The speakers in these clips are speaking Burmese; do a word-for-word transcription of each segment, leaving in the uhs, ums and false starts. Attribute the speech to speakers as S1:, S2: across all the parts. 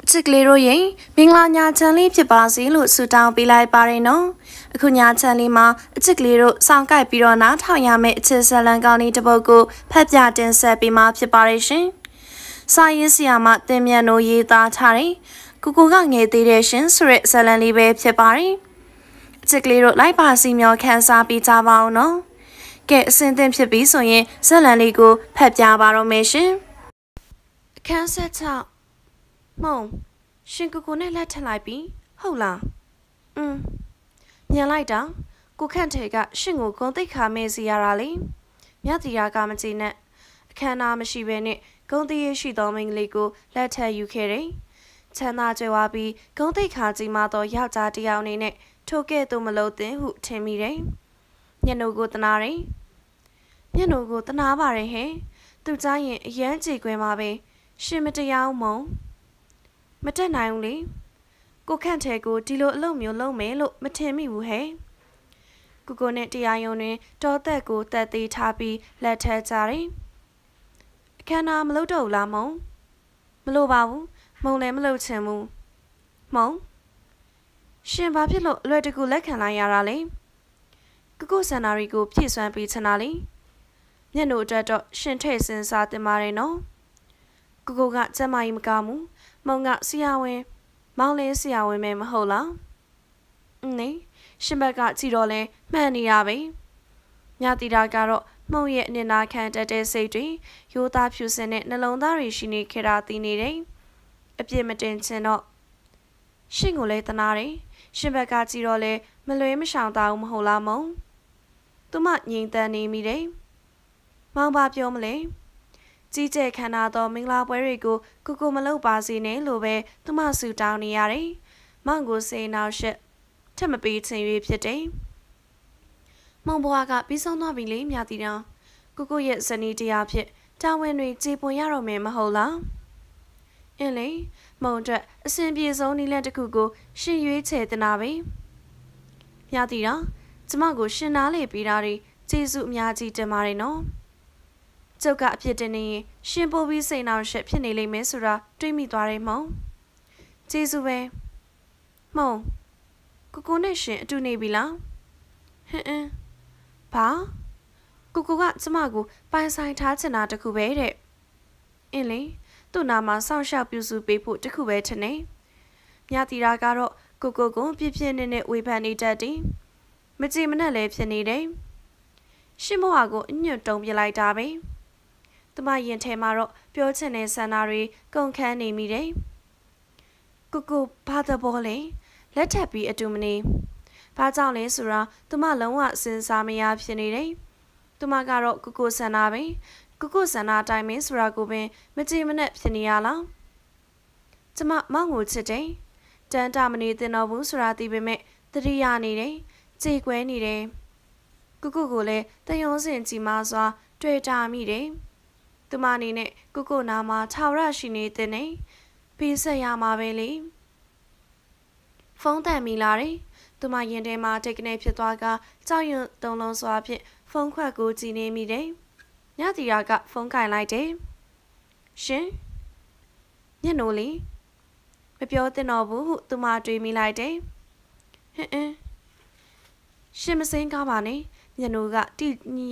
S1: ချစ်ကလေးတို့ရင်မင်္ဂလာညာချမ်းလေးဖြစ်ပါစေလို့ဆုတောင်းပေးလိုက်ပါတယ်နော်အခုညာချမ်းလေးမှာအချစ်ကလေးတို့စောင့်ကြိုက်ပြီးတော့နားထောင်ရမယ့်အချစ်ဇလံကောင်းလေးတစ်ပုဒ်ကိုဖတ်ပြတင်ဆက်ပေးမှာဖြစ်ပါတယ်ရှင်စာရေးဆရာမတင်မြတ်တို့ရေးသားထားတယ်ကိုကိုကငယ်သေးတဲ့ရှင်ဆိုတဲ့ဇလံလေးပဲဖြစ်ပါတယ်အချစ်ကလေးတို့လိုက်ပါစီမျောခန်းစားပေးကြပါဦးနော်ကဲအစင်သင့်ဖြစ်ပြီးဆိုရင်ဇလံလေးကိုဖတ်ပြပါတော့မယ်ရှင်အခန်းဆက်ချမုံရှင်ကိုကိုနဲ့လက်ထပ်လိုက်ပြီဟုတ်လားอืมညံလိုက်တာကိုခန့်ထေကရှင်ကိုဂုံတိတ်ခါမဲစီရတာလေမြတ်တီရာကမကြည့်နဲ့အခမ်းအနားမရှိဘဲနဲ့ဂုံတိရရှိသောမိန်းကလေးကိုလက်ထပ်ယူခဲ့တယ်ချမ်းသာကြွယ်ဝပြီးဂုံတိတ်ခါကြီးမှတော့ယောက်ျားတစ်ယောက်အနေနဲ့ထိုကဲ့သို့မလို့သင်ဟုထင်မိတယ်ညနိုကိုတနာတယ်ညနိုကိုတနာပါတယ်ဟဲ့သူကြားရင်အရန်ကြေခွဲမှာပဲရှင်မတရားမုံမတက်နိုင်ဘူးလေကိုခန့်ထဲကိုဒီလိုအလုပ်မျိုးလုပ်မယ်လို့မထင်မိဘူးဟဲ့ကိုကိုနဲ့တရားရုံတွင်တောသက်ကိုတက်သေးထားပြီးလက်ထပ်ကြတယ်အခမ်းအနားမလုပ်တော့ဘူးလားမုံမလို့ပါဘူးမုံလည်းမလုပ်ချင်ဘူးမုံရှင်ဘာဖြစ်လို့အလွယ်တကူလက်ခံလိုက်ရတာလဲကိုကိုဆန္ဒရီကိုဖြည့်စွမ်းပေးချင်တာလေမျက်နှာအတွက်တော့ရှင်ထဲ့စင်စားတင်ပါတယ်နော်ကိုကိုကကျမကြီးမကဘူးမုံကဆရာဝန်မောင်လေးဆရာဝန်မဲမဟုတ်လားအင်းနေရှင်ဘက်ကကြည့်တော့လဲမှန်နေရပဲညတီတာကတော့မုံရဲ့အနေနာခံတက်တဲ့စိတ်တွေရိုးသားဖြူစင်တဲ့နှလုံးသားတွေရှိနေခဲ့တာသိနေတယ်အပြစ်မတင်ချင်တော့ရှင်ကိုလည်းတနာတယ်ရှင်ဘက်ကကြည့်တော့လဲမလွဲမရှောင်တာဘူးမဟုတ်လားမုံသူမငြိမ်သက်နေမိတယ်မောင်ဘာပြောမလဲကြီးကျယ်ခမ်းနားသောမင်္ဂလာပွဲတွေကိုကိုကိုမလုပ်ပါစေနဲ့လို့ပဲသူမဆူတောင်းနေရတယ်။မောင်ကိုစိတ်နှောက်ရှက်ထက်မပေးချင်၍ဖြစ်တယ်။မောင်ဘွားကပြီးဆုံးသွားပြီလေမြတီတောင်ကိုကိုရဲ့ဇနီးတရားဖြစ်တာဝန်တွေကြေပွန်ရတော့မယ်မဟုတ်လား။အင်းလေမုံအတွက်အစဉ်ပြေဆုံးနည်းလမ်းတစ်ခုကိုရှင်ရွေးချယ်တင်တာပဲ။မြတီတောင်ကျမကိုရှင်နားလေပေးတာတွေကျေးဇူးအများကြီးတင်ပါတယ်နော်။ကျုပ်ကအဖြစ်တင်နေရင်ရှင်ပို့ပြီးစိတ်နှောက်ရှက်ဖြစ်နေလိမ့်မယ်ဆိုတာတွေးမိသွားတယ်မုံကျေးဇူးပဲမုံကိုကိုနဲ့ရှင်အတူနေပြီလားဟင်းအင်းဘာကိုကိုကကျမကိုပိုင်ဆိုင်ထားချင်တာတခုပဲတဲ့အင်းလေသူ့နာမှာစောင့်ရှောက်ပြုစုပေးဖို့တခုပဲထင်နေမြတီရာကတော့ကိုကိုကိုပြည့်ပြည့်နဲ့နဲ့ဝေဖန်နေတတ်တယ်မကြည်မနဲ့လည်းဖြစ်နေတယ်ရှင်မောဟာကိုအညွတ်တုံးပြလိုက်တာပဲသူမရင်ထဲမှာတော့ပြောချင်တဲ့ဆန္ဒတွေကုန်ခန်းနေမိတယ်။ကိုကိုဘာသဘောလဲလက်ထပ်ပြီးအတူမနေ။ဘာကြောင့်လဲဆိုတော့သူမလုံးဝစဉ်းစားမရဖြစ်နေတယ်။သူမကတော့ကိုကိုဆန္ဒပဲ။ကိုကိုဆန္ဒအတိုင်းပဲဆိုတာကိုပင်မကြည်မနဲ့ဖြစ်နေရလား။ကျမမောင်ကိုချစ်တယ်။တန်တာမနေတင်တော့ဘူးဆိုတာသိပေမဲ့တတိယနေတယ်။ကြေကွဲနေတယ်။ကိုကိုကိုလည်းတယုံစင်ကြီးမှစွာတွေ့တာမိတယ်။သူမအနေနဲ့ကိုကိုနာမှာခြောက်ရရှိနေတဲ့နေပေးဆက်ရမှာပဲလေဖုန်းတန်မိလာတယ်သူမရင်ထဲမှာတိတ်ကနေဖြစ်သွားကကြောက်ရွံ့တုံလုံးစွာဖြင့်ဖုန်းခွက်ကိုကြည့်နေမိတယ်ညတီရာကဖုန်းကင်လိုက်တယ်ရှင်ညနိုးလေးမပြောတင်တော့ဘူးဟုသူမတွေးမိလိုက်တယ်ဟင်းအင်းရှင်မစိမ်းကားပါနဲ့ညနိုးကတိည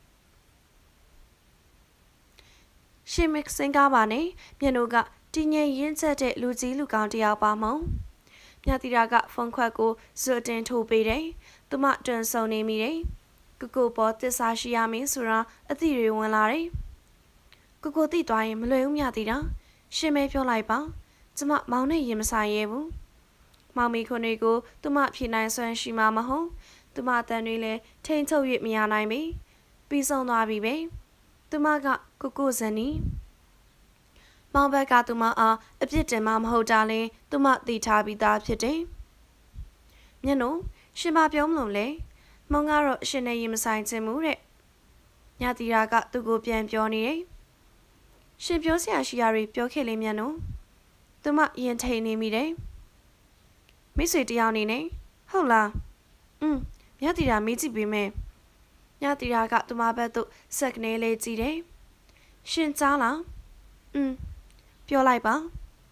S1: ရှင်မစင်ကားပါနဲ့မျက်နှာကတင်းငယ်ရင်းချက်တဲ့လူကြီးလူကောင်းတယောက်ပါမုံမြတီရာကဖုန်းခွက်ကိုဇွတ်တင်ထိုးပေးတယ်သူမတွန်ဆုံနေမိတယ်ကိုကိုပေါ်တစ္ဆာရှိရမင်းဆိုတော့အသည့်တွေဝင်လာတယ်ကိုကိုသိသွားရင်မလွယ်ဘူးမြတီရာရှင်မဲပြောလိုက်ပါကျမမောင်နဲ့ရင်မဆိုင်ရဲဘူးမောင်မီခွန်တွေကိုသူမဖြေနိုင်ဆွမ်းရှိမှာမဟုတ်သူမတန်တွေလည်းထိန်ချုပ်၍မရနိုင်ပြီပြီးဆုံးသွားပြီပဲသူမကကိုကိုဇနီးမောင်ဘက်ကသူမအားအပြစ်တင်မှမဟုတ်တာလဲသူမသိထားပြီးသားဖြစ်တယ်။မျက်နှာရှင်မပြောမလို့လေမုံကတော့ရှင်နဲ့ရင်မဆိုင်ချင်ဘူးတဲ့။ညတီရာကသူ့ကိုပြန်ပြောနေတယ်။ရှင်ပြောစရာရှိရာတွေပြောခဲ့လေမျက်နှာသူမရင်ထိန်နေမိတယ်။မိတ်ဆွေတယောက်နေနေဟုတ်လား။อืมညတီရာမေးကြည့်ပေးမယ်။ညတီရာကသူမဘက်သို့ဆက်ကနေလေးကြည့်တယ်။ရှင်ကြားလားอืมပြောလိုက်ပါဘ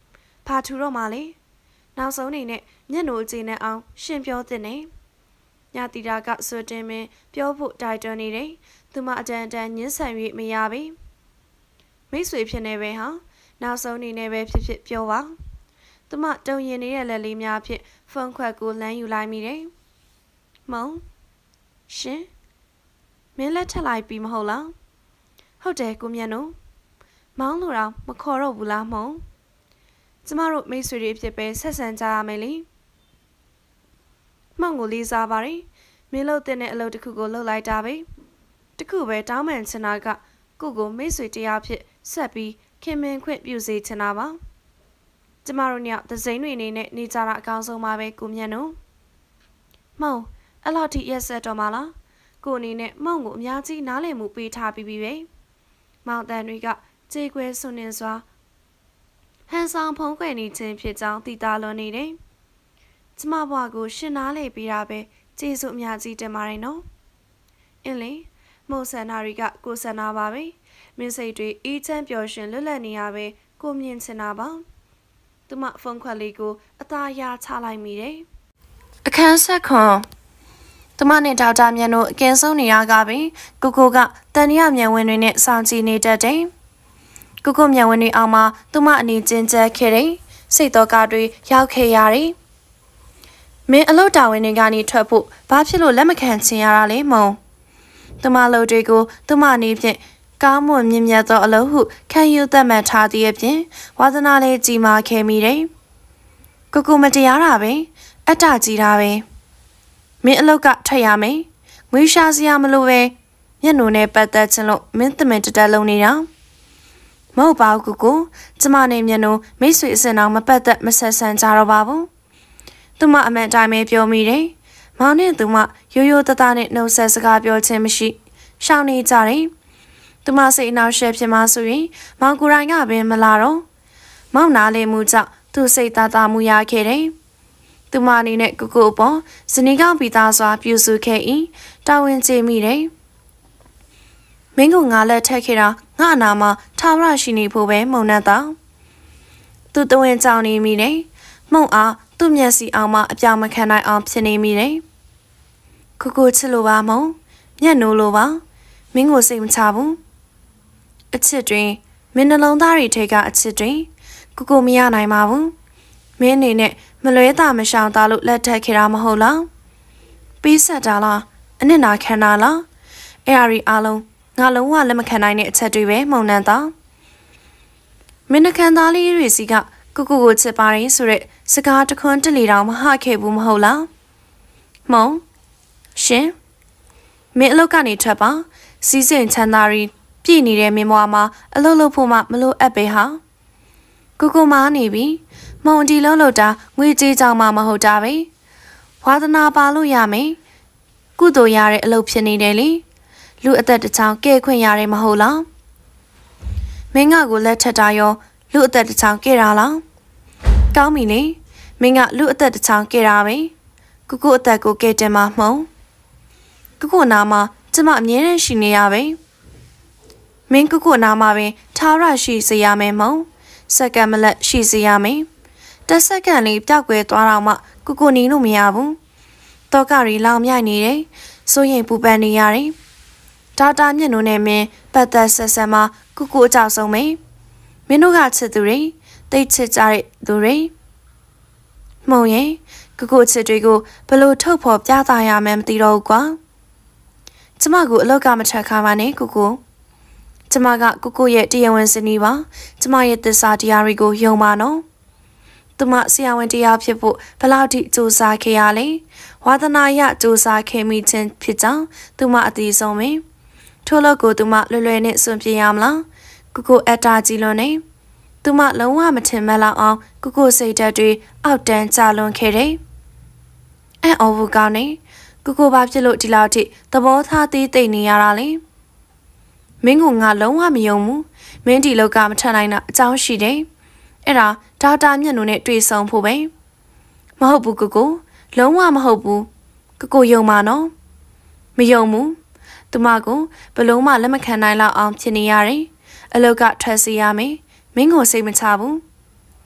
S1: ဘာထူတော့မှလဲနောက်ဆုံးနေနဲ့မျက်နှာကြည့်နေအောင်ရှင်ပြောတဲ့နေညာတီတာကဆွတင်မင်းပြောဖို့တိုက်တွန်းနေတယ်သူမအတန်တန်ညှင်းဆန်၍မရပြီမိတ်ဆွေဖြစ်နေပဲဟာနောက်ဆုံးနေနဲ့ပဲဖြစ်ဖြစ်ပြောပါသူမတုံရင်နေတဲ့လက်လေးများဖြင့်ဖုန်းခွက်ကိုလမ်းယူလိုက်မိတယ်မုံရှင်မင်းလက်ထက်လိုက်ပြီမဟုတ်လားဟုတ်တယ်ကိုမြတ်နို့မောင်းလို့တော့မခေါ်တော့ဘူးလားမုံကျမတို့မိတ်ဆွေတွေဖြစ်ပဲဆက်ဆံကြရမယ်လေမောင်ကိုလေးစားပါရီမင်းလုပ်တဲ့အလုပ်တစ်ခုကိုလုပ်လိုက်တာပဲတခုပဲတောင်းပန်ချင်တာကကိုကိုမိတ်ဆွေတရားဖြစ်ဆက်ပြီးခင်မင်ခွင့်ပြုစေချင်တာပါကျမတို့ညသစိမ်းတွေနေနဲ့နေကြတာအကောင်းဆုံးပါပဲကိုမြတ်နို့မောင်အဲ့လောက်ထိရက်ဆက်တော့မလားကိုအနေနဲ့မောင်ကိုအများကြီးနားလည်မှုပေးထားပြီးပြီပဲမောင်တန်တွေကကြေကွဲဆွနေစွာဟန်ဆောင်ဖုံးကွယ်နေခြင်းဖြစ်ကြောင်းသိတာလွန်နေတယ်ကျမဘွားကိုရှင်နားလေပေးတာပဲကျေးဇူးအများကြီးတင်ပါတယ်နော်အင်းလေမို့ဆန္ဒတွေကကိုဆန္ဒပါပဲမင်းစိတ်တွေအေးချမ်းပျော်ရွှင်လွတ်လပ်နေရပဲကိုမြင်ချင်တာပါသူမဖုန်းခွက်လေးကိုအသားရချလိုက်မိတယ်အခန်းဆက်ခွန်သူမနဲ့ဒေါက်တာမြန်တို့အကင်းဆုံးနေရကပဲကိုကိုကတန်ရမြန်ဝင်တွေနဲ့စောင့်ကြည့်နေတတ်တယ်ကိုကိုမြန်ဝင်တွေအောင်မှာသူမအနေကျဉ်ကျက်ခဲ့တယ်စိတ်တော်ကတွေရောက်ခဲ့ရတယ်မင်းအလုပ်တာဝန်တွေကနေထွက်ဖို့ဘာဖြစ်လို့လက်မခံချင်ရတာလဲမုံသူမလုပ်တွေကိုသူမအနေဖြင့်ကောင်းမွန်မြင့်မြတ်သောအလုပ်ဟုခံယူသတ်မှတ်ထားသည့်အပြင်ဝါသနာလေးကြီးမားခဲ့မိတယ်ကိုကိုမတရားတာပဲအတ္တကြီးတာပဲမင်းအလုပ်ကထွက်ရမယ်ငွေရှာစရာမလိုပဲမျက်နှာနဲ့ပတ်သက်ချင်လို့မင်းသမင်တတက်လုံးနေတာမဟုတ်ပါဘူးကိုကိုကျမနဲ့မျက်နှာမိတ်ဆွေအစင်အောင်မပတ်သက်မဆက်ဆံကြတော့ပါဘူးသူမအမှန်တိုင်းပဲပြောမိတယ်မောင်နဲ့သူမရိုးရိုးသားသားနဲ့နှုတ်ဆက်စကားပြောခြင်းမရှိရှောင်နေကြတယ်သူမစိတ်အနှောက်အယှက်ဖြစ်မှဆိုရင်မောင်ကိုယ်တိုင်ကပင်မလာတော့မောင်နားလေမှုကြောင့်သူစိတ်သားသားမှုရခဲ့တယ်သူမအနေနဲ့ကိုကိုအပေါ်ဇနီးကောင်းပြီးသားစွာပြုစုခဲ့၏တာဝန်ကျေမိတယ်မင်းကငါလက်ထက်ခဲ့တာငါအနာမှာထာဝရရှိနေဖို့ပဲမုံနဲ့တော့သူတဝင်းကြောင်နေမိတယ်မုံအားသူ့မျက်စိအောင်မှအပြောင်းမခံနိုင်အောင်ဖြစ်နေမိတယ်ကိုကိုချစ်လို့ပါမုံမျက်နှိုးလို့ပါမင်းကိုစိတ်မချဘူးအချစ်တွင်မင်းနှလုံးသားတွေထဲကအချစ်တွင်ကိုကိုမရနိုင်ပါဘူးမင်းအနေနဲ့မလွဲတာမရှောင်သားလို့လက်ထက်ခဲ့တာမဟုတ်လားပေးဆက်တာလားအနစ်နာခံတာလားအဲ့အရာအားလုံးငါလုံးဝလက်မခံနိုင်တဲ့အချက်တွေပဲမုံနှံတော့မင်းနှခံသားလေးတွေစီကကိုကိုကိုချစ်ပါတယ်ဆိုရက်စကားတခွန်းတလီတောင်မဟခဲ့ဘူးမဟုတ်လားမုံရှင်မင်းအလုပ်ကနေထွက်ပါစီးစိမ်ချမ်းသာရီပြည့်နေတဲ့မင်းဘွားမှာအလုပ်လုပ်ဖို့မှမလို့အပ်ပဲဟာကိုကိုမားနေပြီမုံဒီလုံးလို့တာငွေကြေးကြောင်မှမဟုတ်တာပဲဝါသနာပါလို့ရမယ်ကုသိုလ်ရတဲ့အလုပ်ဖြစ်နေတယ်လေလူအသက်တစ်ချောင်းကဲခွင့်ရတယ်မဟုတ်လားမင်းကကိုလက်ထက်တာရောလူအသက်တစ်ချောင်းကဲတာလားကောင်းပြီလေမင်းကလူအသက်တစ်ချောင်းကဲတာပဲကိုကိုအသက်ကိုကဲတင်မှာမဟုတ်ကိုကိုနာမှာကျမအမြဲတမ်းရှိနေရပဲမင်းကိုကိုနာမှာပင်ထားရရှိစေရမယ်မဟုတ်စက္ကန့်မလက်ရှိစေရမယ်တစ်စက္ကန့်လေးပျောက်ကွယ်သွားတော့မှကိုကိုနေလို့မရဘူးတော့ကရီလောင်မြိုက်နေတယ်စိုးရင်ပူပန်နေရတယ်ဒေါက်တာမြင့်နိုးနဲ့မင်းပတ်သက်ဆက်ဆက်မှာကိုကိုအကြောက်ဆုံးမေမင်းတို့ကချစ်သူတွေတိတ်ချစ်ကြတဲ့သူတွေမုံရင်ကိုကိုချစ်တွေကိုဘလို့ထုတ်ဖော်ပြသရမှန်းမသိတော့ဘူးကွာကျမကိုအလောက်ကမထက်ခါပါနဲ့ကိုကိုကျမကကိုကိုရဲ့တရားဝင်စနီးပါကျမရဲ့သစ္စာတရားတွေကိုယုံပါနော်သူမဆရာဝန်တရားဖြစ်ဖို့ဘလောက်ထိစူးစမ်းခဲ့ရလဲဝါသနာရစူးစမ်းခဲ့မိခြင်းဖြစ်ကြောင်းသူမအသေးဆုံးပဲထို့လို့ကိုသူမလွယ်လွယ်နဲ့စွန့်ပြေးရမလားကိုကိုအတားကြီးလွန်နေသူမလုံးဝမထင်မှတ်လောက်အောင်ကိုကိုစိတ်ဓာတ်တွေအောက်တန်းကျလွန်ခဲ့တယ်အဲအော်ဘူးကောင်းနေကိုကိုဘာဖြစ်လို့ဒီလောက်ထိသဘောထားသေးသိနေရတာလဲမင်းကငါလုံးဝမယုံဘူးမင်းဒီလောက်ကမထနိုင်တာအကြောင်းရှိတယ်အဲ့ဒါဒေါက်တာမြတ်နိုးနဲ့တွေ့ဆုံဖို့ပဲမဟုတ်ဘူးကိုကိုလုံးဝမဟုတ်ဘူးကိုကိုယုံပါနော်မယုံဘူးသူမကဘလုံးမလက်မခံနိုင်လောက်အောင်ဖြစ်နေရတယ်အလောက်ကထွက်စီရမယ်မင်းကိုစိတ်မချဘူးမ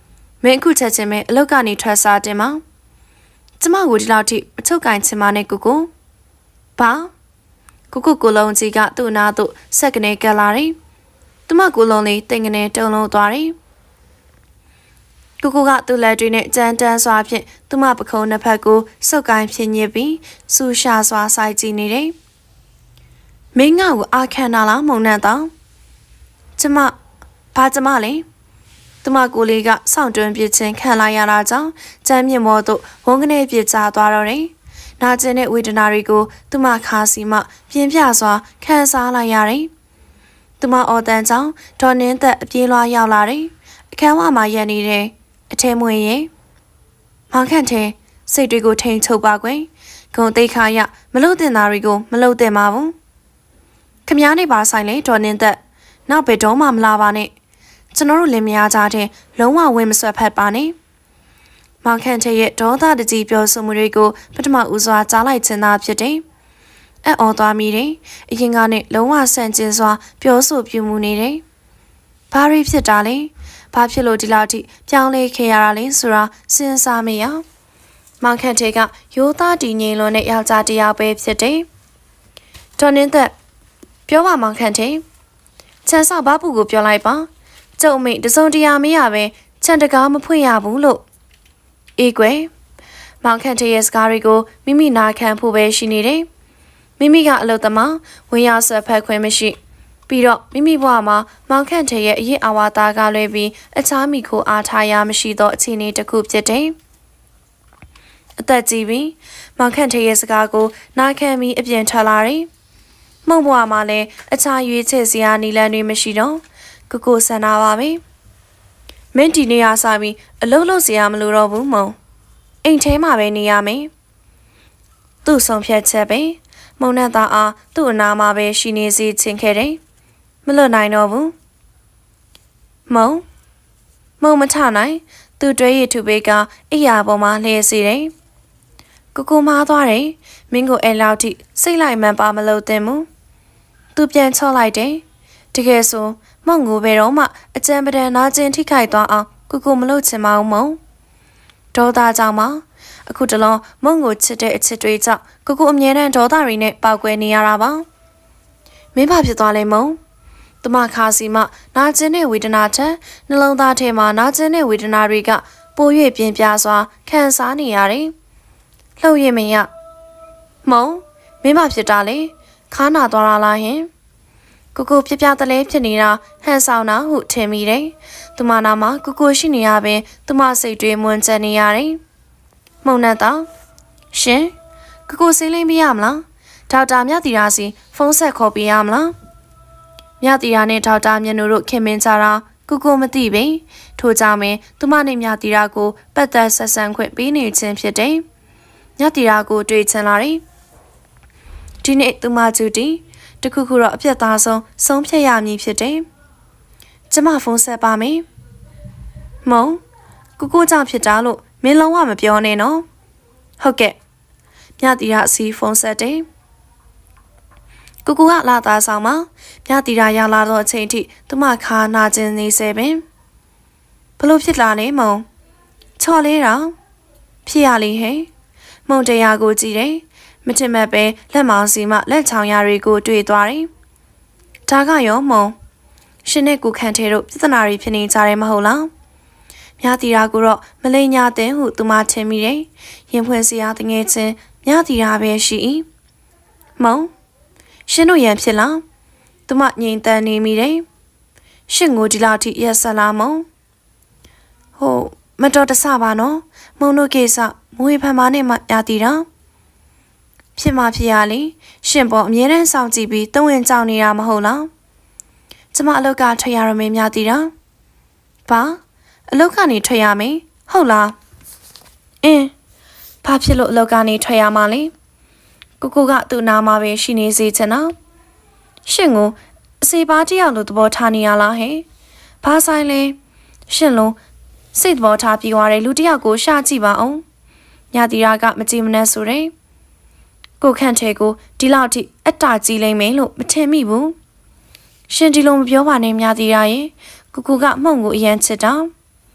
S1: မင်းအခုချက်ချင်းပဲအလောက်ကနေထွက်စားတင်မကျမကိုဒီလောက်ထိမထုတ်ကင်ချင်မနဲ့ကိုကိုဘာကိုကိုကိုလုံးကြီးကသူ့နာသို့ဆက်ကနေကလာတယ်သူမကိုလုံးလေးတင်ကနေတုံလုံးသွားတယ်ကိုကိုကသူ့လက်တွေနဲ့ကြမ်းတမ်းစွာဖြင့်သူမပခုံးနှစ်ဖက်ကိုစုပ်ကိုင်းဖြစ်ညစ်ပြီးစူရှာစွာစိုက်ကြည့်နေတယ်မင်းငါ့ကိုအာခံနာလားမုံနဲ့တော့ကျမဘာကျမလဲသူမကိုလေးကစောင့်တွန်းပြစ်ချင်းခံလိုက်ရတာကြောင့်ကျမ်းမြင့်မောသို့ဝုန်းကနေပြစ်ချသွားတော့တယ်။နာကျင်တဲ့ဝေဒနာတွေကိုသူမခါစီမှပြင်းပြစွာခံစားလိုက်ရတယ်။သူမအော်တန်ကြောင့်ဒေါ်နင်းသက်အပြေးလွှားရောက်လာတယ်။အခန်းဝမှာရက်နေတဲ့အထဲမွေရင်မောင်ခန့်ထဲစိတ်တွေကိုထိန်ချုပ်ပါကွယ်။ဂုံသိခါရမလို့တင်သားတွေကိုမလို့တင်ပါဘူး။ခမည်းနေပါဆိုင်လေဒေါ်နင်းသက်နောက်ဘယ်တော့မှမလာပါနဲ့ကျွန်တော်တို့လင်မယားကြတဲ့လုံးဝဝင်မဆွတ်ဖက်ပါနဲ့မောင်ခန့်တဲ့ရဲ့ဒေါသတကြီးပြောဆိုမှုတွေကိုပထမဦးစွာကြားလိုက်ခြင်းသာဖြစ်တယ်။အံ့ဩသွားမိတယ်။အရင်ကနဲ့လုံးဝဆန့်ကျင်စွာပြောဆိုပြမှုနေတယ်။ဘာတွေဖြစ်တာလဲ။ဘာဖြစ်လို့ဒီလောက်ထိပြောင်းလဲခဲ့ရတာလဲဆိုတာစဉ်းစားမရ။မောင်ခန့်တဲ့ကရိုးသားတည်ငြိမ်လွန်တဲ့ယောက်ျားတစ်ယောက်ပဲဖြစ်တယ်။ဒေါ်နင်းသက်ပြောပါမောင်ခန့်တဲ့ချမ်းစောက်ဘာပူကိုပြောလိုက်ပါကျုံမိတ်တစုံတရာမရပဲခြံတကားမဖွင့်ရဘူးလို့အေးကွယ်မောင်ခန့်ရဲ့စကားတွေကိုမိမိနာခံဖို့ပဲရှိနေတယ်မိမိကအလုပ်သမားဝင်ရောက်ဆက်ဖက်ခွင့်မရှိပြီးတော့မိမိဘဝမှာမောင်ခန့်ရဲ့အရေးအဝါသားကလွဲပြီးအခြားမိခိုအားထားရမရှိသောအခြေအနေတစ်ခုဖြစ်တယ်အသက်ကြီးပြီးမောင်ခန့်ရဲ့စကားကိုနာခံပြီးအပြင်ထွက်လာတယ်မှုံဘဝမှာလည်းအခြားရွေးချယ်စရာနီလန်တွေမရှိတော့ကိုကိုဆန္ဒပါပဲမင်းဒီနေရာစားပြီးအလုပ်လုပ်စရာမလိုတော့ဘူးမုံအိမ်ထဲမှာပဲနေရမယ်သူ့ဆုံးဖြတ်ချက်ပဲမုံနဲ့သားအားသူ့အနာမှာပဲရှိနေစေချင်ခဲ့တယ်မလွတ်နိုင်တော့ဘူးမုံမုံမထနိုင်သူ့တွဲရထုပေးကအိယာပေါ်မှာလှည့်စီတယ်ကိုကိုမားသွားတယ်မင်းကိုအဲ့လောက်ထိစိတ်လိုက်မှန်ပါမလို့တင်ဘူးသူပြန်ချော့လိုက်တယ်တကယ်ဆိုမုံကိုဘယ်တော့မှအကြံပဒံနာကျင်ထိခိုက်သွားအောင်ကိုကိုမလုပ်ချင်ပါဘူးမုံဒေါသကြောင့်ပါအခုတလုံးမုံကိုချစ်တဲ့အချစ်တွေကြောင့်ကိုကိုအမြဲတမ်းဒေါသတွေနဲ့ပေါက်ကွဲနေရတာပါမင်းဘာဖြစ်သွားလဲမုံသူမခါစီမနာကျင်တဲ့ဝေဒနာထက်နှလုံးသားထဲမှာနာကျင်တဲ့ဝေဒနာတွေကပို၍ပြင်းပြစွာခံစားနေရတယ်လှုပ်ရမရမုံမင်းဘာဖြစ်တာလဲခါနာသွားလားဟင်ကိုကိုပြပြတလဲဖြစ်နေတာဟန်ဆောင်တာဟုထင်မိတယ်။သူမနာမှာကိုကိုရှိနေရပင်သူမစိတ်တွေမွန်းကျနေရတယ်။မုံနဲ့တော့ရှင်ကိုကိုစိမ့်လိမ့်မရမလား။ဒေါက်တာမြတ်တီရာစီဖုန်းဆက်ခေါ်ပေးရမလား။မြတ်တီရာနဲ့ဒေါက်တာမျက်နှာတို့ခင်မင်းကြတာကိုကိုမသိပဲ။ထို့ကြောင့်ပင်သူမနဲ့မြတ်တီရာကိုပတ်သက်ဆက်ဆံခွင့်ပေးနေခြင်းဖြစ်တယ်။မြတ်တီရာကိုတွေ့ချင်လာတယ်။ဒီနေ့သူမကျူတီတခုခုတော့အပြတ်သားဆုံးဆုံးဖြတ်ရမည်ဖြစ်တယ်။ကျမဖုန်းဆက်ပါမယ်။မုံကိုကိုကြောင့်ဖြစ်တာလို့မင်းလုံးဝမပြောနဲ့နော်။ဟုတ်ကဲ့။မြတီရာအစီဖုန်းဆက်တယ်။ကိုကိုကလာသားဆောင်မှာမြတီရာရောက်လာတော့အချိန်ထိသူမခါနာကျင်နေစေပင်ဘလို့ဖြစ်လာလဲမုံချော်လေးတော့ဖြစ်ရလေဟဲ့မုံတရားကိုကြည့်တယ်မထင်မှတ်ပဲလက်မောင်စီမှလက်ချောင်ရတွေကိုတွေ့သွားတယ်။ဒါကရောမုံရှင်နဲ့ကိုခန့်ထဲတို့ပြဿနာတွေဖြစ်နေကြတယ်မဟုတ်လား။မြတီရာကိုတော့မလိန်ညာတဲ့ဟုသူမထင်မိတယ်။ရင်ဖွင့်စရာတငယ်ချင်းမြတီရာပဲရှိ၏။မုံရှင်တို့ရန်ဖြစ်လား။သူမငြိမ်သက်နေမိတယ်။ရှင်ကိုဒီလောက်ထိရက်ဆက်လာမုံ။ဟိုမတော်တဆပါနော်။မုံတို့ကိစ္စမွေဖန်မာနဲ့မြတီရာဖြစ်မှဖြစ်ရလေရှင်ပေါ်အမြဲတမ်းစောင့်ကြည့်ပြီးတဝင်းကြောင်နေတာမဟုတ်လားကျမအလုတ်ကထွက်ရရမင်းများတည်တာဘာအလုတ်ကနေထွက်ရမင်းဟုတ်လားအင်းဘာဖြစ်လို့အလုတ်ကနေထွက်ရမှာလဲကိုကိုကသူ့နာမှာပဲရှိနေစေချင်တာရှင်ကိုအစေပါတယောက်လိုသဘောထားနေရလားဟဲ့ဘာဆိုင်လဲရှင်လုံးစိတ်သဘောထားပြီးွားတဲ့လူတယောက်ကိုရှာကြည့်ပါအောင်ညာတီရာကမကြည်မနှက်ဆိုတယ်ကိုခန့်ထဲကိုဒီလောက်ထိအတ္တကြီးလိမ့်မယ်လို့မထင်မိဘူးရှင်ဒီလိုမပြောပါနဲ့မြာတီရာရဲ့ကိုကိုကမှုံကိုအရန်ချစ်တာချ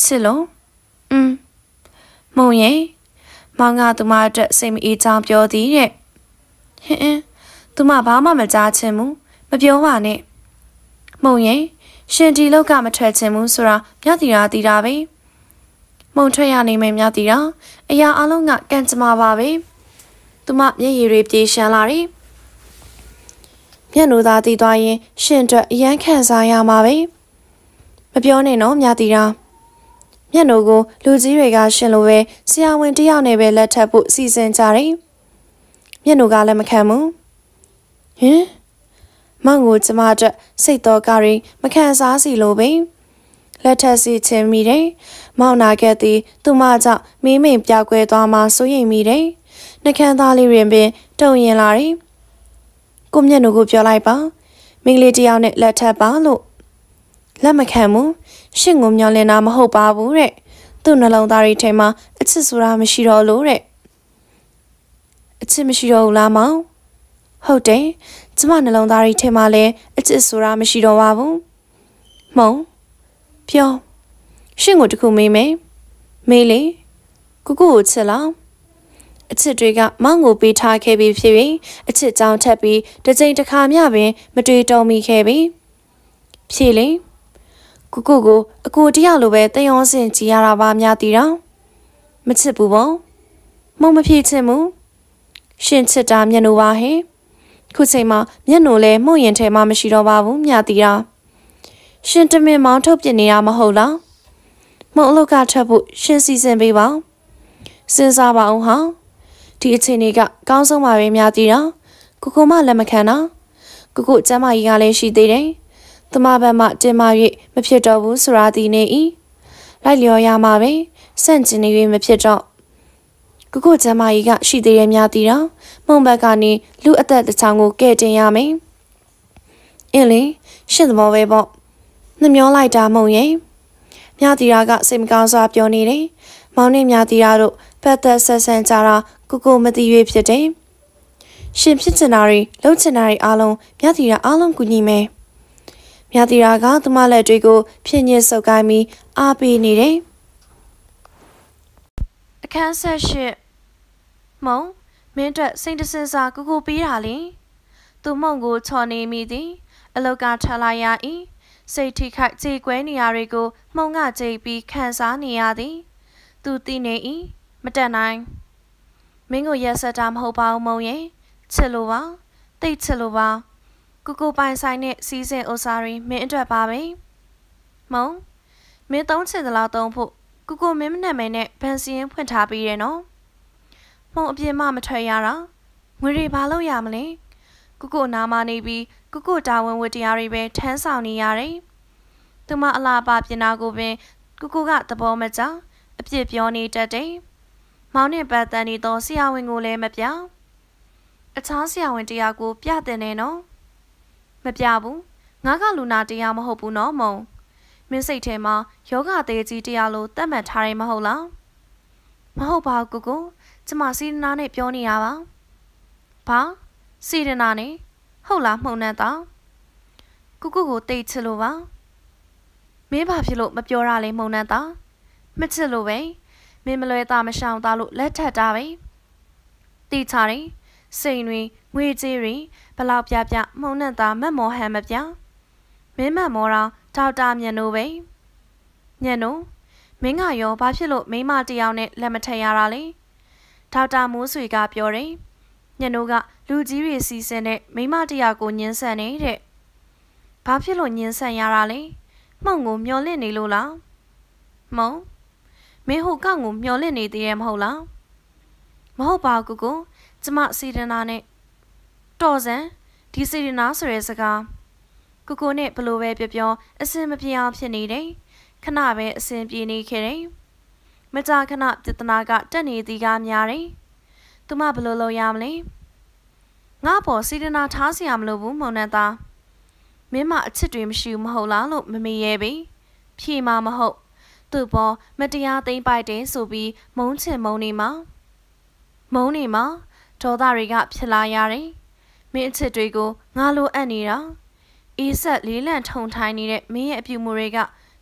S1: ချစ်လို့อืมမုံရဲ့မောင်ကသူမအတွက်စိတ်မအေးချောင်းပြောသည်တဲ့ဟင်းအင်းသူမဘာမှမကြားချင်ဘူးမပြောပါနဲ့မုံရဲ့ရှင်ဒီလောက်ကမထွက်ချင်ဘူးဆိုတာမြတ်တီရာတီတာပဲမုံထွက်ရနိုင်မယ်မြတ်တီရာအရာအလုံးကကံကြမ္မာပါပဲသူမမျက်ရည်တွေပြေရှမ်းလာတယ်မျက်နှာသားတည်သွားရင်ရှင်အတွက်အရန်ခံစားရမှာပဲမပြောနဲ့နော်မြတ်တီရာမျက်နှာကိုလူကြီးတွေကရှင်လိုပဲဆရာဝန်တယောက်နဲ့ပဲလက်ထပ်ဖို့စီစဉ်ကြတယ်မျက်နှာကလည်းမခံဘူးဟင်မောင်ကိုကျမအတွက်စိတ်တော်ကရင်မခံစားစီလိုပဲလက်ထပ်စီချင်းမိတယ်မောင်နာခဲ့သည်သူမကြောင့်မင်းမိန်ပြောက်ကွဲသွားမှစိုးရိမ်မိတယ်နှကန်းသားလေးရင်ပင်တုံရင်လာတယ်ကိုမျက်နှာကိုပြောလိုက်ပါမိန်းကလေးတယောက်နဲ့လက်ထပ်ပါလို့လက်မခံဘူးရှင့်ကိုမျောလင်းတာမဟုတ်ပါဘူးတဲ့သူ့နှလုံးသားတွေထဲမှာအချစ်ဆိုတာမရှိတော့လို့တဲ့အချစ်မရှိတော့ဘူးလားမောင်ဟုတ်တယ်ကျမနှလုံးသားတွေထဲမှာလည်းအချစ်ဆိုတာမရှိတော့ပါဘူးမုံပြောရှင့်ကိုတခုမေးမယ်မေးလေကိုကိုကိုချစ်လားအချစ်တွေကမောင်ကိုပေးထားခဲ့ပြီးဖြစ်ပြီးအချစ်ကြောင့်ထပ်ပြီးတစ်ချိန်တစ်ခါမျှပင်မတွေ့တော့မိခဲ့ပြီဖြေလေကိုကိုကိုအကိုတယောက်လိုပဲတယောစင်ကြည်ရတာပါများတီတော့မချစ်ဘူးပေါ့မုံမဖြေချင်ဘူးရှင်ချစ်တာမျက်နှာပါဟင်ခုချိန်မှာမျက်နှာလဲမှုန့်ရင်ထဲမှာမရှိတော့ပါဘူးမြတီတာရှင်တမင်မောင်းထုတ်ပြနေတာမဟုတ်လားမုံအလုတ်ကထပ်ဖို့ရှင်စီစဉ်ပေးပါစဉ်းစားပါအောင်ဟာဒီအချိန်တွေကကောင်းဆုံးပါပဲမြတီတာကိုကိုမလက်မခံတော့ကိုကိုကျမ်းမကြီးကလည်းရှိသေးတယ်တမဘက်မှတင်မာ၍မဖြစ်တော့ဘူးဆိုတာဒီနေ၏လိုက်လျော်ရမှာပဲစန့်ကျင်နေ၍မဖြစ်တော့ကိုကိုကျမ်းမကြီးကရှိသေးတယ်များတီတော့မုံဘက်ကနေလူအသက်တစ်ချောင်းကိုကဲ့တင်ရမယ်အင်းလေရှင်းသဘောပဲပေါ့နှမျောလိုက်တာမုံရဲ့မြတီရာကစိတ်မကောင်းစွာပြောနေတယ်မောင်နဲ့မြတီရာတို့ဖက်သက်ဆက်ဆန်ကြတာကိုကိုမသိ၍ဖြစ်တယ်ရှင်ဖြစ်ချင်တာတွေလှုပ်ချင်တာတွေအားလုံးမြတီရာအားလုံးကူညီမယ်မြတီရာကသူမလက်တွေကိုဖြင်းညစ်ဆုပ်ကိုင်းပြီးအားပေးနေတယ်အခန်းဆက်ရှိမုံမင်းအတွက်စိတ်တဆင်စာကိုကိုပေးတာလေသူမုံကိုချော်နေမိသည်အလောက်ကထလာရ၏စိတ်ထိခိုက်ကြေကွဲနေရတွေကိုမှုံကကြိတ်ပြီးခံစားနေရသည်သူသိနေ၏မတက်နိုင်မင်းကိုရက်ဆက်တာမဟုတ်ပါဘူးမုံရဲ့ချစ်လို့ပါတိတ်ချစ်လို့ပါကိုကိုပိုင်ဆိုင်နဲ့စီးစင်ဥစားရီမင်းအတွက်ပါပဲမုံမင်းသုံးချင်သလားသုံးဖို့ကိုကိုမင်းမနဲ့မဲနဲ့ဗန်စီရင်ဖွင့်ထားပြီးတယ်နော်မုံအပြင်းမမထွက်ရတာငွေတွေဘာလို့ရမလဲကိုကိုနာမနေပြီးကိုကိုတာဝန်ဝတ္တရားတွေပဲထမ်းဆောင်နေရတယ်သူမအလားပါပြင်နာကိုပင်ကိုကိုကသဘောမကျအပြစ်ပြောနေတတ်တယ်မောင်နဲ့ပတ်တန်နေတော့ဆရာဝန်ကိုလည်းမပြအခြားဆရာဝန်တရားကိုပြတင်နေနော်မပြဘူးငါကလူနာတရားမဟုတ်ဘူးနော်မုံမင်းစိတ်ထဲမှာယောဂသေးကြီးတရားလို့သတ်မှတ်ထားတယ်မဟုတ်လားမဟုတ်ပါဘူးကိုကိုကျမစီရနာနဲ့ပြောနေရပါဘာစီရနာနဲ့ဟုတ်လားမှုန်နဲ့တော့ကိုကိုကိုတိတ်ချစ်လို့ပါမင်းဘာဖြစ်လို့မပြောရလဲမှုန်နဲ့တော့မချစ်လို့ပဲမင်းမလွဲသားမရှောင်သားလို့လက်ထပ်တာပဲတိချတယ်စိန်တွေငွေကြေးတွေဘလောက်ပြပြမှုန်နဲ့သားမက်မော်ဟန်မပြမင်းမက်မော်တော့ဒေါက်တာမြတ်နိုးပဲညံ့နိုးမင်းကရောဘာဖြစ်လို့မိမတယောက်နဲ့လက်မထက်ရတာလဲဒေါက်တာမိုးဆွေကပြောတယ်ညံ့နိုးကလူကြီးတွေစီစဉ်တဲ့မိမတယောက်ကိုညှင်းဆန်နေတဲ့ဘာဖြစ်လို့ညှင်းဆန်ရတာလဲမှုံကိုမျောလင့်နေလို့လားမုံမင်းဟိုကောက်ကိုမျောလင့်နေသေးရဲ့မဟုတ်လားမဟုတ်ပါဘူးကိုကျမစီရနာနဲ့တော်စံဒီစီရနာဆိုတဲ့စကားကိုကိုနဲ့ဘလို့ပဲပြောပြောအစင်မပြေအောင်ဖြစ်နေတယ်ခဏပဲအစင်ပြေနေခဲ့တယ်မကြာခဏပြဿနာကတက်နေသည်ကများတယ်သူမဘလို့လုပ်ရမလဲငါပေါ်စီရနာထားစီရမလို့ဘူးမုံနဲ့သားမင်းမအချစ်တွေမရှိဘူးမဟုတ်လားလို့မမေ့ရဲပြီဖြေမှာမဟုတ်သူ့ပေါ်မတရားသိမ့်ပိုက်တယ်ဆိုပြီးမုန်းချင်မုန်းနေမှာမုန်းနေမှာဒေါသတွေကဖြစ်လာရတယ်မင်းအချစ်တွေကိုငါလိုအပ်နေတာအေးဆက်လေးလံထုံထိုင်းနေတဲ့မင်းရဲ့အပြုမူတွေက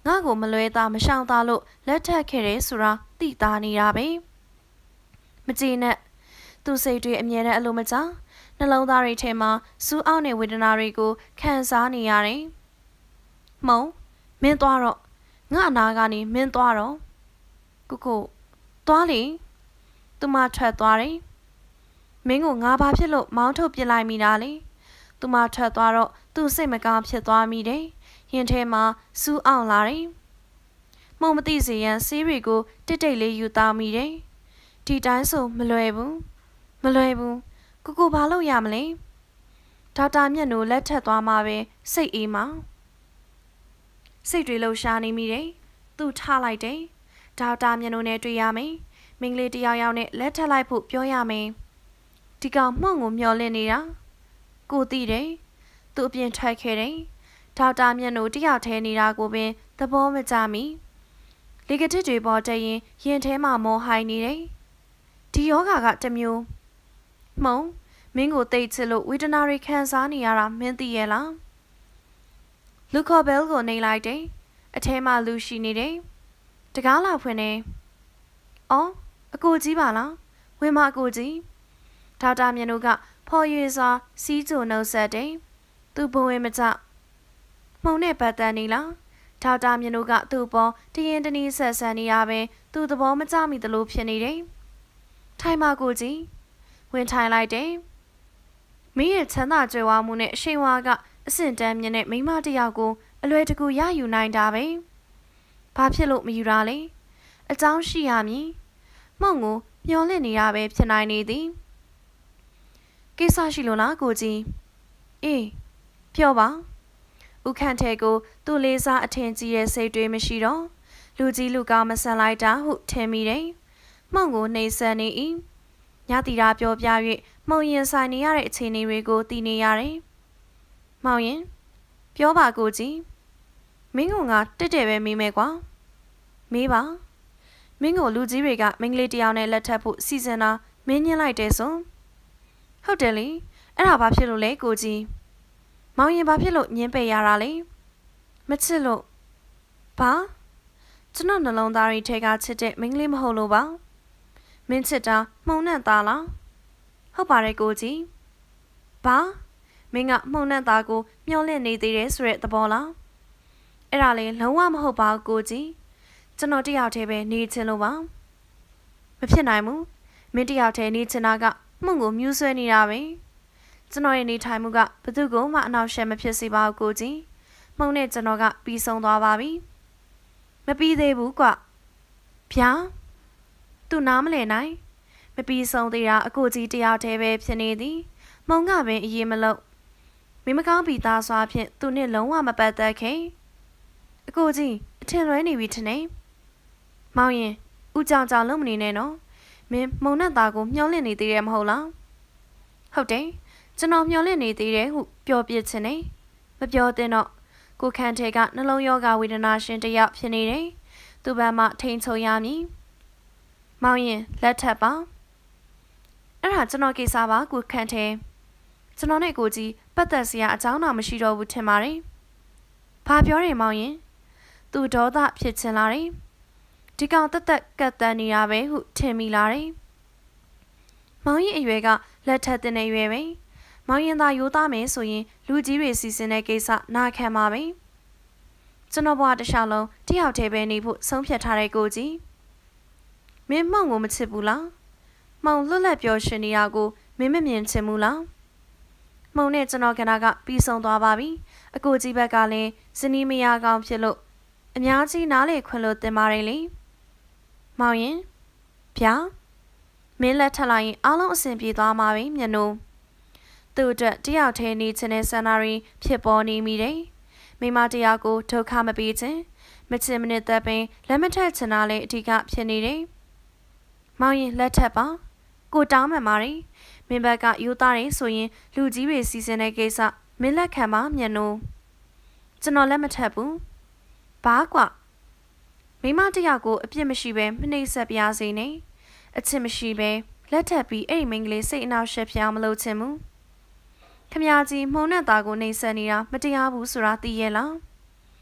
S1: ငါ့ကိုမလွဲသားမရှောင်သားလို့လက်ထပ်ခဲ့တယ်ဆိုတာသိသားနေတာပဲမကြည့်နဲ့သူစိတ်တွေအမြဲတမ်းအလိုမကျနှလုံးသားတွေထဲမှာစူးအောက်နေဝေဒနာတွေကိုခံစားနေရတယ်မုံမင်းသွားတော့ငါအနာကနေမင်းသွားတော့ကိုကိုသွားလေသူမထွက်သွားတယ်မင်းကိုငါဘာဖြစ်လို့မောင်းထုတ်ပစ်လိုက်မိတာလဲသူမထွက်သွားတော့သူစိတ်မကောင်းဖြစ်သွားမိတယ်ရင်ထဲမှာစူးအောင်လာတယ်မုံမသိစေရန်ဆေးတွေကိုတိတ်တိတ်လေးယူသားမိတယ်ဒီတိုင်းဆိုမလွယ်ဘူးမလွယ်ဘူးကိုကိုဘာလုပ်ရမလဲဒေါက်တာမြတ်နိုးလက်ထက်သွားမှပဲစိတ်အေးမှစိတ်တွေလှရှားနေမိတယ်သူထားလိုက်တယ်ဒေါက်တာမြတ်နိုးနဲ့တွေ့ရမယ်မင်းကလေးတယောက်ယောက်နဲ့လက်ထက်လိုက်ဖို့ပြောရမယ်ဒီကောင်မှုန့်ကိုမျောလင့်နေတာကိုသိတယ်သူအပြင်ထွက်ခဲ့တယ်ဒေါက်တာမြတ်နိုးတယောက်ထဲနေတာကိုပင်သဘောမကျမိလေကတစ်တွေပေါ်တက်ရင်ရင်ထဲမှာမောဟိုင်းနေတယ်ဒီယောဂါကတမျိုးမုံမင်းကိုတိတ်ချစ်လို့ဝေဒနာတွေခံစားနေရတာမင်းသိရဲ့လားလူခေါ်ဘဲလ်ကိုနှိပ်လိုက်တယ်အထဲမှာလူရှိနေတယ်တကားလာဖွင့်နေအော်အကိုကြီးပါလားဝင်မအကိုကြီးဒေါက်တာမြတ်နိုးကဖော်ရွေစွာစီးကြိုနှုတ်ဆက်တယ်သူဘဝင်မကြမှုံနဲ့ပတ်သက်နေလားဒေါက်တာမြတ်နိုးကသူ့ပေါ်တရင်တနည်းဆက်ဆန်နေရပဲသူ့သဘောမကျမိသလိုဖြစ်နေတယ်ထိုင်ပါကိုကြီးဝင်ထိုင်လိုက်တယ်မင်းရဲ့ချမ်းသာကြွယ်ဝမှုနဲ့အရှိန်ဝါကအဆင့်တန်းမြင့်တဲ့မိန်းမတစ်ယောက်ကိုအလွယ်တကူရယူနိုင်တာပဲဘာဖြစ်လို့မယူတာလဲအကြောင်းရှိရမည်မှုံကိုမျောလင့်နေတာပဲဖြစ်နိုင်နေသည်ကိစ္စရှိလို့လားကိုကြီးအေးပြောပါဦးခန့်ထဲကိုသူ့လေးစားအထင်ကြီးရဲ့စိတ်တွေမရှိတော့လူကြီးလူကောင်းမဆန်လိုက်တာဟုထင်မိတယ်မှုံကိုနှိမ့်ဆက်နေ၏ညတီတာပြောပြ၍မှုံရင်ဆိုင်နေရတဲ့အခြေအနေတွေကိုသိနေရတယ်မောင်ရင်ပြောပါကိုကြီးမင်းကငါတက်တယ်ပဲမေးမယ်ကွာမေးပါမင်းကိုလူကြီးတွေကမင်းကလေးတယောက်နဲ့လက်ထပ်ဖို့စီစဉ်တာမင်းညှင်းလိုက်တယ်ဆိုဟုတ်တယ်လေအဲ့ဒါဘာဖြစ်လို့လဲကိုကြီးမောင်ရင်ဘာဖြစ်လို့ညင်းပယ်ရတာလဲမချစ်လို့ဘာကျွန်တော်နှလုံးသားတွေထဲကချစ်တဲ့မင်းကလေးမဟုတ်လို့ပါမင်းချစ်တာမှုံနဲ့သားလားဟုတ်ပါတယ်ကိုကြီးဘာမင်းကမှုံနဲ့သားကိုမျောလင့်နေသေးတယ်ဆိုတဲ့သဘောလားအဲ့ဒါလေလုံးဝမဟုတ်ပါဘူးကိုကြီးကျွန်တော်တယောက်တည်းပဲနေချင်လို့ပါမဖြစ်နိုင်ဘူးမင်းတယောက်တည်းနေချင်တာကမှုံကိုမြူးဆွဲနေတာပဲကျွန်တော်ရဲ့နေထိုင်မှုကဘသူကမှအနောက်ရှက်မဖြစ်စေပါဘူးကိုကြီးမှုံနဲ့ကျွန်တော်ကပြီးဆုံးသွားပါပြီမပြီးသေးဘူးကွဗျာသူနားမလည်နိုင်မပြီးဆုံးသေးတာအကိုကြီးတယောက်တည်းပဲဖြစ်နေသည်မုံကပင်အရေးမလို့မိမကောင်းပြီးသားစွာဖြင့်သူနဲ့လုံးဝမပတ်သက်ခင်အကိုကြီးအထင်လွဲနေပြီထင်နေမောင်ရင်ဦးကြောင်ကြောင်လုံးမနေနဲ့နော်မင်းမုံနဲ့သားကိုမျောလင့်နေသေးတယ်မဟုတ်လားဟုတ်တယ်ကျွန်တော်မျောလင့်နေသေးတယ်ဟုပြောပြချင်နေမပြောသင့်တော့ကိုခန့်ထဲကနှလုံးရောဂါဝေဒနာရှင်တယောက်ဖြစ်နေတယ်သူ့ဘက်မှထိန်ချုံရမည်မောင်ရင်လက်ထပ်ပါအဲ့ဒါကျွန်တော်ကိစ္စပါကိုခန့်ထဲကျွန်တော်နဲ့ကိုကြီးပတ်သက်စရာအကြောင်းတော့မရှိတော့ဘူးထင်ပါတယ်ဘာပြောတယ်မောင်ရင်သူဒေါသဖြစ်ချင်လာတယ်ဒီကောင်တက်တက်ကတ်တန်နေတာပဲဟုထင်မိလာတယ်မောင်ရင်အရွယ်ကလက်ထပ်တဲ့ရွယ်ပဲမောင်ရင်သာရိုးသားမယ်ဆိုရင်လူကြီးတွေစီစဉ်တဲ့ကိစ္စနာခံပါပဲကျွန်တော်ဘဝတစ်လျှောက်လုံးတယောက်တည်းပဲနေဖို့ဆုံးဖြတ်ထားတဲ့ကိုကြီးမင်းမောင်ကိုမချစ်ဘူးလားမောင်လွတ်လပ်ပြောရှင်နေရကိုမင်းမမြင်ချင်ဘူးလားမုံနဲ့ကျွန်တော်ခဏကပြီးဆုံးသွားပါပြီအကိုကြီးဘက်ကလည်းဇနီးမယားကောင်းဖြစ်လို့အများကြီးနားလေခွင့်လို့တင်ပါတယ်လေမောင်ရင်ဗျာမင်းလက်ထပ်လိုက်ရင်အားလုံးအဆင်ပြေသွားမှာပဲမျက်နှာသူ့အတွက်တယောက်ထဲနေချင်တဲ့ဆန္ဒတွေဖြစ်ပေါ်နေမိတယ်မိမတယောက်ကိုဒုက္ခမပေးခြင်းမချင်မနစ်သက်ပင်လက်မထက်ချင်တာလည်းအဓိကဖြစ်နေတယ်မောင်ရင်လက်ထပ်ပါကိုတောင်းမှန်ပါတယ်မင်းဘက်ကယူသားတယ်ဆိုရင်လူကြီးတွေစီစဉ်တဲ့ကိစ္စမင်းလက်ခံပါမျက်နှာကျွန်တော်လက်မထပ်ဘူးဘာကွမိမတယောက်ကိုအပြစ်မရှိပဲမနှိမ့်ဆက်ပြစေနဲ့အချစ်မရှိပဲလက်ထပ်ပြီးအဲ့ဒီမိန်းကလေးစိတ်အနှောက်ယှက်ပြောင်းမလုပ်ချင်ဘူးခမကြီးမှုံနဲ့သားကိုနှိမ့်ဆက်နေတာမတရားဘူးဆိုတာသိရဲ့လား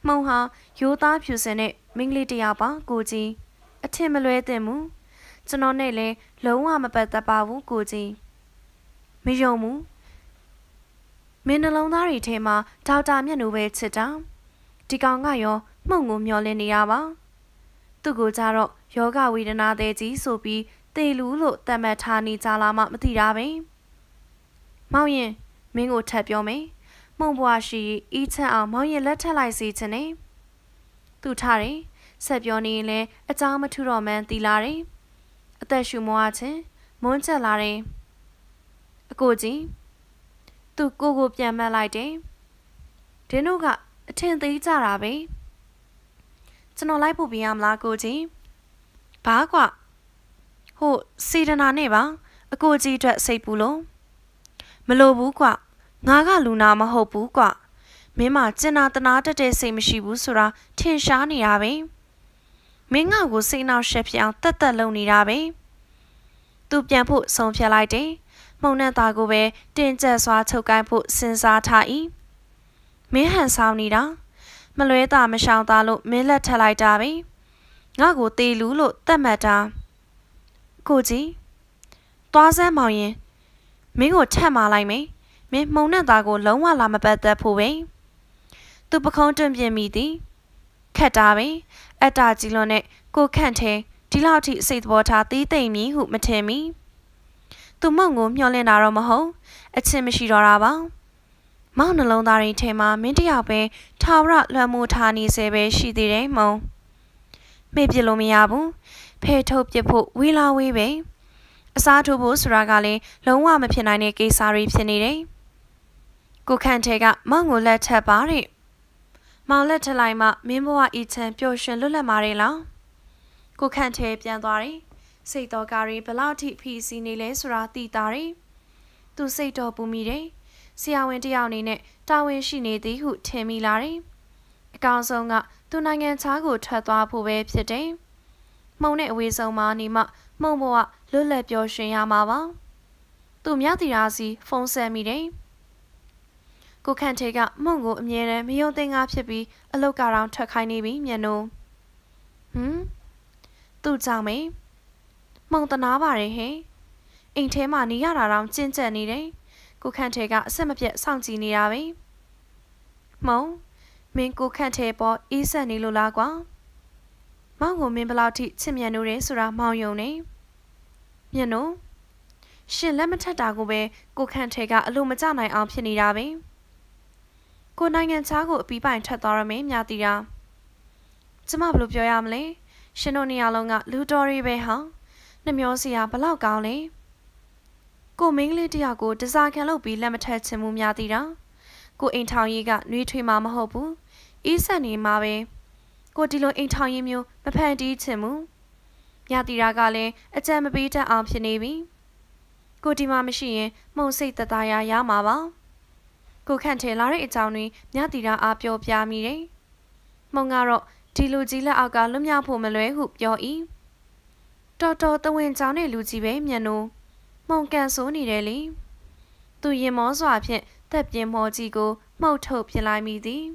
S1: မုံဟာရိုးသားဖြူစင်တဲ့မိန်းကလေးတစ်ယောက်ပါကိုကြီးအထင်မလွဲသင့်ဘူးကျွန်တော်နဲ့လည်းလုံးဝမပတ်သက်ပါဘူးကိုကြီးမယုံဘူးမင်းနှလုံးသားတွေထဲမှာဒေါက်တာမျက်နှာပဲချစ်တာဒီကောင်ကရောမှုန့်ကိုမျောလင်းနေတာပါသူ့ကိုကြတော့ယောဂဝေဒနာတဲ့ကြီးဆိုပြီးတေလူလို့တတ်မှတ်ထားနေကြလားမှမသိတာပဲမောင်ရင်မင်းကိုထပ်ပြောမယ်မှုန့်ဘွားရှိအီးချမ်းအောင်မောင်ရင်လက်ထက်လိုက်စီချင်နေသူထားတယ်ဆက်ပြောနေရင်လည်းအကြောင်းမထူတော့မှန်းသိလာတယ်အသက်ရှူမွားခြင်းမွန်းချက်လာတယ်အကိုကြီးသူကိုကိုပြန်မှတ်လိုက်တယ်ဒင်းတို့ကအထင်သေးကြတာပဲကျွန်တော်လိုက်ဖို့ပြရမလားကိုကြီးဘာကွာဟိုစီဒနာနဲ့ပါအကိုကြီးအတွက်စိတ်ပူလို့မလိုဘူးကွာငါကလူနာမဟုတ်ဘူးကွာမင်းမကျင်နာတနာတက်တဲ့စိတ်မရှိဘူးဆိုတာထင်ရှားနေတာပဲမင်းငါ့ကိုစိတ်နှောက်ရှက်ဖြစ်အောင်တက်တက်လုံနေတာပဲသူပြန်ဖို့ဆုံးဖြတ်လိုက်တယ်မှုန်နဲ့သားကိုပဲတင်ကျက်စွာချုပ်ကိုင်းဖို့စဉ်းစားထား၏မင်းဟန်ဆောင်နေတာမလွဲတာမရှောင်သားလို့မင်းလက်ထက်လိုက်တာပဲငါ့ကိုတေလူလို့တတ်မှတ်တာကိုကြီးသွားစမ်းမောင်ရင်မင်းကိုထက်မာလိုက်မယ်မင်းမှုန်နဲ့သားကိုလုံးဝလာမပတ်သက်ဖို့ပဲသူပခုံးတွန့်ပြင်းမိသည်ခက်တာပဲအတ္တကြီးလွန်နဲ့ကိုခန့်ထဲဒီလောက်ထိစိတ်သဘောထားသေးသိမ့်မည်ဟုမထင်မီသူမုံကိုမျှော်လင့်တာတော့မဟုတ်အချင်းမရှိတော့တာပါမောင်နှလုံးသားရင်းထဲမှာမင်းတယောက်ပဲထာဝရလွှမ်းမိုးထားနေစေပဲရှိသေးတယ်မုံမေ့ပြလို့မရဘူးဖဲထုတ်ပြဖို့ဝေးလာဝေးပဲအစားထိုးဖို့ဆိုတာကလည်းလုံးဝမဖြစ်နိုင်တဲ့ကိစ္စတွေဖြစ်နေတယ်ကိုခန့်ထဲကမောင်ကိုလက်ထပ်ပါတဲ့မောင်လက်ထက်လိုက်မှမင်းဘဝအီချမ်းပျော်ရွှင်လွတ်လပ်မာတယ်လားကိုခန့်ထဲပြန်သွားတယ်စိတ်တော်ကားရီဘလောက်ထိဖီစီနေလဲဆိုတာသိတာတယ်သူစိတ်တော်ပူမိတယ်ဆရာဝန်တယောက်အနေနဲ့တာဝန်ရှိနေသည်ဟုထင်မိလာတယ်အကောင်ဆုံးကသူနိုင်ငံခြားကိုထွက်သွားဖို့ပဲဖြစ်တယ်မှုံနဲ့အဝေးဆုံးမှာနေမှမှုံဘဝလွတ်လပ်ပျော်ရွှင်ရမှာပါသူမြတ်တီရာစီဖုန်းဆက်မိတယ်ကိုခန့်ထေကမုံကိုအမြဲတမ်းမယုံသင်္ကာဖြစ်ပြီးအလုတ်ကောင်ထွက်ခိုင်းနေပြီမြန်နိုးဟမ်သူ့ကြောင့်မေမုံတနာပါတယ်ဟဲ့အိမ်ထဲမှာနေရတာတော့ကျဉ်ကျက်နေတယ်ကိုခန့်ထေကအဆက်မပြတ်စောင့်ကြည့်နေတာပဲမုံမင်းကိုခန့်ထေပေါ်အေးဆက်နေလို့လားကွာမောင်ကိုမင်းဘလောက်ထိချစ်မြတ်နိုးတယ်ဆိုတာမောင်ယုံနေမြန်နိုးရှင်လက်မထက်တာကိုပဲကိုခန့်ထေကအလိုမကျနိုင်အောင်ဖြစ်နေတာပဲကိုနိုင်ငံခြားကိုအပီးပိုင်ထွက်သွားရမယ်မြာတီတာကျမဘယ်လိုပြောရမလဲရှင်တို့နေရာလုံးကလူတော်ရီပဲဟာနှမျောစရာဘလောက်ကောင်းလဲကိုမင်းကလေးတယောက်ကိုတစားခံလုပ်ပြီးလက်မထက်ချင်မှုမြာတီတာကိုအိမ်ထောင်ရေးကနှွေးထွေးမှာမဟုတ်ဘူးအေးဆက်နေမှာပဲကိုဒီလိုအိမ်ထောင်ရေးမျိုးမဖန်တီးချင်ဘူးမြာတီတာကလည်းအကြံမပေးတတ်အောင်ဖြစ်နေပြီကိုဒီမှာမရှိရင်မှုံစိတ်တသားရရမှာပါကိုခန့်ထဲလာတဲ့အကြောင်းတွေမြတီတာအားပြောပြမိတယ်။မုံကတော့ဒီလူကြီးလက်အောက်ကလွတ်မြောက်ဖို့မလွဲဟုပြော၏။တော်တော်တဝင်းကြောင်းတဲ့လူကြီးပဲမြန်နိုးမုံကန်ဆိုးနေတယ်လေ။သူရင်မောစွာဖြင့်သက်ပြင်းမောကြီးကိုမှုတ်ထုတ်ပြလိုက်မိသည်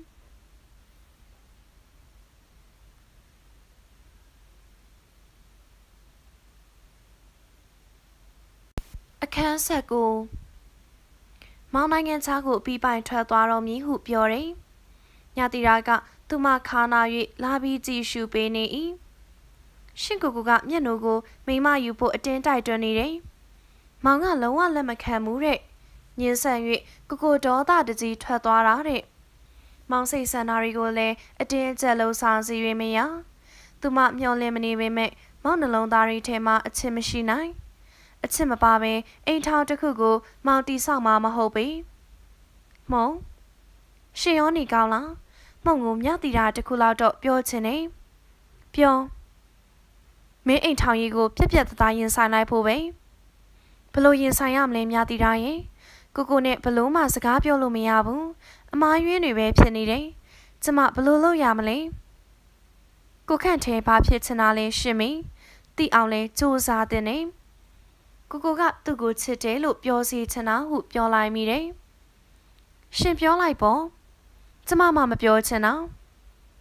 S1: ။အခန်းဆက်ကိုမောင်နိုင်ငံခြားကိုပြီးပိုင်ထွက်သွားတော်မူဟုပြောတယ်။ညတီရာကသူမခါနာ၍လာပြီးကြည့်ရှုပေးနေ၏။ရှင်ကိုကိုကမျက်နှာကိုမိမယူဖို့အတင်းတိုက်တွန်းနေတယ်။မောင်ကလုံးဝလက်မခံဘူးတဲ့။ညင်းဆန်၍ကိုကိုဒေါသတကြီးထွက်သွားတာတဲ့။မောင်စိတ်ဆန္ဒတွေကိုလည်းအတင်းကျပ်လုံးဆောင်စီ၍မရ။သူမမျောလင်းမနေပေမဲ့မောင်နှလုံးသားတွေထဲမှာအချစ်မရှိနိုင်။အချစ်မပါပဲအိမ်ထောင်တစ်ခုကိုမောင်တီဆောက်မှာမဟုတ်ပေမုံရှင်ရောနေကောင်းလားမုံကိုမြတီတာတစ်ခုလောက်တော့ပြောချင်နေပြောမင်းအိမ်ထောင်ကြီးကိုပြက်ပြက်သားသားရင်ဆိုင်လိုက်ဖို့ပဲဘလို့ရင်ဆိုင်ရမလဲမြတီတာရဲ့ကိုကိုနဲ့ဘလို့မှစကားပြောလို့မရဘူးအမားယွင်းတွေပဲဖြစ်နေတယ်ကျမဘလို့လုပ်ရမလဲကိုခန့်ထဲဘာဖြစ်ချင်တာလဲရှင်မင်းတိအောင်လဲစူးစားတဲ့နေကိုကိုကသူ့ကိုချစ်တယ်လို့ပြောစီချင်တာဟုပြောလိုက်မိတယ်။ရှင်ပြောလိုက်ပေါ့။ကျမမှမပြောချင်တာ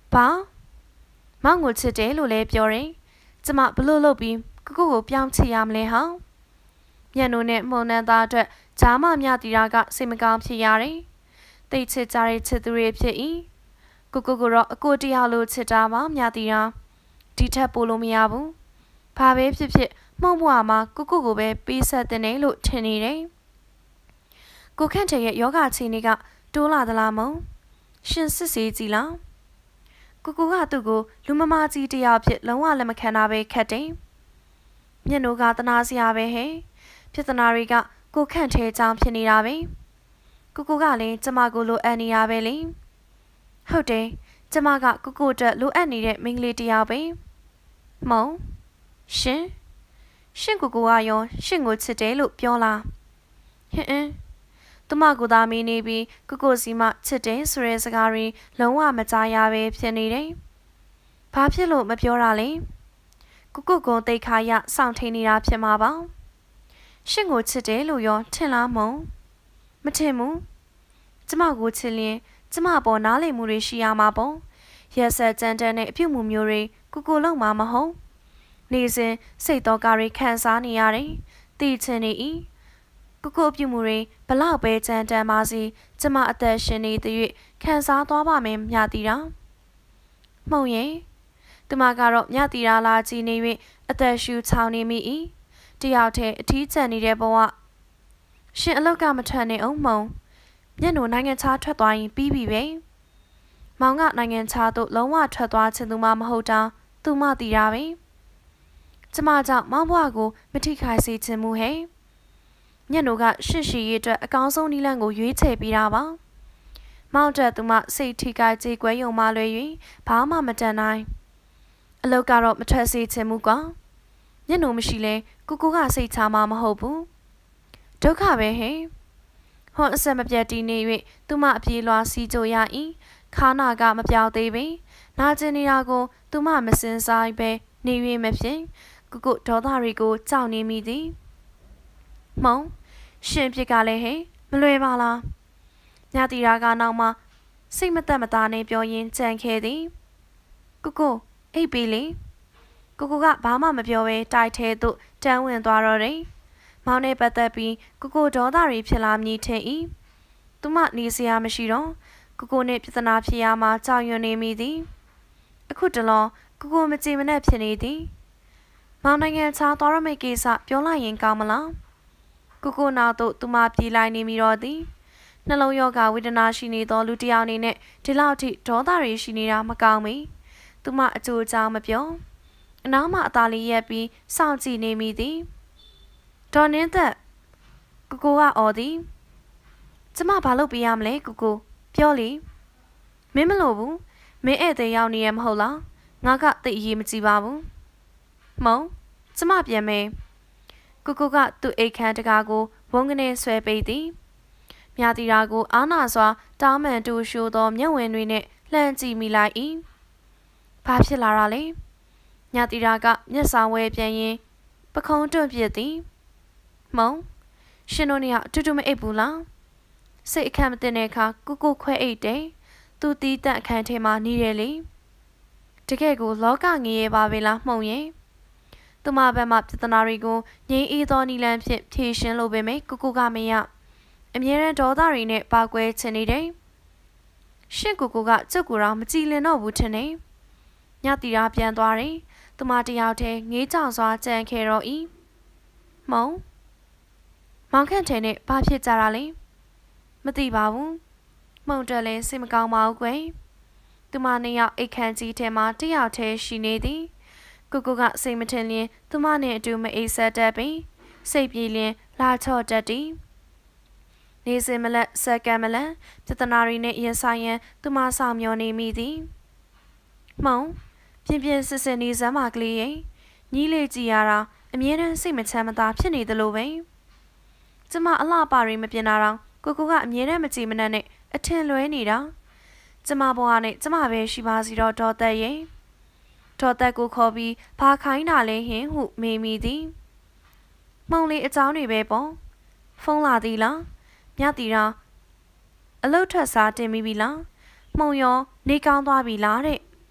S1: ဘာမောင်ကိုချစ်တယ်လို့လည်းပြောတယ်ကျမဘလို့လုပ်ပြီးကိုကိုကိုပြောင်းချရမလဲဟောမျက်နှာနဲ့မှုန်နှံသားအတွက်ဂျာမမြတီရာကစိတ်မကောင်းဖြစ်ရတယ်တိတ်ချစ်ကြတဲ့ချစ်သူတွေဖြစ်၏ကိုကိုကိုတော့အကိုတရားလို့ချစ်တာပါမြတီရာဒီထက်ပိုလို့မရဘူးဘာပဲဖြစ်ဖြစ်မှုန်ဘွားမှာကိုကိုကိုပဲပေးဆက်တဲ့လို့ထင်နေတယ်ကိုခန့်တဲ့ရဲ့ယောဂချီနေကတိုးလာသလားမုံရှင်စစ်စီကြည်လားကိုကိုကသူ့ကိုလူမမာကြီးတရားဖြစ်လုံးဝလက်မခံတာပဲခက်တယ်မျက်နှာကတနာစရာပဲဟဲ့ပြဿနာတွေကကိုခန့်တဲ့ကြောင်ဖြစ်နေတာပဲကိုကိုကလည်းကျမကိုလိုအပ်နေရပဲလေဟုတ်တယ်ကျမကကိုကိုတက်လိုအပ်နေတဲ့မိန်းကလေးတရားပဲမုံရှင်ရှင်ကိုကိုကရောရှင်ကိုချစ်တယ်လို့ပြောလားဟင်းအင်းသူမကိုသာမင်းနေပြီးကိုကိုစီမချစ်တယ်ဆိုတဲ့စကားတွေလုံးဝမကြားရပဲဖြစ်နေတယ်ဘာဖြစ်လို့မပြောတာလဲကိုကိုကိုတိတ်ခါရစောင့်ထိန်နေတာဖြစ်မှာပါရှင်ကိုချစ်တယ်လို့ရောထင်လားမုံမထင်ဘူးကျမကိုချစ်လျင်ကျမပေါ်နားလည်မှုတွေရှိရမှာပေါ့ရက်ဆက်ကြမ်းတမ်းတဲ့အပြုတ်မှုမျိုးတွေကိုကိုလုံးမှာမဟုတ်နေစဉ်စိတ်တော်ကတွေခံစားနေရတယ်သိချင်နေ၏ကိုကိုပြုမှုတွေဘလောက်ပဲကြမ်းတမ်းပါစီကျမအသက်ရှင်နေတဲ့၍ခံစားသွားပါမယ်မြတီတာမှုံရဲ့သူမကတော့မြတီတာလာကြည့်နေ၍အသက်ရှူချောင်းနေမိ၏တယောက်တည်းအထီးကျန်နေတဲ့ဘဝရှင်အလောက်ကမထွက်နေအောင်မုံမျက်နှာနိုင်ငံခြားထွက်သွားရင်ပြီးပြီပဲမောင်ကနိုင်ငံခြားသို့လုံးဝထွက်သွားခြင်းသူမှမဟုတ်တာသူမသိတာပဲကျမကြောင့်မောင်ဘွားကိုမထိခိုက်စေချင်မှုဟဲ့ညံ့တို့ကရှစ်ရှည်ရဲ့အတွက်အကောင်းဆုံးနီလန့်ကိုရွေးချယ်ပေးတာပါမောင်တက်သူမစိတ်ထိခိုက်ကြေကွဲယုံမှလွယ်၍ဘာမှမတန်နိုင်အလောက်ကတော့မထွက်စေချင်မှုကွာညံ့တို့မရှိလဲကိုကိုကစိတ်ချမှာမဟုတ်ဘူးဒုက္ခပဲဟဲ့ဟောအဆက်မပြတ်တည်နေ၍သူမအပြေးလွားစီးကြရ၏ခါနာကမပြောင်းသေးပေနာကျင်နေတာကိုသူမမစင်စားပဲနေ၍မဖြစ်ကိုကိုဒေါသတွေကိုကြောက်နေမိသည်မုံရှင်ပြစ်ကလည်းဟဲ့မလွယ်ပါလားညတီရာကနောက်မှစိတ်မသက်မသားနဲ့ပြောရင်းကြံခဲ့သည်ကိုကိုအိပ်ပြီလေကိုကိုကဘာမှမပြောဘဲတိုက်ထဲသို့တန်းဝင်သွားတော့တယ်မောင်နဲ့ပတ်သက်ပြီးကိုကိုဒေါသတွေဖြစ်လာမည်ထင်၏သူမနေစရာမရှိတော့ကိုကိုနဲ့ပြဿနာဖြစ်ရမှာကြောက်ရွံ့နေမိသည်အခုတလောကိုကိုမကြည်မနဲ့ဖြစ်နေသည်မောင်နိုင်ငံခြားသွားရမယ့်ကိစ္စပြောလိုက်ရင်ကောင်းမလားကိုကိုနောက်သို့သူမပြေးလိုက်နေမိတော့သည်နှလုံးရောဂါဝေဒနာရှိနေသောလူတစ်ယောက်အနေနဲ့ဒီလောက်ထိဒေါသတွေရှိနေတာမကောင်းမီသူမအကျိုးအကြောင်းမပြောအနားမှအသာလေးရက်ပြီးစောင့်ကြည့်နေမိသည်ဒေါ်နင်းသက်ကိုကိုကအော်သည်ကျမဘာလုပ်ပေးရမလဲကိုကိုပြောလေမင်းမလို့ဘူးမင်းဧည့်သည်ရောက်နေရမဟုတ်လားငါကတိတ်အရေးမကြည့်ပါဘူးမုံကျမပြန်မယ်ကိုကိုကသူ့အိတ်ခမ်းတကားကိုဝုန်းကနေဆွဲပေးသည်မြာတီရာကိုအာနာစွာတောင်းမှန်တူရှိုးသောမျက်ဝင်တွေနဲ့လှမ်းကြည့်မိလိုက်၏ဘာဖြစ်လာတာလဲမြာတီရာကမျက်စာဝဲပြန်ရင်ပခုံးတွန့်ပြစ်သည်မုံရှင်တို့နေကအတူတူမအိပ်ဘူးလားစိတ်အခက်မတင်တဲ့အခါကိုကိုခွဲအိတ်တယ်သူတီးတက်အခန်းထဲမှာနေတယ်လေတကယ်ကိုလောကငရေပါပဲလားမှုံရင်သူမဘက်မှပြဿနာတွေကိုငြိမ်းအေးသောနီလန်းဖြင့်ဖြေရှင်းလိုပေမဲ့ကိုကိုကမရအမြဲတမ်းဒေါသတွေနဲ့ပါကွဲချင်နေတယ်ရှင့်ကိုကိုကကျုပ်ကိုတော့မကြည်လင်တော့ဘူးထင်တယ်ညတီရာပြန်သွားတယ်သူမတယောက်တည်းငေးကြောင်စွာကြံခဲ့တော့၏မုံမောင်ခန့်ထဲနဲ့ဘာဖြစ်ကြတာလဲမသိပါဘူးမှုံတက်လဲစိတ်မကောင်းပါဘူးကွယ်သူမနှစ်ယောက်အိတ်ခမ်းကြီးထဲမှာတယောက်တည်းရှိနေသည်ကိုကိုကစိတ်မထင်လျင်သူမနဲ့အတူမအိပ်ဆက်တတ်ပြီးစိတ်ပြေးလျင်လာချော့တတ်သည်နေစဉ်မလက်စက္ကန့်မလန်ပြဿနာတွေနဲ့ရင်ဆိုင်ရန်သူမဆောင်မျောနေမိသည်မှုံပြင်းပြင်းစစ်စစ်နေစမ်းပါကလေးရဲ့ညီးလေးကြည့်ရတာအမြဲတမ်းစိတ်မချမ်းမသာဖြစ်နေသလိုပဲကျမအလှပါရီမပြင်တာတော့ကိုကိုကအမြဲတမ်းမကြည်မနှံ့နဲ့အထင်လွဲနေတာကျမဘဝနဲ့ကျမပဲရှိပါစီတော့ဒေါ်သက်ရဲ့ဒေါ်သက်ကိုခေါ်ပြီးဘာခိုင်းတာလဲဟင်ဟုမေးမိသည်မှုံလေးအကြောင်းတွေပဲပေါ့ဖုန်းလာသည်လားမြတ်တီရာအလုတ်ထွက်စားတင်မိပြီလားမှုံရောနေကောင်းသွားပြီလားတဲ့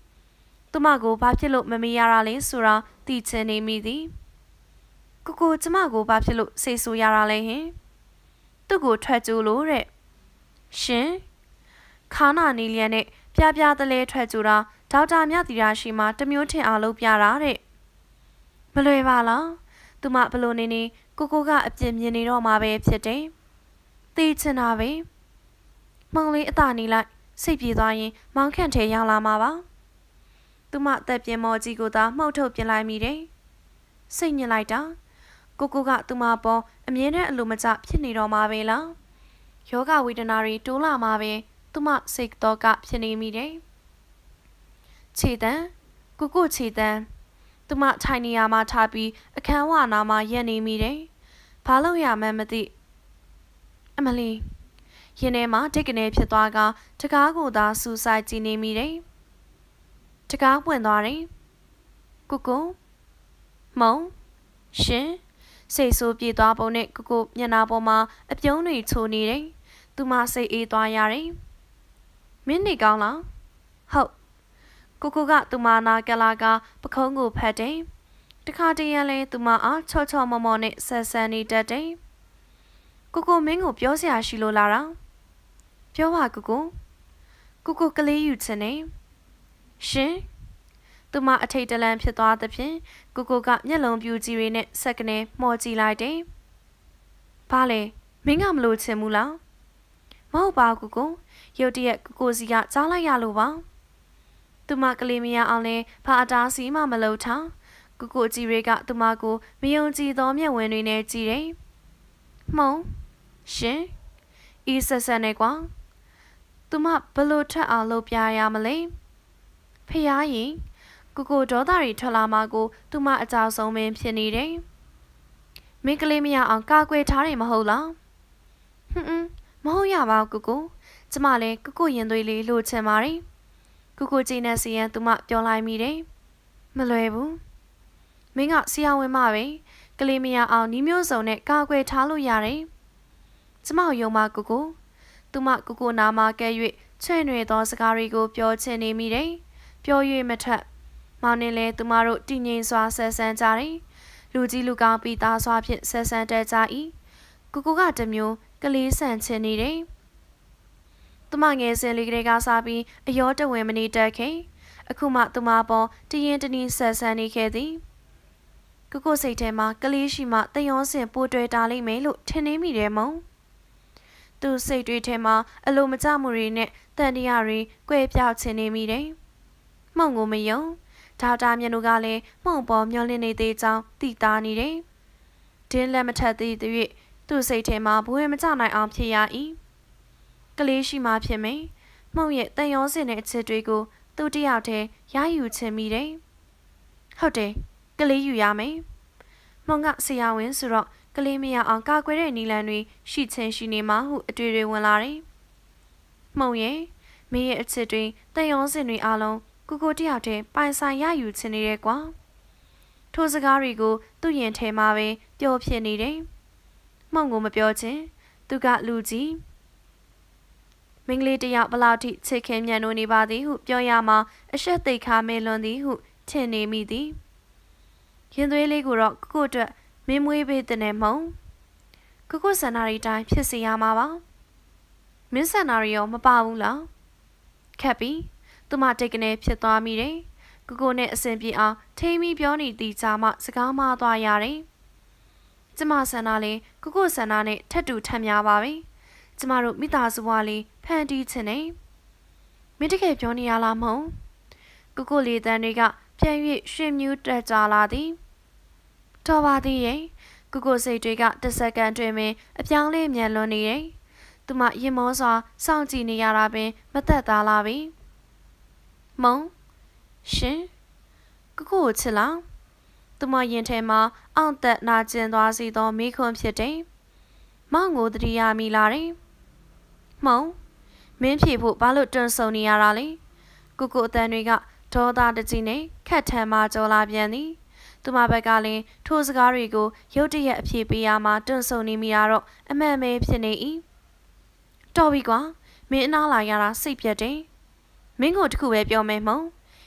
S1: သူမကိုဘာဖြစ်လို့မမေးရတာလဲဆိုတာသိချင်နေမိသည်ကိုကိုကျမကိုဘာဖြစ်လို့စိတ်ဆိုးရတာလဲဟင်သူ့ကိုထွက်ကြိုးလို့တဲ့ရှင်ခါနာနီလျက်နဲ့ပြပြတလဲထွက်ကြိုးတာဒေါက်တာမြတီရာရှိမှတမျိုးထင်အောင်လုပ်ပြတာတဲ့မလွယ်ပါလားသူမဘလို့နေနေကိုကိုကအပြစ်မြင်နေတော့မှပဲဖြစ်တယ်သိချင်တာပဲမောင်လေးအသာနေလိုက်စိတ်ပြေသွားရင်မောင်ခန့်ထဲရောက်လာမှာပါသူမတက်ပြင်းမော်ကြီးကိုသာမှုတ်ထုတ်ပြလိုက်မိတယ်စိတ်ညစ်လိုက်တာကိုကိုကသူမပေါ်အမြဲတမ်းအလိုမကျဖြစ်နေတော့မှာပဲလားယောဂဝေဒနာတွေတိုးလာမှာပဲသူမစိတ်တော့ကဖြစ်နေမိတယ်ခြေတန်းကိုကိုခြေတန်းသူမထိုင်နေရမှာထားပြီးအခန်းဝနာမှာရက်နေမိတယ်ဘာလို့ရမှန်းမသိအမလီရင်ထဲမှာဒိတ်ကနေဖြစ်သွားကတကားကိုသာစူဆိုင်ကြည့်နေမိတယ်တကားပွင့်သွားတယ်ကိုကိုမုံရှင်စိတ်ဆိုးပြေးသွားပုံနဲ့ကိုကိုမျက်နှာပေါ်မှာအပြုံးတွေချိုနေတယ်သူမစိတ်အေးသွားရတယ်မင်းနေကောင်းလားဟုတ်ကိုကိုကသူမနာကလာကပခုံးကိုဖတ်တယ်တခါတည်းရလဲသူမအားချော့ချော့မော်မော်နဲ့ဆက်ဆန်နေတတ်တယ်ကိုကိုမင်းကိုပြောစရာရှိလို့လာတာပြောပါကိုကိုကိုကိုကလေးယူချင်နေရှင်သူမအထိတ်တလန့်ဖြစ်သွားသဖြင့်ကိုကိုကမျက်လုံးပြူကြီးတွေနဲ့ဆက်ကနေမှော်ကြည့်လိုက်တယ်ဘာလဲမင်းကမလို့ချင်ဘူးလားမဟုတ်ပါကိုကိုရုတ်တရက်ကိုကိုစီကကြားလိုက်ရလို့ပါသူမကလေးမရအောင်လဲဘာအတားစီမှမလုပ်ထားကိုကိုကြီးတွေကသူမကိုမယုံကြည်သောမျက်ဝန်းတွေနဲ့ကြည့်တယ်။မှုံရှင်ဤဆက်ဆက်နေကွာသူမဘလို့ထက်အောင်လုပ်ပြရမလဲဖျားရင်ကိုကိုဒေါသတွေထွက်လာမှကိုသူမအကြောက်ဆုံးပင်ဖြစ်နေတယ်။မင်းကလေးမရအောင်ကာကွယ်ထားတယ်မဟုတ်လား။ဟွန်းမဟုတ်ရပါဘူးကိုကိုကျမလည်းကိုကိုရင်သွေးလေးလိုချင်ပါတယ်ကိုကိုကြီးနဲ့စီရန်သူမပြောလိုက်မိတယ်မလွယ်ဘူးမင်းကဆရာဝန်မပဲကလေးမရအောင်နီးမျိုးစုံနဲ့ကာကွယ်ထားလို့ရတယ်ကျမယုံမကိုကိုသူမကိုကိုနာမကဲ၍ချဲ့နွေသောစကားတွေကိုပြောချင်နေမိတယ်ပြော၍မထက်မောင်နေလဲသူမတို့တည်ငြိမ်စွာဆက်ဆံကြတယ်လူကြီးလူကောင်းပြီးသားစွာဖြင့်ဆက်ဆံတတ်ကြ၏ကိုကိုကတမျိုးကလေးဆန်ချင်နေတယ်သူမငယ်စဉ်လေးကလေးကစားပြီးအယောတဝင်မနေတတ်ခင်အခုမှသူမပေါ်တရင်တနည်းဆက်ဆံနေခဲ့သည်ကိုကိုစိတ်ထဲမှာကလေးရှိမှတယောစင်ပိုးတွဲတာလိမ့်မယ်လို့ထင်နေမိတယ်မုံသူစိတ်တွေထဲမှာအလိုမကျမှုတွေနဲ့တန်တရားတွေကွဲပြောက်ချင်နေမိတယ်မုံကိုမယုံဒေါက်တာမြတ်တို့ကလည်းမှုံပေါ်မျောလင်းနေသေးကြောင်းသိသားနေတယ်ဒင်းလက်မထက်သေးသည်သူ့စိတ်ထဲမှာဘဝမကျနိုင်အောင်ဖြစ်ရ၏ကလေးရှိမှဖြစ်မယ်မှုံရဲ့တန်ရောစင်တဲ့အချစ်တွေကိုသူ့တယောက်တည်းရယူချင်မိတယ်ဟုတ်တယ်ကလေးယူရမယ်မုံကဆရာဝန်ဆိုတော့ကလေးမရအောင်ကာကွယ်တဲ့နီလန်တွေရှိချင်ရှိနေမှဟုအတွေ့တွေဝင်လာတယ်မုံရဲ့မင်းရဲ့အချစ်တွေတန်ရောစင်တွေအလုံးကိုကိုတယောက်တည်းပိုင်ဆိုင်ရယူချင်နေတယ်ကွာထိုစကားတွေကိုသူ့ရင်ထဲမှာပဲပျော်ဖြစ်နေတယ်မုံကိုမပြောချင်သူကလူကြီးမင်္ဂလေးတယောက်ဘလောက်ထိချစ်ခင်မြန်လို့နေပါသည်ဟုပြောရမှာအဆက်သိခါမဲလွန်သည်ဟုထင်နေမိသည်ရင်သွေးလေးကိုတော့ကိုကိုအတွက်မင်းမွေးပေးတဲ့မုံကိုကိုဆန္ဒရီတိုင်းဖြစ်စီရမှာပါမင်းဆန္ဒရီရောမပါဘူးလားခက်ပြီသူမတိတ်ကနေဖြစ်သွားမိတယ်ကိုကိုနဲ့အဆင်ပြေအောင်ထိမ့်ပြီးပြောနေသည်ကြားမှစကားမသွားရတယ်ကျမဆန္ဒလေးကိုကိုဆန္ဒနဲ့ထပ်တူထပ်များပါပဲကျမတို့မိသားစုဝါလေးဖန်တီးချင်နေမင်းတကယ်ပြောနေရလားမဟုတ်ကိုကိုလေးတန်းတွေကပြန်၍ရွှင်မြူးတက်ကြလာသည်တော်ပါသေးရဲ့ကိုကိုစိတ်တွေကတစ်စက္ကန့်တွင်ပင်အပြောင်းလေးမြန်လွန်နေတယ်သူမရင်မောစွာစောင့်ကြည့်နေရတာပင်မသက်သာလာပြီမုံရှင်ကိုကိုကိုချစ်လားသူမရင်ထဲမှာအောင့်သက်နာကျင်သွားစီသောမိခွန်းဖြစ်တယ်မောင်ကိုတတိယမိလာတယ်မုံမင်းဖြေဖို့ဘာလို့တွန်းဆုံနေရတာလဲကိုကိုအတန်တွေကဒေါသတကြီးနဲ့ခက်ထန်မှကြောလာပြန်သည်သူမဘက်ကလည်းထိုစကားတွေကိုရုတ်တရက်အဖြေပေးရမှတွန်းဆုံနေမိတာတော့အမှန်ပဲဖြစ်နေ၏တော်ပြီကွာမင်းအနားလာရတာစိတ်ပြတ်တယ်မင်းကိုတခုပဲပြောမယ်မုံ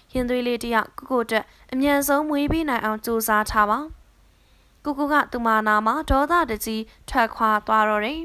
S1: ရင်သွေးလေးတယောက်ကိုကိုတက်အမြန်ဆုံးမွေးပြီးနိုင်အောင်ကြိုးစားထားပါကိုကိုကသူမနာမှာဒေါသတကြီးထွက်ခွာသွားတော့တယ်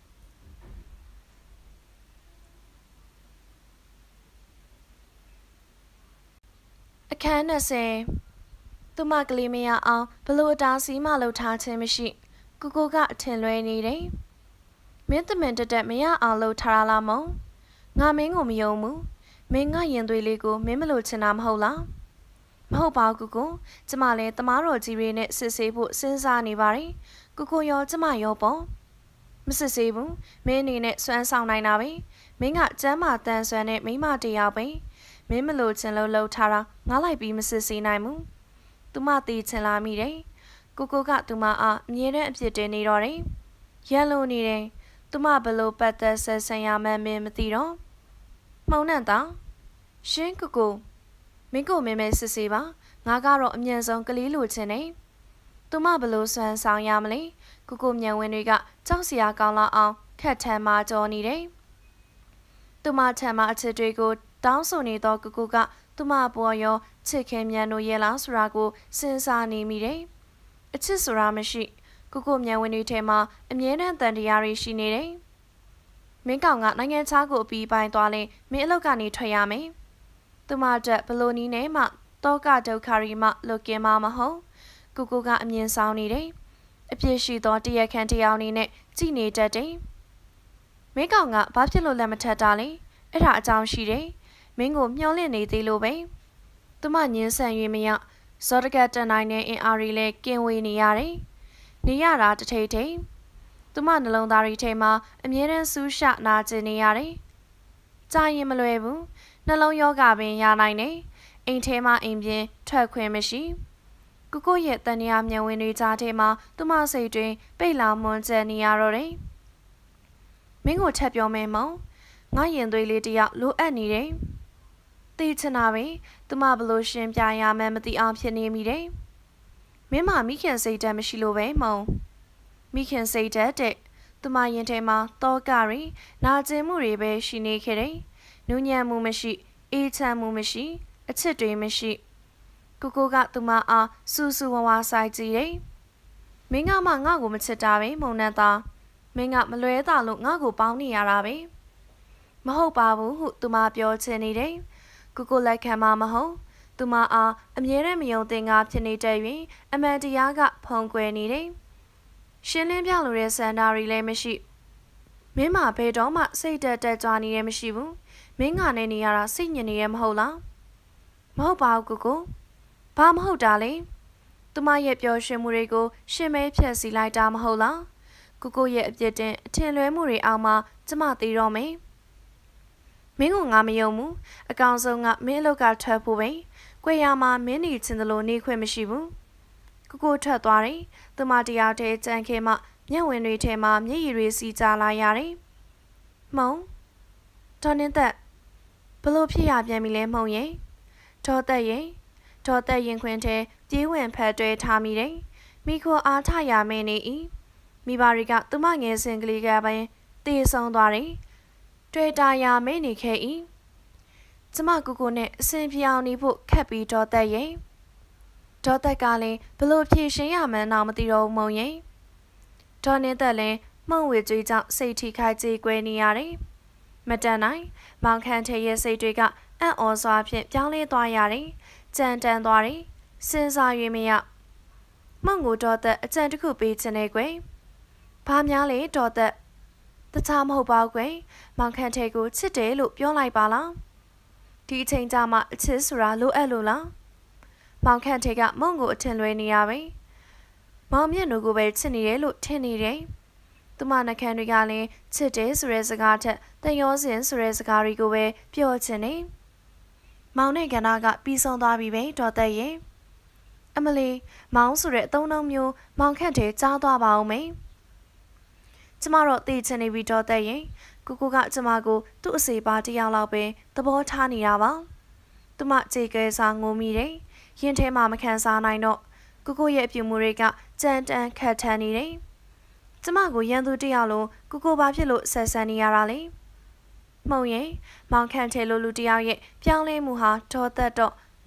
S1: အခန်း၂၀သူမကလေးမရအောင်ဘလို့တားစီးမှလှုပ်ထားခြင်းမရှိကိုကိုကအထင်လွဲနေတယ်မင်းသမင်တက်တက်မရအောင်လှုပ်ထားလားမုံငါမင်းကိုမယုံဘူးမင်းငါရင်သွေးလေးကိုမင်းမလို့ချင်တာမဟုတ်လားမဟုတ်ပါဘူးကိုကိုကျမလည်းတမားတော်ကြီးတွေနဲ့စစ်ဆေးဖို့စဉ်းစားနေပါတယ်ကိုကိုရောကျမရောပေါ့မစစ်ဆေးဘူးမင်းအနေနဲ့စွမ်းဆောင်နိုင်တာပဲမင်းကကျမ်းမာတန်ဆွမ်းတဲ့မိမတရားပဲမင်းမလို့ချင်လို့လှုပ်ထားတာငါလိုက်ပြီးမစစ်ဆေးနိုင်ဘူးသူမတီးချင်လာမိတယ်ကိုကိုကသူမအားအမြဲတမ်းအဖြစ်တင်နေတော့တယ်ရန်လို့နေတယ်သူမဘလို့ပတ်သက်ဆက်ဆံရမှန်းမင်းမသိတော့မှုံနဲ့တောင်ရှင်းကိုကိုမင်းကိုမင်းမဲစစ်ဆေးပါငါကတော့အမြန်ဆုံးကလေးလိုချင်နေသူမဘလို့ဆွမ်းဆောင်ရမလဲကိုကိုမြန်ဝင်တွေကကြောက်စရာကောင်းလာအောင်ခက်ထမ်းမှကြော်နေတယ်သူမထမ်းမှအချစ်တွေကိုတောင်းဆိုနေတော့ကိုကိုကသူမပေါ်ရောချစ်ခင်မြန်တို့ရဲ့လားဆိုတာကိုစဉ်းစားနေမိတယ်အချစ်ဆိုတာမရှိကိုကိုမြန်ဝင်တွေထဲမှာအမြဲတမ်းတန်တရားတွေရှိနေတယ်မင်းကောင်ကနိုင်ငံခြားကိုအပြီးပိုင်းသွားလဲမင်းအလုပ်ကနေထွက်ရမယ်သူမတက်ဘလိုနီးနဲ့မှတောကဒုက္ခရီမှလွတ်ကင်းမမဟုတ်ကိုကိုကအမြင်ဆောင်နေတယ်အပြစ်ရှိသောတရခန့်တရားအနေနဲ့ကြည်နေတတ်တယ်မင်းကောင်ကဘာဖြစ်လို့လက်မထက်တာလဲအဲ့ဒါအကြောင်းရှိတယ်မင်းကိုမျှော်လင့်နေသေးလို့ပဲသူမညင်းဆန်၍မရဇော်တကတ်တန်နိုင်တဲ့အင်အားတွေလည်းကင်းဝေးနေရတယ်နေရတာတထိတ်ထိတ်သူမနှလုံးသားတွေထဲမှာအမြဲတမ်းဆူးရှနာကျင်နေရတယ်ကြာရင်မလွယ်ဘူးနှလုံးယောဂပင်ရနိုင်တယ်အိမ်ထဲမှာအိမ်ပြင်ထွက်ခွင့်မရှိကိုကိုရဲ့တန်ရာမြန်ဝင်တွေကြားထဲမှာသူမစိတ်တွင်ပိတ်လောင်မွန်းကျနေရတော့တယ်မင်းကိုချက်ပြောမယ်မုံငါရင်သွေးလေးတယောက်လိုအပ်နေတယ်သိချင်တာပဲသူမဘလို့ရှင်းပြရမှန်းမသိအောင်ဖြစ်နေမိတယ်မင်းမမိခင်စိတ်ဓာတ်မရှိလို့ပဲမုံမိခင်စိတ်ဓာတ်တဲ့သူမရင်ထဲမှာတောကရီနာကျင်မှုတွေပဲရှိနေခဲ့တယ်နူးညံ့မှုမရှိအေးချမ်းမှုမရှိအချစ်တွေမရှိကိုကိုကသူမအားစူးစူးဝါးဝါဆိုင်ကြည့်တယ်မင်းကမှငါ့ကိုမချစ်တာပဲမုံနဲ့သားမင်းကမလွဲတာလို့ငါ့ကိုပေါင်းနေရတာပဲမဟုတ်ပါဘူးဟုသူမပြောချင်နေတယ်ကိုကိုလက်ခံမှမဟုတ်သူမအားအမြဲတမ်းမယုံသင်ကဖြစ်နေတဲ့၍အမှန်တရားကဖုံးကွယ်နေတယ်ရှင်းလင်းပြလိုတဲ့စန္ဒာရီလည်းမရှိမင်းမဘယ်တော့မှစိတ်တက်တက်ကြွနေရမရှိဘူးမင်းကနဲ့နေရတာစိတ်ညစ်နေရမဟုတ်လားမဟုတ်ပါဘူးကိုကိုဘာမဟုတ်တာလဲသူမရဲ့ပျော်ရွှင်မှုတွေကိုရှင်းမဲဖြတ်စီလိုက်တာမဟုတ်လားကိုကိုရဲ့အပြစ်တင်အထင်လွဲမှုတွေအောင်မှကျမသိတော့မယ်မင်းကငါမယုံဘူးအကောင်ဆုံးကမင်းအလုပ်ကထွက်ဖို့ပဲကြွေရမှာမင်းနေချင်သလိုနေခွင့်မရှိဘူးကိုကိုထွက်သွားတယ်သူမတယောက်တည်းကြံခဲမှမျက်ဝင်တွေထဲမှာမျက်ရည်တွေစီးကြလာရတယ်မုံဒေါ်နင်းသက်ဘလို့ဖြစ်ရပြန်ပြီလဲမုံရဲ့ဒေါ်သက်ရဲ့ဒေါ်သက်ရင်ခွင်ထဲပြေးဝင်ဖက်တွဲထားမိတယ်မိခိုအားထရမင်းနေ၏မိဘတွေကသူမငယ်စဉ်ကလေးကပင်တေဆုံးသွားတယ်တွေ့တာရမင်းနေခဲ့၏ကျမကိုကိုနဲ့အစင်ပြောင်းနေဖို့ခက်ပြီးဒေါ်သက်ရဲ့ဒေါ်သက်ကလည်းဘလို့ဖြည့်ရှင်းရမှန်းတော့မသိတော့ဘူးမုံရင်ဒေါ်နေသက်လည်းမှုံဝေကြွေးကြောင့်စိတ်ထိခိုက်ကြေးကွဲနေရတယ်မတန်နိုင်မောင်ခန့်ထဲရဲ့စိတ်တွေကအံ့ဩစွာဖြင့်ပြောင်းလဲသွားရတယ်ကြမ်းတမ်းသွားတယ်စဉ်းစား၍မရမှုံကိုဒေါ်သက်အကြံတစ်ခုပေးချင်တယ်ကွယ်ဘာများလဲဒေါ်သက်တခြားမဟုတ်ပါဘူးကွယ်မောင်ခန့်ထဲကိုချစ်တယ်လို့ပြောလိုက်ပါလားဒီအချိန်ကြမှာအချစ်ဆိုတာလိုအပ်လို့လားမောင်ခန့်ထဲကမုံကိုအထင်လွဲနေရပဲမောင်မြင့်တို့ကိုပဲချစ်နေတယ်လို့ထင်နေတယ်သူမနှခမ်းတွေကလည်းချစ်တယ်ဆိုတဲ့စကားထက်တန်ရောစင်ဆိုတဲ့စကားတွေကိုပဲပြောချင်နေမောင်နဲ့ကန္နာကပြီးဆုံးသွားပြီပဲဒေါ်သက်ရဲ့အမလီမောင်ဆိုတဲ့အသုံးအနှုန်းမျိုးမောင်ခန့်ထဲကြားသွားပါအောင်မေကျမတော့သိချင်နေပြီဒေါ်သက်ရဲ့ကိုကိုကကျမကိုသူ့အစေပါတယောက်လောက်ပဲသဘောထားနေတာပါသူမကြေကဲစားငိုမိတယ်ရင်ထဲမှာမခံစားနိုင်တော့ကိုကိုရဲ့အပြုံမှုတွေကကြမ်းတမ်းခက်ထန်နေတယ်ကျမကိုရန်သူတယောက်လုံးကိုကိုဘာဖြစ်လို့ဆက်ဆံနေရတာလဲမှုံရင်မောင်ခန့်ထဲလိုလူတယောက်ရဲ့ပြောင်းလဲမှုဟာဒေါ်သက်တော့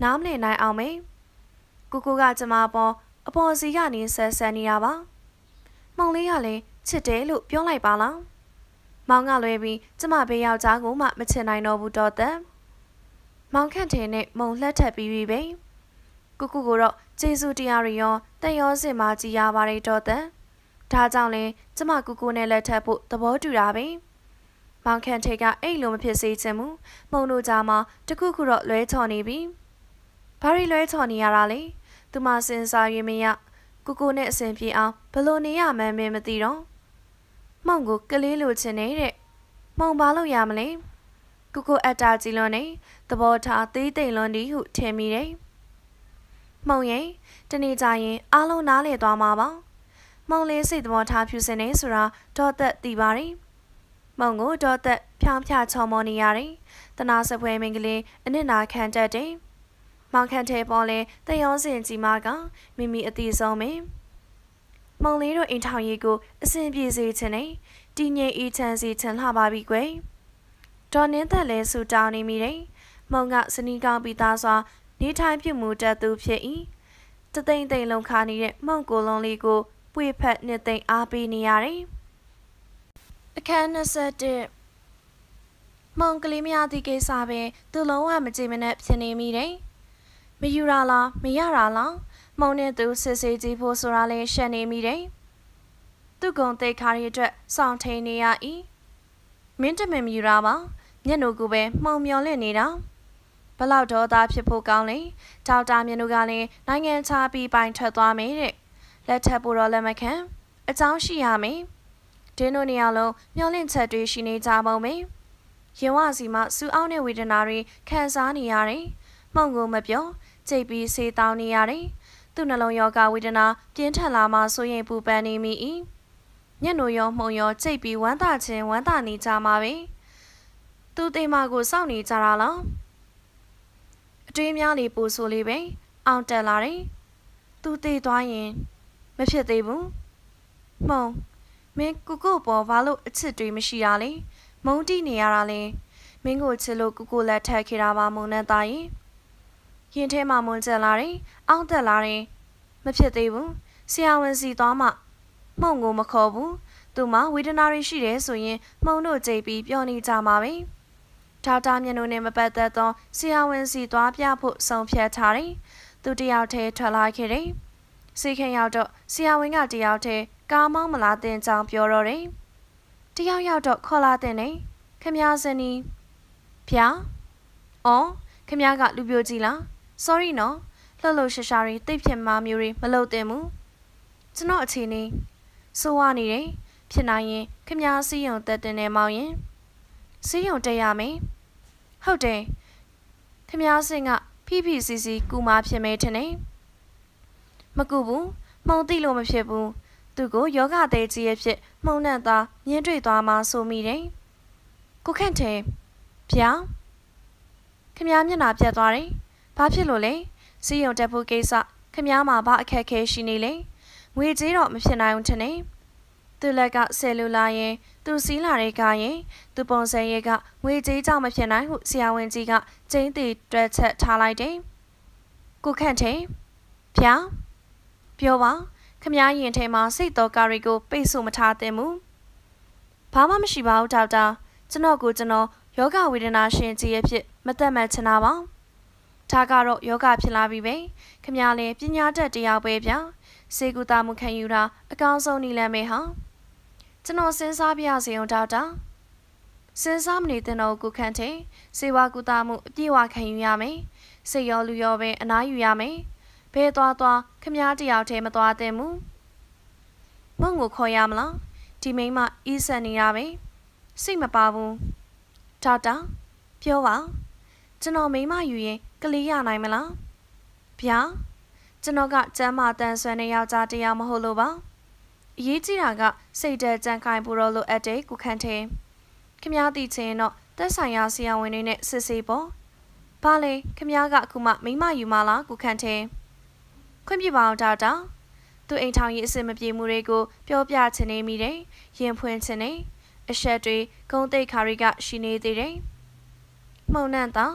S1: နားမလည်နိုင်အောင်မေကိုကိုကကျမပေါ်အပေါ်စီကနေဆက်ဆက်နေရပါမောင်လေးကလည်းချစ်တယ်လို့ပြောလိုက်ပါလားမောင်ကလွဲပြီးကျမဘေးယောက်ျားကိုမှမချစ်နိုင်တော့ဘူးတော့တဲ့မောင်ခန့်ထဲနဲ့မုံလှက်ထက်ပြီးပြီပဲကိုကိုကိုတော့ကျေးဇူးတရားတွေရောတက်ရောစင်မကြည်ရပါတယ်တော့တဲ့ဒါကြောင့်လဲကျမကိုကိုနဲ့လက်ထပ်ဖို့သဘောတူတာပဲမောင်ခန့်ထဲကအဲ့လိုမဖြစ်စေချင်ဘူးမုံတို့ကြားမှာတခုခုတော့လွဲချော်နေပြီဘာရီလွဲချော်နေရတာလဲသူမစင်စားရင်မရကိုကိုနဲ့အဆင်ပြေအောင်ဘလို့နေရမှန်းမသိတော့မုံကိုကလေးလိုချင်နေတဲ့မုံဘာလို့ရမလဲကိုကိုအတ္တကြီးလွန်နေသဘောထားသေးသိမ်လွန်ဒီဟုထင်မိတယ်မုံရင်တနေ့ကျရင်အားလုံးနားလည်သွားမှာပါမုံလေးစိတ်သဘောထားဖြူစင်နေဆိုတာဒေါ်သက်သိပါတယ်မုံကိုဒေါ်သက်ဖြောင်းဖြချော်မော်နေရတယ်တနာစပွဲမင်းကလေးအနစ်နာခံတတ်တယ်မောင်ခန့်ထဲပေါ်လဲတယောစင်ကြီးမကမိမိအတိဆုံးမင်းမုံလေးတို့အိမ်ထောင်ရေးကိုအဆင်ပြေစေချင်နေတည်ငြိမ်အေးချမ်းစီချင်လှပါပြီကွယ်ဒေါ်နင်းသက်လဲဆူတောင်းနေမိတယ်မုံကစနီးကောင်းပြီးသားစွာနေထိုင်ပြုမှုတတ်သူဖြစ်၏တသိမ့်သိမ့်လုံးခါနေတဲ့မုံကိုလုံးလေးကိုပွေဖက်နှစ်သိမ့်အားပေးနေရတယ်အခန်း၂၁မုံကလေးမရသည့်ကိစ္စပဲသူလုံးဝမကြည့်မနဲ့ဖြစ်နေမိတယ်မယူရလားမရတာလားမုံနဲ့သူစစ်စစ်ကြည့်ဖို့ဆိုတာလဲရှက်နေမိတယ်သူကုံတိတ်ခါရီအတွက်စောင့်ထိန်နေရ၏မင်းတမင်မယူရပါမျက်နှာကိုပဲမှုံမျောလင့်နေတာဘလောက်တော့သားဖြစ်ဖို့ကောင်းလဲဒေါက်တာမြင်တို့ကလည်းနိုင်ငံခြားပြီးပိုင်ထွက်သွားမယ်တဲ့လက်ထပ်ဖို့တော့လက်မခံအကြောင်းရှိရမယ်ဒင်းတို့နေရာလုံးမျောလင့်ချက်တွေရှိနေကြပုံပဲရင်ဝစီမှစူအောင်းတဲ့ဝေဒနာတွေခံစားနေရတယ်မှုံကိုမပြောကြိတ်ပြီးဆေးတောင်းနေရတယ်သူ့နှလုံးရောဂါဝေဒနာပြင်းထန်လာမှဆိုရင်ပူပန်နေမိ၏ညနှိုရောမှုံရောကြိတ်ပြီးဝမ်းသာခြင်းဝမ်းသာနေကြမှာပဲသူတိမ်မကိုစောင့်နေကြတာလားအတွေးများလေးပူဆိုလေးပဲအောင်တက်လာတယ်သူတေးသွားရင်မဖြစ်သေးဘူးမှုံမင်းကိုကိုပေါ်ဘာလို့အချစ်တွေမရှိရလဲမုံတိနေရတာလဲမင်းကိုချစ်လို့ကိုကိုလက်ထက်ခဲ့တာပါမုံနဲ့သားရင်ရင်ထဲမှာမွန်ကျက်လာတယ်အောင့်တက်လာတယ်မဖြစ်သေးဘူးဆရာဝန်စီသွားမှမှုံကိုမခေါ်ဘူးသူမှဝေဒနာတွေရှိတယ်ဆိုရင်မှုံတို့ကြိတ်ပြီးပြောနေကြမှာပဲဒေါက်တာမျက်နှာနဲ့မပတ်သက်သောဆရာဝန်စီသွားပြဖို့ဆုံးဖြတ်ထားတယ်သူတယောက်တည်းထွက်လာခဲ့တယ်စီခင်ရောက်တော့ဆရာဝန်ကတယောက်တည်းကားမောင်းမလာတဲ့ကြောင်ပြောတော့တယ်တယောက်ရောက်တော့ခေါ်လာတဲ့နေခမည်းစနီးဖျားအော်ခမည်းကလူပြိုကြီးလား sorry နော်လှုပ်လှုပ်ရှားရှားတွေတိတ်ဖြစ်မှမျိုးတွေမလုပ်သင့်ဘူးကျွန်တော်အခြေအနေဆိုးဝါးနေတယ်ဖြစ်နိုင်ရင်ခမည်းစီးရုံတက်တင်နေမောင်းရင်စီးရုံတက်ရမယ်ဟုတ်တယ်ခမည်းစင်ကဖိဖိစီစီကူမဖြစ်မဲထင်နေမကူဘူးမှုံတိလို့မဖြစ်ဘူးသူကိုယောဂသေးကြီးရဲ့ဖြစ်မှုံနဲ့သားညှင်းတွေ့သွားမှဆိုမိတယ်ကိုခန့်တယ်ဗျာခမည်းမျက်နှာပြတ်သွားတယ်ဘာဖြစ်လို့လဲစီယုံတက်ဖို့ကိစ္စခမည်းမှာဘာအခက်ခဲရှိနေလဲငွေကြေးတော့မဖြစ်နိုင်ဘူးထင်နေသူလက်ကဆယ်လူလာရင်သူစီးလာတဲ့ကရင်သူပုံစံရဲ့ကငွေကြေးကြောင့်မဖြစ်နိုင်ဟုဆရာဝန်ကြီးကကျင်းတီတွဲချက်ထားလိုက်တယ်ကိုခန့်တယ်ဗျာပြောပါခမည်းရင်ထဲမှာစိတ်တော်ကာရီကိုပိတ်ဆို့မထားသင့်ဘူးဘာမှမရှိပါဘူးဒေါက်တာကျွန်တော်ကိုကျွန်တော်ယောဂဝေဒနာရှင်ကြီးရဲ့ဖြစ်မသက်မှတ်ချင်တာပါဒါကတော့ယောဂဖြစ်လာပြီပဲခမည်းလည်းပညာတတ်တယောက်ပဲဗျာစေကူတာမှုခံယူတာအကောင်းဆုံးနည်းလမ်းပဲဟာကျွန်တော်စဉ်းစားပြရစီအောင်ဒေါက်တာစဉ်းစားမနေတဲ့တော့ကိုခန့်တဲ့စေဝါကူတာမှုအပြည့်အဝခံယူရမယ်စိတ်ရောလူရောပဲအနားယူရမယ်ဘဲသွားသွားခမည်းတယောက်တည်းမသွားသင့်ဘူးမုံကိုခေါ်ရမလားဒီမိန်းမအေးဆက်နေတာပဲစိတ်မပါဘူးဒေါက်တာပြောပါကျွန်တော်မိန်းမယူရင်ကလေးရနိုင်မလားဗျာကျွန်တော်ကကျမ်းမာတန်ဆွမ်းတဲ့ယောက်ျားတရားမဟုတ်လို့ပါအရေးကြီးတာကစိတ်တက်ကြံခိုင်ဖို့တော့လိုအပ်တယ်ကိုခန့်တယ်ခမည်းသိချင်တော့သက်ဆိုင်ရာဆရာဝန်တွေနဲ့စစ်ဆေးပေါ့ဘာလဲခမည်းကအခုမှမိန်းမယူမလားကိုခန့်တယ်ခွင့်ပြုပါအောင်ဒေါက်တာသူအိမ်ထောင်ရေးအစစ်မပြေမှုတွေကိုပြောပြချင်နေမိတယ်ရင်ဖွင့်ချင်နေအရှက်တွေဂုံတိတ်ခါရီကရှိနေသေးတယ်မှုံနှံ့တောင်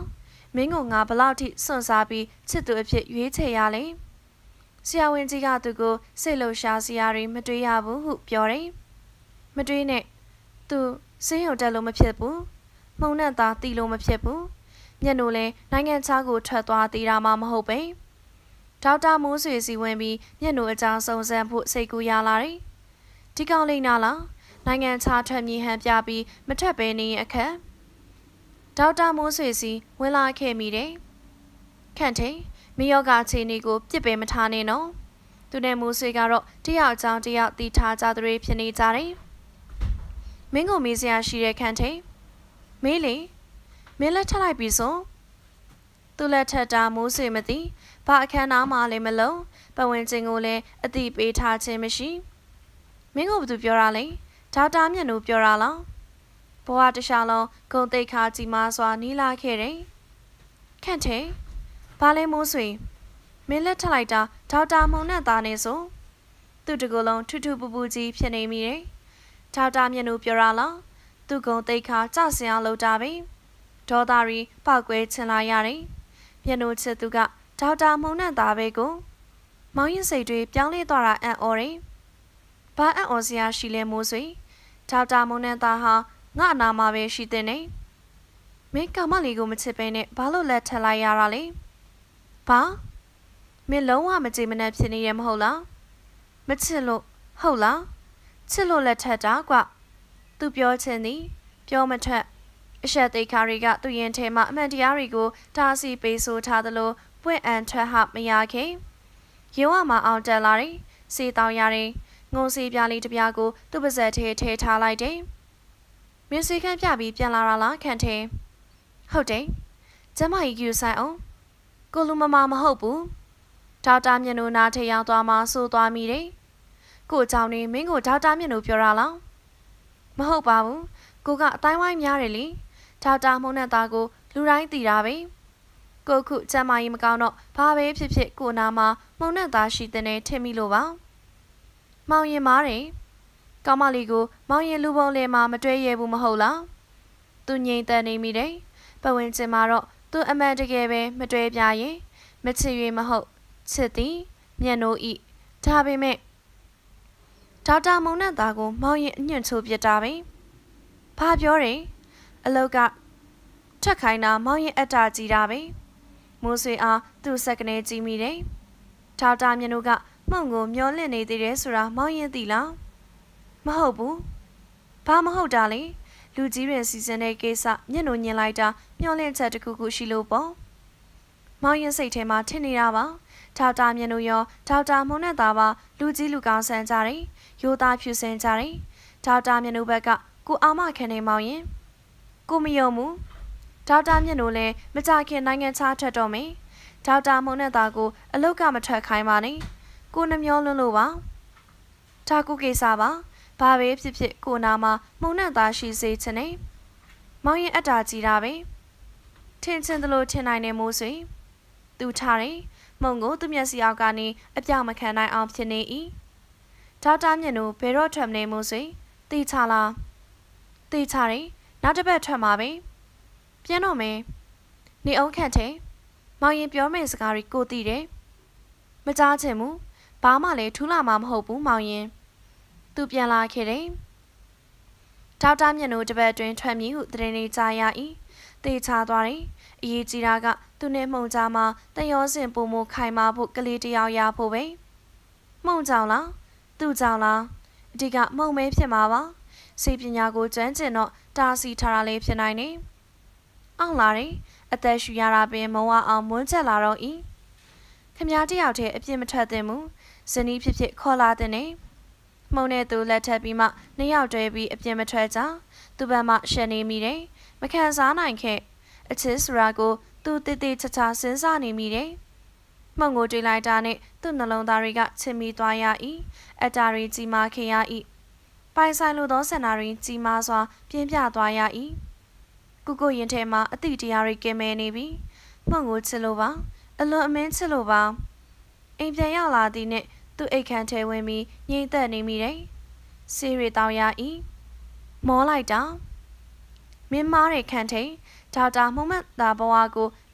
S1: မင်းကိုငါဘလောက်ထိစွန့်စားပြီးချစ်သူအဖြစ်ရွေးချယ်ရလဲဆရာဝန်ကြီးကသူကိုစိတ်လှုပ်ရှားစရာတွေမတွေးရဘူးဟုပြောတယ်မတွေးနဲ့သူစင်းရုံတက်လို့မဖြစ်ဘူးမှုံနဲ့သာတီလို့မဖြစ်ဘူးညနိုလည်းနိုင်ငံခြားကိုထွက်သွားသေးတာမှမဟုတ်ပဲဒေါက်တာမိုးဆွေစီဝင်ပြီးညနိုအကြောင်းစုံစမ်းဖို့စိတ်ကူးရလာတယ်ဒီကောင်လေးနာလားနိုင်ငံခြားထွက်မြေဟန်ပြပြီးမထွက်ပဲနေအခက်ဒေါက်တာမိုးဆွေစီဝင်လာခဲ့မိတယ်ခန့်ထိန်မိယောဂအခြေအနေကိုပြစ်ပယ်မထားနဲ့နော်သူနဲ့မိုးဆွေကတော့တယောက်အကြောင်းတယောက်တီထားကြသူတွေဖြစ်နေကြတယ်မင်းကိုမေးစရာရှိတဲ့ခန့်ထိန်မေးလေမင်းလက်ထပ်လိုက်ပြီဆိုသူလက်ထပ်တာမိုးဆွေမသိဘာအခမ်းအနားမှလည်းမလုံးပတ်ဝန်းကျင်ကိုလည်းအတိပေးထားခြင်းမရှိမင်းကိုဘယ်သူပြောတာလဲဒေါက်တာမြတ်နိုးပြောတာလားဘဝတခြားလုံးဂုံတိတ်ခါကြီးမားစွာနီးလာခဲ့တယ်ခန့်ထိန်ဘာလဲမိုးဆွေမင်းလက်ထပ်လိုက်တာဒေါက်တာမုံနဲ့သားနေဆိုသူတကူလုံးထူးထူးပူပူကြီးဖြစ်နေမိတယ်ဒေါက်တာမြတ်နိုးပြောတာလားသူဂုံတိတ်ခါကြဆင်အောင်လုပ်တာပဲဒေါသရီပောက်ကွဲချင်လာရတယ်မြတ်နိုးချစ်သူကဒေါက်တာမုံနဲ့သားပဲကိုမောင်ရင်စိတ်တွေပြောင်းလဲသွားတာအံ့ဩတယ်ဘာအံ့ဩစရာရှိလဲမိုးဆွေဒေါက်တာမုံနဲ့သားဟာငါအနာမှာပဲရှိတဲ့နေမင်းကောင်မလေးကိုမချစ်ပဲနဲ့ဘာလို့လက်ထပ်လိုက်ရတာလဲဘာမင်းလုံးဝမကြည်မနှက်ဖြစ်နေရမဟုတ်လားမချစ်လို့ဟုတ်လားချစ်လို့လက်ထပ်တာကွသူပြောချင်သည်ပြောမထွက်အဆက်သိခါတွေကသူရင်ထဲမှာအမှန်တရားတွေကိုတားဆီးပေးဆိုထားသလိုပွင့်အန်ထွက်ဟမရခင်ရုံးဝမှာအောင်တက်လာတယ်စေးတောင်းရတယ်ငုံစီပြားလေးတစ်ပြားကိုသူ့ပါဇက်ထဲထဲထားလိုက်တယ်မင်းစီခန့်ပြပြီးပြန်လာတာလားခန့်ထဲဟုတ်တယ်ကျမကြီးယူဆိုင်အောင်ကိုလူမမမဟုတ်ဘူးဒေါက်တာမြတ်နိုးနာထေရောက်သွားမှဆိုသွားမိတယ်ကိုအကြောင်းနေမင်းကိုဒေါက်တာမြတ်နိုးပြောတာလားမဟုတ်ပါဘူးကိုကအတိုင်းဝိုင်းများတယ်လေဒေါက်တာမုံနဲ့သားကိုလူတိုင်းသိတာပဲကိုခုကျမကြီးမကောင်းတော့ဘာပဲဖြစ်ဖြစ်ကိုနာမှာမုံနဲ့သားရှိတဲ့ထင်မိလို့ပါမောင်ရင်မားတယ်ကောင်းမလေးကိုမောင်ရင်လူပုံလေးမှာမတွဲရဘူးမဟုတ်လားသူငြိမ်သက်နေမိတယ်ပတ်ဝန်းကျင်မှာတော့သူအမှန်တကယ်ပဲမတွဲပြရင်မချစ်၍မဟုတ်ချစ်သည်မျက်နှိုးဤဒါပေမဲ့ဒေါက်တာမုံနဲ့သားကိုမောင်ရင်အညွန့်ချိုးပြတာပဲဘာပြောတယ်အလောက်ကထက်ခိုင်းတာမောင်ရင်အတ္တကြီးတာပဲမိုးဆွေအားသူ့စက်ကနေကြည့်မိတယ်ဒေါက်တာမြတ်နိုးကမှုံကိုမျောလင့်နေသေးတယ်ဆိုတာမောင်ရင်သိလားမဟုတ်ဘူးဘာမဟုတ်တာလဲလူကြီးတွေစီစဉ်တဲ့ကိစ္စမျက်နှာညင်လိုက်တာမျောလင့်ချက်တစ်ခုခုရှိလို့ပေါ့မောင်ရင်စိတ်ထဲမှာထင်နေတာပါဒေါက်တာမြတ်နိုးရောဒေါက်တာမုံနဲ့သားပါလူကြီးလူကောင်းဆန်းကြတယ်ရိုးသားဖြူစင်ကြတယ်ဒေါက်တာမြတ်နိုးဘက်ကကိုအာမခံနေမောင်ရင်ကိုမယုံဘူးဒေါက်တာမြတ်နိုးလည်းမကြခင်နိုင်ငံခြားထွက်တော့မယ်ဒေါက်တာမုံနဲ့သားကိုအလုတ်ကမထွက်ခိုင်းပါနဲ့ကိုနှမျောလွန်းလို့ပါဒါကုကိစ္စပါဘာပဲဖြစ်ဖြစ်ကိုနာမှာမုံနဲ့သားရှိစေချင်နေမောင်ရင်အတ္တကြီးတာပဲထင်ချင်သလိုထင်နိုင်နေမိုးဆွေသူထားတယ်မုံကိုသူမျက်စိအောက်ကနေအပြောင်မခံနိုင်အောင်ဖြစ်နေ၏ဒေါက်တာမြတ်နိုးဘယ်တော့ထွက်မနေမိုးဆွေသိချလားသိချတယ်နောက်တစ်ပတ်ထွက်မှာပဲပြန်တော့မယ်နေအောင်ခန့်တဲ့မောင်ရင်ပြောမယ့်စကားတွေကိုသိတယ်မကြားချင်ဘူးဘာမှလည်းထူးလာမှာမဟုတ်ဘူးမောင်ရင်သူပြန်လာခဲ့တယ်ဒေါက်တာမြတ်နိုးတပတ်တွင်ထွက်မည်ဟုသတင်းလေးကြားရ၏သိချသွားတယ်အရေးကြီးတာကသူနဲ့မှုံကြားမှာတယောစင်ပုံမခိုင်မာဖို့ကလေးတယောက်ရဖို့ပဲမှုံကြောင်လားသူ့ကြောင်လားအဒီကမှုံမဲဖြစ်မှာပါစိတ်ပညာကိုကျွမ်းကျင်တော့တာစီထားတာလေးဖြစ်နိုင်နေအောင်လာတယ်အသက်ရှူရတာပင်မဝအောင်မွန်းချက်လာတော့ဤခမည်းတယောက်တည်းအပြစ်မထွက်သင့်ဘူးဇနီးဖြစ်ဖြစ်ခေါ်လာတဲ့နေမှုံနဲ့သူလက်ထပ်ပြီးမှနှစ်ယောက်တည်းပြီးအပြစ်မထွက်ကြသူ့ဘက်မှရှက်နေမိတယ်မခံစားနိုင်ခဲ့အချစ်ဆိုတာကိုသူတည်တည်ချာချာစဉ်းစားနေမိတယ်မှုံကိုတွေ့လိုက်တာနဲ့သူ့နှလုံးသားတွေကချစ်မိသွားရ၏အတားရီကြီးမားခဲ့ရ၏ပိုင်ဆိုင်လိုသောဆန္ဒတွေကြီးမားစွာပြင်းပြသွားရ၏ကုကုရင်ထဲမှာအတိတရားတွေကင်းမဲနေပြီမှုံကိုချစ်လို့ပါအလွန်အမင်းချစ်လို့ပါအိမ်ပြန်ရောက်လာသည်နဲ့သူ့အိတ်ခမ်းထဲဝင်ပြီးငြိမ်သက်နေမိတယ်ဆေးရီတောင်းရ၏မောလိုက်တာမင်းမားတဲ့ခန့်ထိန်ဒေါက်တာမှုံမတ်သားဘဝကို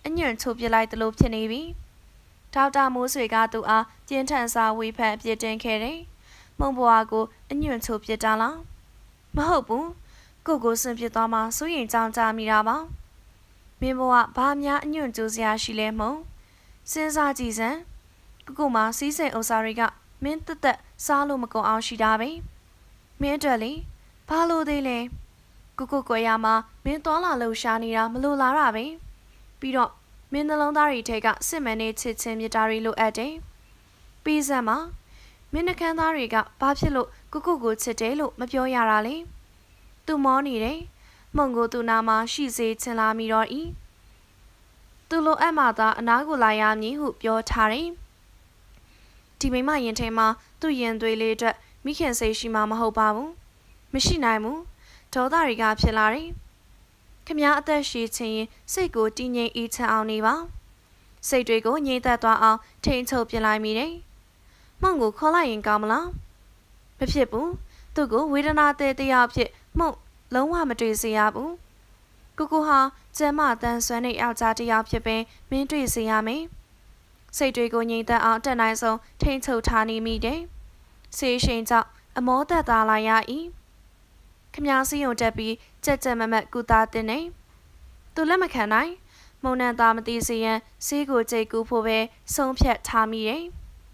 S1: အညွန့်ချိုပစ်လိုက်သလိုဖြစ်နေပြီဒေါက်တာမိုးဆွေကသူ့အားပြင်းထန်စွာဝေဖန်အပြစ်တင်ခဲ့တယ်မုံဘွားကိုအညွန့်ချိုပစ်တာလားမဟုတ်ဘူးကိုကိုစွန့်ပစ်သွားမှစိုးရင်ကြောင်ကြမိတာပါမင်းဘဝဘာများအညွန့်ကျိုးစရာရှိလဲမုံစဉ်းစားကြည့်စမ်းကိုကိုမှာစီးစိမ်ဥစ္စာတွေကမင်းတက်တက်စားလို့မကုန်အောင်ရှိတာပဲမင်းအတွက်လေဘာလို့သေးလဲကိုကိုကွယ်ရမှာမင်းသွားလာလှူရှားနေတာမလိုလားတာပဲပြီးတော့မင်းနှလုံးသားတွေထဲကစစ်မှန်တဲ့ချစ်ချင်းမြတ်တာတွေလိုအပ်တယ်ပြီးစမ်းမှာမင်းနှကန်းသားတွေကဘာဖြစ်လို့ကိုကိုကိုချစ်တယ်လို့မပြောရတာလဲသူမောနေတယ်မုံကိုသူနာမှာရှိစေချင်လာမိတော့ဤသူလိုအပ်မှသာအနာကိုလာရမည်ဟုပြောထားတယ်ဒီမိမရင်ထဲမှာသူ့ရင်သွေးလေးအတွက်မိခင်စိတ်ရှိမှမဟုတ်ပါဘူးမရှိနိုင်ဘူးဒေါသတွေကဖြစ်လာတယ်ခမည်းအသက်ရှည်ခြင်းရင်စိတ်ကိုတည်ငြိမ်အေးချမ်းအောင်နေပါစိတ်တွေကိုငြိမ်သက်သွားအောင်ထိန်ချုပ်ပြလိုက်မိတယ်မုံကိုခေါ်လိုက်ရင်ကောင်းမလားမဖြစ်ဘူးသူ့ကိုဝေဒနာတဲ့တရားဖြစ်မုံလုံးဝမတွေ့စေရဘူးကိုကိုဟာကျမ်းမတန်ဆွမ်းတဲ့ယောက်ျားတစ်ယောက်ဖြစ်ပင်မင်းတွေ့စေရမယ်စိတ်တွေကိုငြိမ်သက်အောင်တက်နိုင်ဆုံးထိန်ချုပ်ထားနေမိတယ်ဆေးရှိန်ကြောင့်အမောသက်သာလာရ၏ခမားစီယုံတက်ပြီးကြက်ကြက်မမတ်ကူသားတင်နေသူလက်မခံနိုင်မုံနန်သားမသိစေရန်ဆေးကိုကြိတ်ကူးဖို့ပဲဆုံးဖြတ်ထားမိတယ်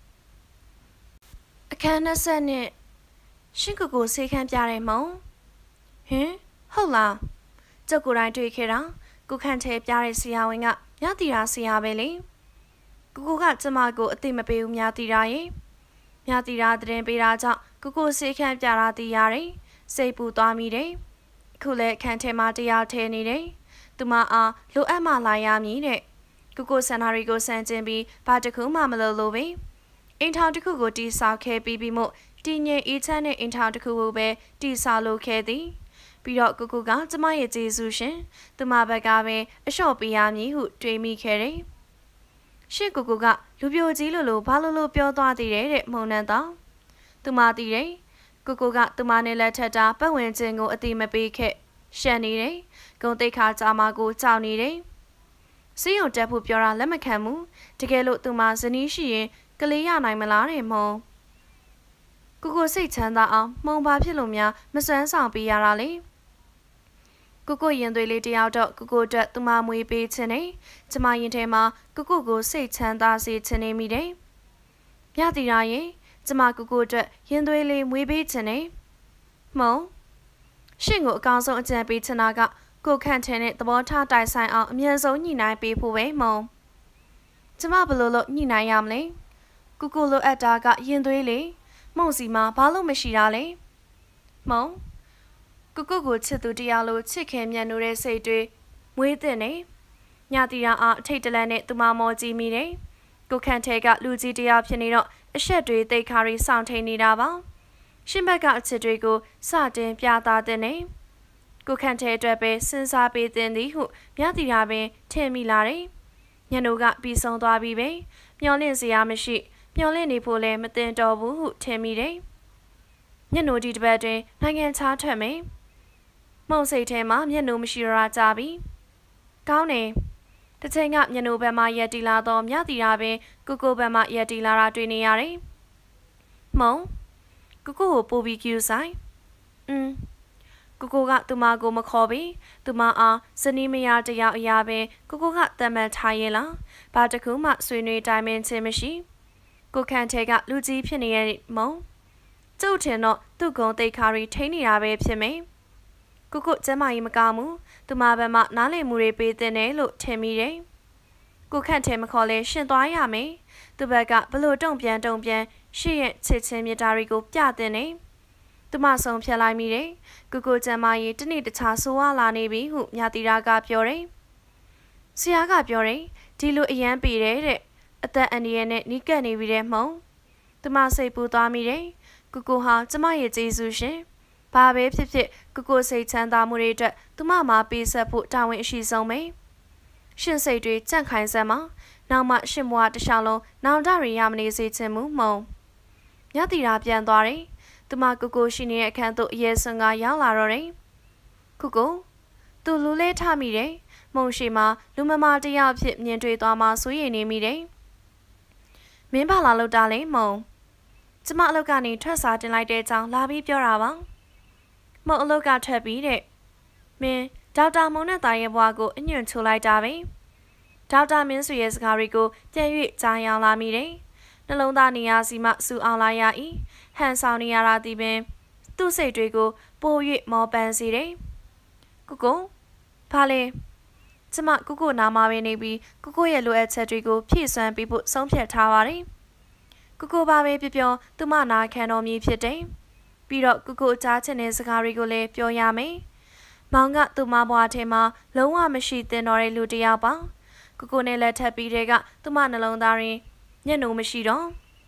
S1: အခန်းနှစ်ဆက်နဲ့ရှင်ကိုကိုဆေးခန်းပြတဲ့မုံဟင်ဟုတ်လားကျုပ်ကိုယ်တိုင်တွေ့ခဲ့တာကိုခန့်ထဲပြတဲ့ဆရာဝန်ကမြတီရာဆရာပဲလေကိုကိုကကျမကိုအသိမပေးဘူးမြတီရာရဲ့မြတီရာတရင်ပေးတာကြောင့်ကိုကိုဆေးခန်းပြတာသိရတယ်စိတ်ပူသွားမိတယ်ခုလည်းခန့်ထဲမှာတယောက်ထဲနေတယ်သူမအားလိုအပ်မှလာရမည်တဲ့ကိုကိုဆန္ဒတွေကိုစမ်းကျင်ပြီးဘာတခုမှမလုပ်လို့ပဲအိမ်ထောင်တစ်ခုကိုတီးဆောက်ခဲ့ပြီးပြီးမို့တည်ငြိမ်အေးချမ်းတဲ့အိမ်ထောင်တစ်ခုကိုပဲတီးဆောက်လုပ်ခဲ့သည်ပြီးတော့ကိုကိုကကျမရဲ့ကျေးဇူးရှင်သူမဘက်ကပဲအလျှော့ပေးရမည်ဟုတွေးမိခဲ့တယ်ရှင့်ကိုကိုကလူပြိုကြီးလိုလိုဘာလို့လို့ပြောသွားသေးတယ်တဲ့မုံနန်းတော်သူမသိတယ်ကိုကိုကသူမနဲ့လက်ထက်တာပတ်ဝန်းကျင်ကိုအတိမပေးခဲ့ရှက်နေတယ်ဂုံတိတ်ခါကြာမကိုကြောက်နေတယ်စီးရုံတက်ဖို့ပြောတာလက်မခံဘူးတကယ်လို့သူမဇနီးရှိရင်ကလေးရနိုင်မလားတဲ့မုံကိုကိုစိတ်ချမ်းသာအောင်မှုံပါဖြစ်လို့များမစွမ်းဆောင်ပေးရတာလေကိုကိုရင်သွေးလေးတယောက်တော့ကိုကိုအတွက်သူမမွေးပေးခြင်းနဲ့ကျမရင်ထဲမှာကိုကိုကိုစိတ်ချမ်းသာစေခြင်းနေမိတယ်မြတီရာရင်ကျမကိုကိုအတွက်ရင်သွေးလေးမွေးပေးခြင်းနဲ့မုံရှင့်ကိုအကောင်းဆုံးအကြံပေးချင်တာကကိုခန့်ထင်းတဲ့သဘောထားတိုင်ဆိုင်အောင်အမြဲဆုံးညှိနှိုင်းပေးဖို့ပဲမုံကျမဘလို့လို့ညှိနှိုင်းရမလဲကိုကိုလိုအပ်တာကရင်သွေးလေးမုံစီမှာဘာလို့မရှိတာလဲမုံကိုကိုကိုချစ်သူတရားလိုချစ်ခင်မြတ်နိုးတဲ့စိတ်တွေမွေးတဲ့နေညတီရာအားအထိတ်တလန့်နဲ့သူမမောကြည့်မိတယ်ကိုခန့်ထဲကလူကြီးတရားဖြစ်နေတော့အဆက်တွေတိတ်ခါရီစောင့်ထိန်နေတာပါရှင်ဘက်ကအချစ်တွေကိုစတင်ပြသတဲ့နေကိုခန့်ထဲအတွက်ပဲစဉ်းစားပေးတဲ့သည်ဟုမြတီရာပင်ထင်မိလာတယ်ညနိုးကပြီးဆုံးသွားပြီပဲမျောလင့်စရာမရှိမျောလင့်နေဖို့လည်းမတင်တော်ဘူးဟုထင်မိတယ်ညနိုးဒီတစ်ပတ်တွင်နိုင်ငံခြားထွက်မယ်မုံစိတ်ထဲမှာမျက်နှာမရှိရကြပြီကောင်းတယ်တစ်ချိန်ကမျက်နှာဘက်မှရက်တီလာတော့မြတီရာပင်ကိုကိုဘက်မှရက်တီလာတာတွေ့နေရတယ်မုံကိုကိုကိုပိုပြီးကျူဆိုင်อืมကိုကိုကသူမကိုမခေါ်ပြီးသူမအားဇနီးမယားတယောက်အရာပင်ကိုကိုကတမ်းမှန်ထားရင်လားဘာတခုမှဆွေးနွေးတိုင်ပင်ခြင်းမရှိကိုခန့်ထဲကလူကြီးဖြစ်နေတဲ့မုံကျုပ်ထင်တော့သူ့ကုံတိတ်ခါရီထိန်းနေတာပဲဖြစ်မယ်ကိုကိုကျမကြီးမကောင်းဘူးသူမဘက်မှနားလည်မှုတွေပေးတဲ့နဲ့လို့ထင်မိတယ်ကိုခန့်ထဲမခေါ်လဲရှင်သွားရမယ်သူဘက်ကဘလို့တုံပြန်တုံပြန်ရှေ့ရဲ့ချစ်ချင်းမြတ်တာတွေကိုပြတဲ့နဲ့သူမဆုံးဖြတ်လိုက်မိတယ်ကိုကိုကျမကြီးတနေ့တခြားဆိုးဝါလာနေပြီဟုမြတီရာကပြောတယ်ဆရာကပြောတယ်ဒီလိုအရန်ပေတယ်တဲ့အသက်အန္တရာယ်နဲ့နီးကပ်နေပြီတဲ့မှုံသူမစိတ်ပူသွားမိတယ်ကိုကိုဟာကျမရဲ့ကျေးဇူးရှင်ဘာပဲဖြစ်ဖြစ်ကိုကိုစိတ်ချမ်းသာမှုတွေအတွက်သူမမှာပေးဆက်ဖို့တာဝန်အရှိဆုံးပဲရှင်စိတ်တွေကြန့်ခိုင်စမ်းမှာနောက်မှရှင်ဘွားတစ်လျှောက်လုံးနောင်တရရမနေစေချင်မှုမုံညတီရာပြန်သွားတယ်သူမကိုကိုရှိနေတဲ့အခန်းသို့အရေးစွန်ကရောက်လာတော့တယ်ကိုကိုသူလူလဲထမိတယ်မုံရှိမှာလူမမာတယောက်ဖြစ်မြင်တွေ့သွားမှစိုးရိမ်နေမိတယ်မင်းဘာလာလို့တာလဲမုံကျမအလုပ်ကနေထွက်စာတင်လိုက်တဲ့အကြောင်းလာပြီးပြောတာပါမုံအလုပ်ကထွက်ပြီးတဲ့မင်းဒေါက်တာမုံနဲ့တာရဲ့ဘွားကိုအညွန့်ချိုလိုက်တာပဲဒေါက်တာမင်းဆွေရဲ့စကားတွေကိုပြန်၍ကြားရောင်လာမိတယ်နှလုံးသားနေရာစီမှစူအောင်လာရ၏ဟန်ဆောင်နေရတာဒီပင်သူ့စိတ်တွေကိုပို၍မောပန်းစေတယ်ကိုကိုဘာလဲကျမကိုကိုနာမှာပဲနေပြီးကိုကိုရဲ့လိုအပ်ချက်တွေကိုဖြည့်စွမ်းပေးဖို့ဆုံးဖြတ်ထားပါတယ်ကိုကိုဘာပဲပြောပြောသူမနာခံတော်မူဖြစ်တယ်ပြီးတော့ကိုကိုကြားချင်တဲ့စကားတွေကိုလည်းပြောရမယ်မောင်ကသူမဘွားထဲမှာလုံးဝမရှိသင့်တော်တဲ့လူတစ်ယောက်ပါကိုကိုနဲ့လက်ထပ်ပြီးတဲ့ကသူမနှလုံးသားရင်းညှက်နှုံမရှိတော့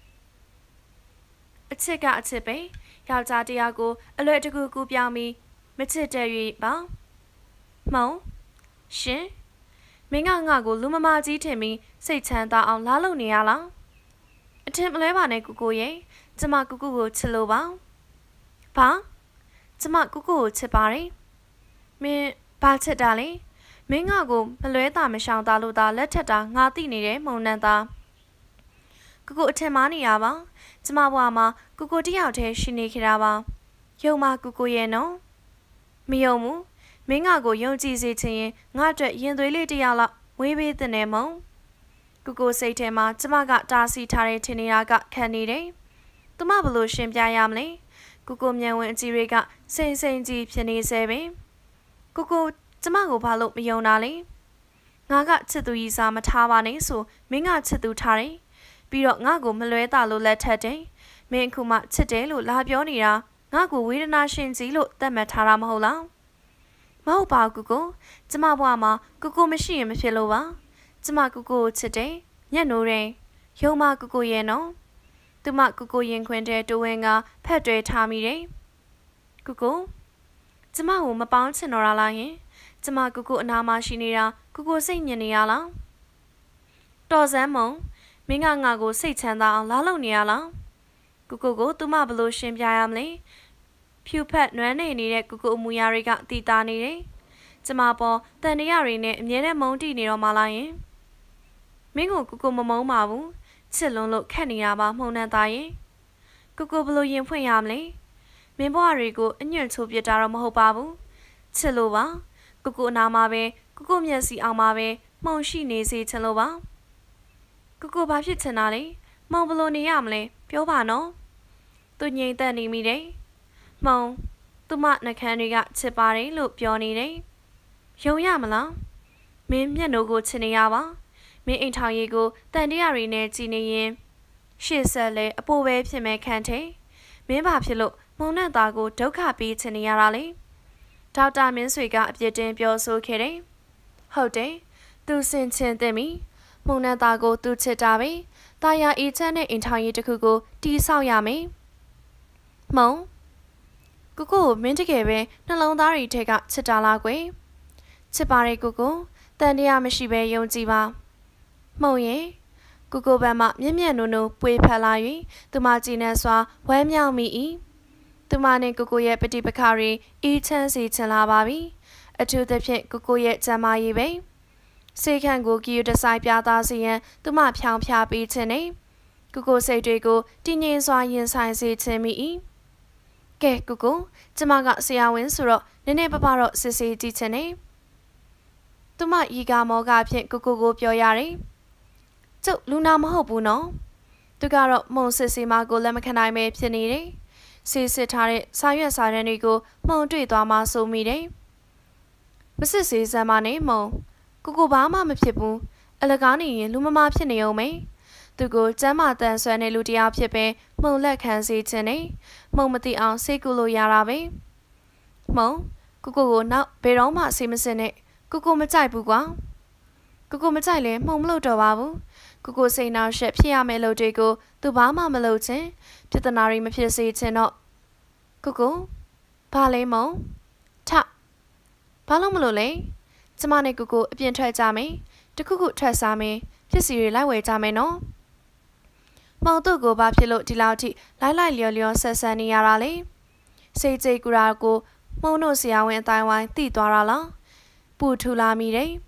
S1: အချစ်ကအချစ်ပဲယောက်ျားတရားကိုအလွယ်တကူကူပြောင်းပြီးမချစ်တဲ့၍ပါမုံရှင်မင်းကငါ့ကိုလူမမာကြီးထင်ပြီးစိတ်ချမ်းသာအောင်လားလုံနေရလားအထင်မလဲပါနဲ့ကိုကိုရဲ့ကျမကိုကိုကိုချစ်လို့ပါဘာကျမကိုကိုကိုချစ်ပါတယ်မင်းဘာချစ်တာလဲမင်းငါ့ကိုမလွဲတာမရှောင်တာလို့သာလက်ထက်တာငါသိနေတယ်မုံနန်းသားကိုကိုအထင်မှားနေရပါကျမဘွားမှာကိုကိုတယောက်တည်းရှိနေခဲ့တာပါယုံမကိုကိုရဲ့နော်မယုံဘူးမင်းငါကိုယုံကြည်စေချင်ရင်ငါအတွက်ရင်သွေးလေးတယောက်လောက်ဝေးပေးတဲ့မုံကိုကိုစိတ်ထဲမှာကျမကတားဆီးထားတဲ့ထင်နေတာကခံနေတယ်သူမဘလို့ရှင်းပြရမလဲကိုကိုမြန်ဝင်အကြီးတွေကစိန်စိန်ကြီးဖြစ်နေစေပဲကိုကိုကျမကိုဘာလို့မယုံတာလဲငါကချစ်သူကြီးစားမထားပါနဲ့ဆိုမင်းကချစ်သူထားတယ်ပြီးတော့ငါကိုမလွဲတာလို့လက်ထက်တယ်မင်းအခုမှချစ်တယ်လို့လာပြောနေတာငါကိုဝေဒနာရှင်ကြီးလို့သတ်မှတ်ထားတာမဟုတ်လားမဟုတ်ပါဘူးကိုကိုကျမဘွားမှာကိုကိုမရှိရင်မဖြစ်လို့ပါကျမကိုကိုချစ်တယ်ညက်နိုးတယ်ယုံမကိုကိုရဲ့နော်သူမကိုကိုရင်ခွင်တဲ့တဝင်းကဖက်တွဲထားမိတယ်ကိုကိုကျမကိုမပေါင်းချင်တော့လားယင်ကျမကိုကိုအနာမရှိနေတာကိုကိုစိတ်ညစ်နေရလားတော်စမ်းမုံမင်းကငါကိုစိတ်ချမ်းသာအောင်လာလုံနေရလားကိုကိုကိုသူမဘလို့ရှင်းပြရမလဲဖြူဖက်နွမ်းနေနေတဲ့ကိုကိုအမူအရာတွေကတည်တာနေတယ်ကျမပေါ်တန်တရားတွေနဲ့အမြဲတမ်းမုန်းတီနေတော့မှလားယင်မင်းကိုကိုကိုမမုန်းပါဘူးချစ်လွန်းလို့ခက်နေတာပါမှုန်နှံသားရင်ကိုကိုဘလို့ရင်ဖွင့်ရမလဲမင်းဘွားတွေကိုအညွန့်ချိုးပြတာတော့မဟုတ်ပါဘူးချစ်လို့ပါကိုကိုအနာမှာပဲကိုကိုမျက်စီအောင်မှာပဲမှုန်ရှိနေစေချင်လို့ပါကိုကိုဘာဖြစ်ချင်တာလဲမှုန်ဘလို့နေရမလဲပြောပါနော်သူငြိမ်သက်နေမိတယ်မှုန်သူမနှကန်းတွေကချစ်ပါတယ်လို့ပြောနေတယ်ယုံရမလားမင်းမျက်နှာကိုချစ်နေရပါမင်းအိမ်ထောင်ရေးကိုတန်တရားတွေနဲ့ကြည်နေရင်ရှေ့ဆက်လဲအပိုးပဲဖြစ်မဲ့ခံတယ်မင်းဘာဖြစ်လို့မုံနဲ့သားကိုဒုက္ခပေးချင်နေရတာလဲဒေါက်တာမင်းဆွေကအပြစ်တင်ပြောဆိုခဲ့တယ်ဟုတ်တယ်သူစင်ချင်တဲ့မီမုံနဲ့သားကိုသူချစ်တာပဲတာယာအေချမ်းတဲ့အိမ်ထောင်ရေးတစ်ခုကိုတီးဆောက်ရမယ်မုံကိုကိုမင်းတကယ်ပဲနှလုံးသားတွေထဲကချစ်တာလားကွယ်ချစ်ပါတယ်ကိုကိုတန်တရားမရှိပဲယုံကြည်ပါမုံရဲ့ကိုကိုဘက်မှမြင့်မြတ်နိုးနိုးပွေဖက်လာ၍သူမကြည်နက်စွာဝမ်းမြောက်မိ၏သူမနဲ့ကိုကိုရဲ့ပฏิပက္ခတွေအေးချမ်းစေချင်လာပါပြီအထူးသဖြင့်ကိုကိုရဲ့ကျမ်းမာရေးပဲစေခန့်ကိုကီယူတဆိုင်ပြသစေရန်သူမဖြောင်းဖြပေးခြင်းနဲ့ကိုကိုစိတ်တွေကိုတည်ငြိမ်စွာရင်ဆိုင်စေခြင်းမိ၏ကဲကိုကိုကျမကဆရာဝန်ဆိုတော့နည်းနည်းပါးပါးတော့စစ်ဆေးကြည့်ခြင်းနဲ့သူမဤကမောကဖြင့်ကိုကိုကိုပြောရတယ်ကျုပ်လူနာမဟုတ်ဘူးနော်သူကတော့မုံစစ်စီမကိုလက်မခံနိုင်ပဲဖြစ်နေတယ်စစ်စစ်ထားတဲ့စာရွက်စာတမ်းတွေကိုမှုံတွေ့သွားမှဆိုမိတယ်မစစ်စေစမ်းမနဲ့မုံကိုကိုဘာမှမဖြစ်ဘူးအလကားနေရင်လူမမာဖြစ်နေအောင်မေသူကိုကျမ်းမာတန်ဆွမ်းတဲ့လူတရားဖြစ်ပဲမှုံလက်ခံစေခြင်းနဲ့မှုံမသိအောင်စိတ်ကူလို့ရတာပဲမုံကိုကိုကိုနောက်ဘယ်တော့မှစိတ်မစင်နဲ့ကိုကိုမကြိုက်ဘူးကွာကိုကိုမကြိုက်လဲမှုံမလို့တော့ပါဘူးကိုကိုစိတ်နှောက်ရှက်ဖြစ်ရမယ့်လို့တွေကိုသူဘာမှမလုပ်ချင်းပြဿနာတွေမဖြစ်စေချင်တော့ကိုကိုဘာလဲမုံထဘာလို့မလို့လဲကျမနဲ့ကိုကိုအပြင်ထွက်ကြမယ်တခုခုထွက်စားမယ်ဖြစ်စီတွေလိုက်ဝယ်ကြမယ်နော်မုံတို့ကိုဘာဖြစ်လို့ဒီလောက်ထိလိုက်လိုက်လျော်လျော်ဆက်ဆံနေရတာလဲစိတ်ကြိတ်ကူရာကိုမုံတို့ဆရာဝန်အတိုင်းဝိုင်းတိသွားတာလားပူထူလာမိတယ်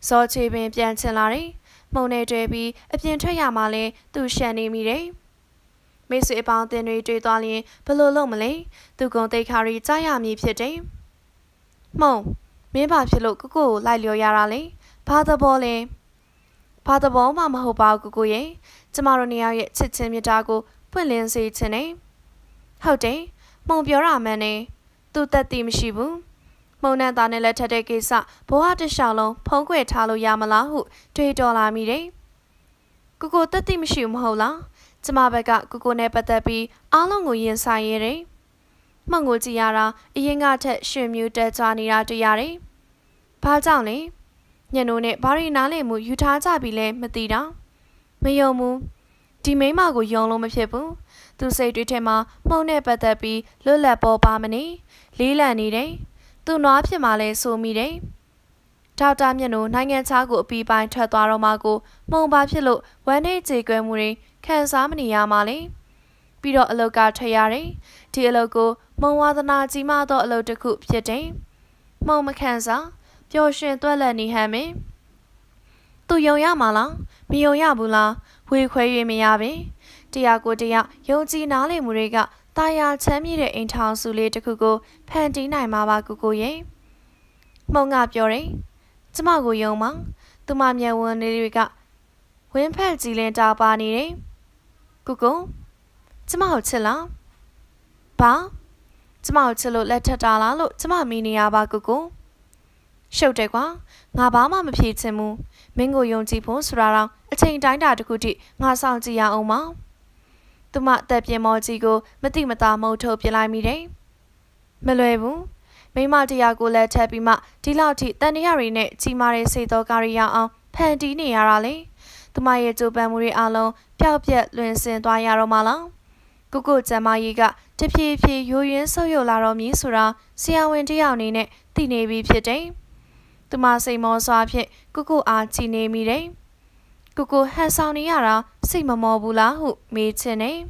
S1: စောချေပင်ပြန်ချင်လာတယ်။မုံနဲ့တွေ့ပြီးအပြင်ထွက်ရမှလဲသူရှန်နေမိတယ်။မိတ်ဆွေအပေါင်းအသင်းတွေတွေ့သွားရင်ဘယ်လိုလုပ်မလဲ။သူကုံတိတ်ခါရီကြားရမည်ဖြစ်တယ်။မုံမင်းဘာဖြစ်လို့ကိုကိုကိုလိုက်လျော်ရတာလဲ။ဘာသဘောလဲ။ဘာသဘောမှမဟုတ်ပါဘူးကိုကိုရဲ့။ကျမတို့နေရာရဲ့ချစ်ချင်းမြတ်တာကိုပွင့်လင်းစေချင်တယ်။ဟုတ်တယ်။မုံပြောရမှန်းနေ။သူတက်တည်မရှိဘူး။မုံနဲ့သားနဲ့လက်ထက်တဲ့ကိစ္စဘဝတစ်လျှောက်လုံးဖုံးကွယ်ထားလို့ရမလားဟုတွေးတော်လာမိတယ်။ကိုကိုတက်တည်မရှိဘူးမဟုတ်လား။ကျမဘက်ကကိုကိုနဲ့ပတ်သက်ပြီးအားလုံးကိုရင်ဆိုင်ရတယ်။မှန်ကိုကြည့်ရတာအရင်ကထက်ရှင်မြူးတက်ကြွနေတာတွေ့ရတယ်။ဘာကြောင့်လဲ။ညနိုနဲ့ဘာရီနားလည်မှုယူထားကြပြီလဲမသိတာ။မယုံဘူး။ဒီမိမကိုယုံလို့မဖြစ်ဘူး။သူစိတ်တွေထဲမှာမှုံနဲ့ပတ်သက်ပြီးလွတ်လပ်ပေါ်ပါမနေလေးလံနေတယ်။သူနွားဖြစ်မှလဲဆိုမိတယ်။ဒေါက်တာမြတ်နိုနိုင်ငံခြားကိုအပီးပိုင်းထွက်သွားတော့မှကိုမှုံပါဖြစ်လို့ဝမ်းနေကြေကွဲမှုတွေခံစားမနေရမှလေပြီးတော့အလုတ်ကထွက်ရတယ်ဒီအလုတ်ကိုမုံဝါသနာကြီးမသောအလုတ်တစ်ခုဖြစ်တယ်မုံမခံစားပျော်ရွှင်သွက်လက်နေဟမ်းမင်းသူယုံရမှာလားမယုံရဘူးလားဝေခွဲ၍မရပင်တရားကိုတရားယုံကြည်နားလည်မှုတွေကတာယာချမ်းမြေ့တဲ့အိမ်ထောင်စုလေးတစ်ခုကိုဖန်တီးနိုင်မှာပါကိုကိုရဲ့မုံကပြောတယ်ကျမကိုယုံမှာသူမမျက်ဝန်းတွေကဝင်းဖက်ကြည်လင်တာပါနေတယ်ကိုကိုကျမကိုချစ်လားဘာကျမကိုချစ်လို့လက်ထပ်တာလားလို့ကျမမီးနေရပါကိုကိုရှုပ်တယ်ကွာငါဘာမှမဖြေချင်ဘူးမင်းကိုယုံကြည်ဖို့ဆိုတာတော့အချိန်တိုင်းတာတစ်ခုထိငါဆောင်ကြည့်ရအောင်ပါသူမအသက်ပြင်းမောကြီးကိုမတိမတာမုတ်ထုတ်ပြလိုက်မိတယ်မလွယ်ဘူးမိမတရားကိုလက်ထပ်ပြီးမှဒီလောက်ထိတန်တရားတွေနဲ့ကြီးမားတဲ့စိတ်တော်ကားရရအောင်ဖန်တီးနေရတာလေသူမရဲ့ကြိုးပမ်းမှုတွေအလုံးပျောက်ပြက်လွင်စင်သွားရတော့မှလားကိုကိုကျမကြီးကတဖြည်းဖြည်းရိုးရင်းဆုပ်ယုပ်လာတော့မည်ဆိုတာဆရာဝန်တယောက်အနေနဲ့သိနေပြီဖြစ်တယ်သူမစိတ်မောစွာဖြင့်ကိုကိုအားချီနေမိတယ်ကိုကိုဟန်ဆောင်နေရတာစိတ်မမောဘူးလားဟုမေးချင်တယ်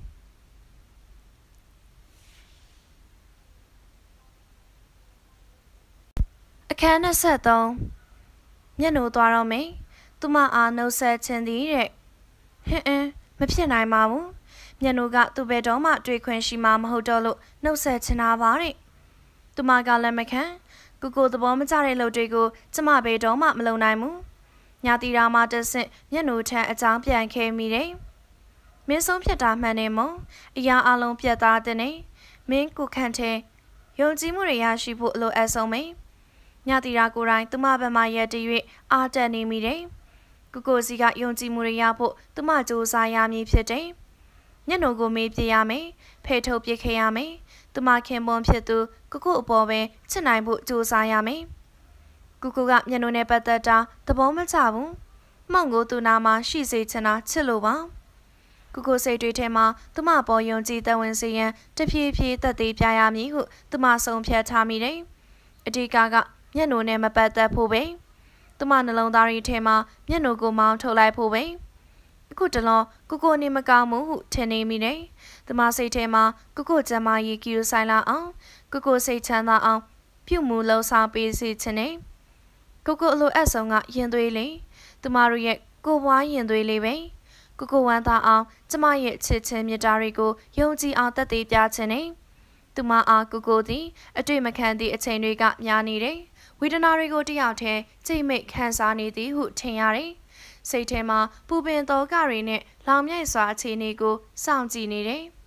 S1: အခန်း၂၃မျက်နှာသွားတော့မယ်သူမအားနှုတ်ဆက်ခြင်းသည်တဲ့ဟင်းအင်းမဖြစ်နိုင်ပါဘူးမျက်နှာကသူ့ဘယ်တော့မှတွေ့ခွင့်ရှိမှာမဟုတ်တော့လို့နှုတ်ဆက်ချင်တာပါတဲ့သူမကလည်းမခံကိုကိုသဘောမကျတဲ့လုပ်တွေကိုကျမဘယ်တော့မှမလုပ်နိုင်ဘူးညာတီရာမှတဆင့်မျက်နှာထမ်းအကြောင်းပြန်ခဲမိတယ်မင်းဆုံးဖြတ်တာမှန်တယ်မုံအရာအလုံးပြတ်သားတဲ့နေမင်းကိုခန့်တဲ့ယုံကြည်မှုတွေရရှိဖို့အလိုအဆုံးပဲညာတီရာကိုယ်တိုင်သူမဘက်မှရက်တည်၍အားတက်နေမိတယ်ကိုကိုစီကယုံကြည်မှုတွေရဖို့သူမစူးစမ်းရမည်ဖြစ်တယ်ညနှုတ်ကိုမေးပြရမယ်ဖေထုတ်ပြခဲ့ရမယ်သူမခင်ပွန်ဖြစ်သူကိုကိုအပေါ်ပဲချစ်နိုင်ဖို့စူးစမ်းရမယ်ကိုကိုကညနှုတ်နဲ့ပတ်သက်တာသဘောမကျဘူးမောင်ကိုသူနာမှာရှိစေချင်တာချစ်လို့ပါကိုကိုစိတ်တွေထဲမှာသူမပေါ်ယုံကြည်တဝင်စေရန်တဖြည်းဖြည်းသက်သေပြရမည်ဟုသူမဆုံးဖြတ်ထားမိတယ်အဓိကကညနှုတ်နဲ့မပတ်သက်ဖို့ပဲသူမနှလုံးသားတွေထဲမှာမျက်နှာကိုမောင်းထုတ်လိုက်ဖို့ပဲအခုတလောကိုကိုနေမကောင်းမှုဟုထင်နေမိတယ်။သူမစိတ်ထဲမှာကိုကိုကျမကြီးကြည့်ဆိုင်လာအောင်ကိုကိုစိတ်ချမ်းသာအောင်ပြုမှုလှုံ့ဆော်ပေးစီခြင်းနဲ့ကိုကိုအလိုအပ်ဆုံးကရင်သွေးလေးသူမတို့ရဲ့ကိုပွားရင်သွေးလေးပဲကိုကိုဝမ်းသာအောင်ကျမရဲ့ချစ်ချင်းမြတ်တာတွေကိုယုံကြည်အောင်တတ်သိပြခြင်းနဲ့သူမအားကိုကိုသည်အတွေ့မခံသည့်အချိန်တွေကများနေတယ်။ဝေဒနာတွေကိုတယောက်တည်းကြိတ်မိတ်ခံစားနေသည်ဟုထင်ရတယ်။စိတ်ထဲမှာပူပင်သောကတွေနဲ့လောင်မြိုက်စွာအခြေအနေကိုစောင့်ကြည့်နေတယ်။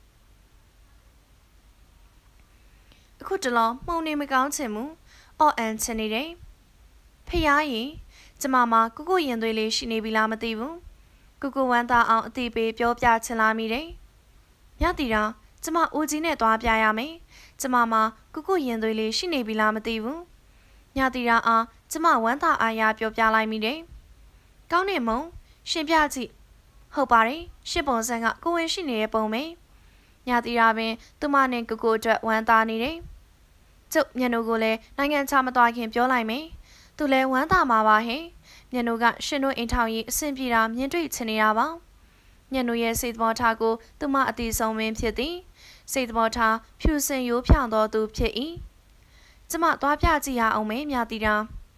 S1: အခုတလောမှုန်နေမကောင်းချင်ဘူး။အော်အန်ချင်နေတယ်။ဖျားရင်ကျမမှာကိုကိုရင်သွေးလေးရှိနေပြီလားမသိဘူး။ကိုကိုဝမ်းသာအောင်အတိပေးပြောပြချင်လာမိတယ်။ညတီတာကျမအိုကြီးနဲ့သွားပြရမယ်။ကျမမှာကိုကိုရင်သွေးလေးရှိနေပြီလားမသိဘူး။ညတီတာအားကျမဝမ်းသာအားရပြောပြလိုက်မိတယ်။ကောင်းနေမုံရှင်ပြကြည့်ဟုတ်ပါတယ်ရှစ်ပုံစံကကိုဝင်ရှိနေတဲ့ပုံပဲညတီရာပင်သူမနဲ့ကိုကိုအတွက်ဝမ်းသာနေတယ်ကျုပ်မျက်နှာကိုလည်းနိုင်ငံခြားမသွားခင်ပြောလိုက်မယ်သူလည်းဝမ်းသာမှာပါဟဲ့မျက်နှာကရှင်တို့အိမ်ထောင်ကြီးအဆင်ပြေတာမြင်တွေ့ချင်နေတာပါမျက်နှာရဲ့စိတ်သဘောထားကိုသူမအတိဆုံးပင်ဖြစ်သည်စိတ်သဘောထားဖြူစင်ရိုးဖြောင်တော်သူဖြစ်၏ကျမသွားပြကြည့်ရအောင်မယ်ညတီရာဟ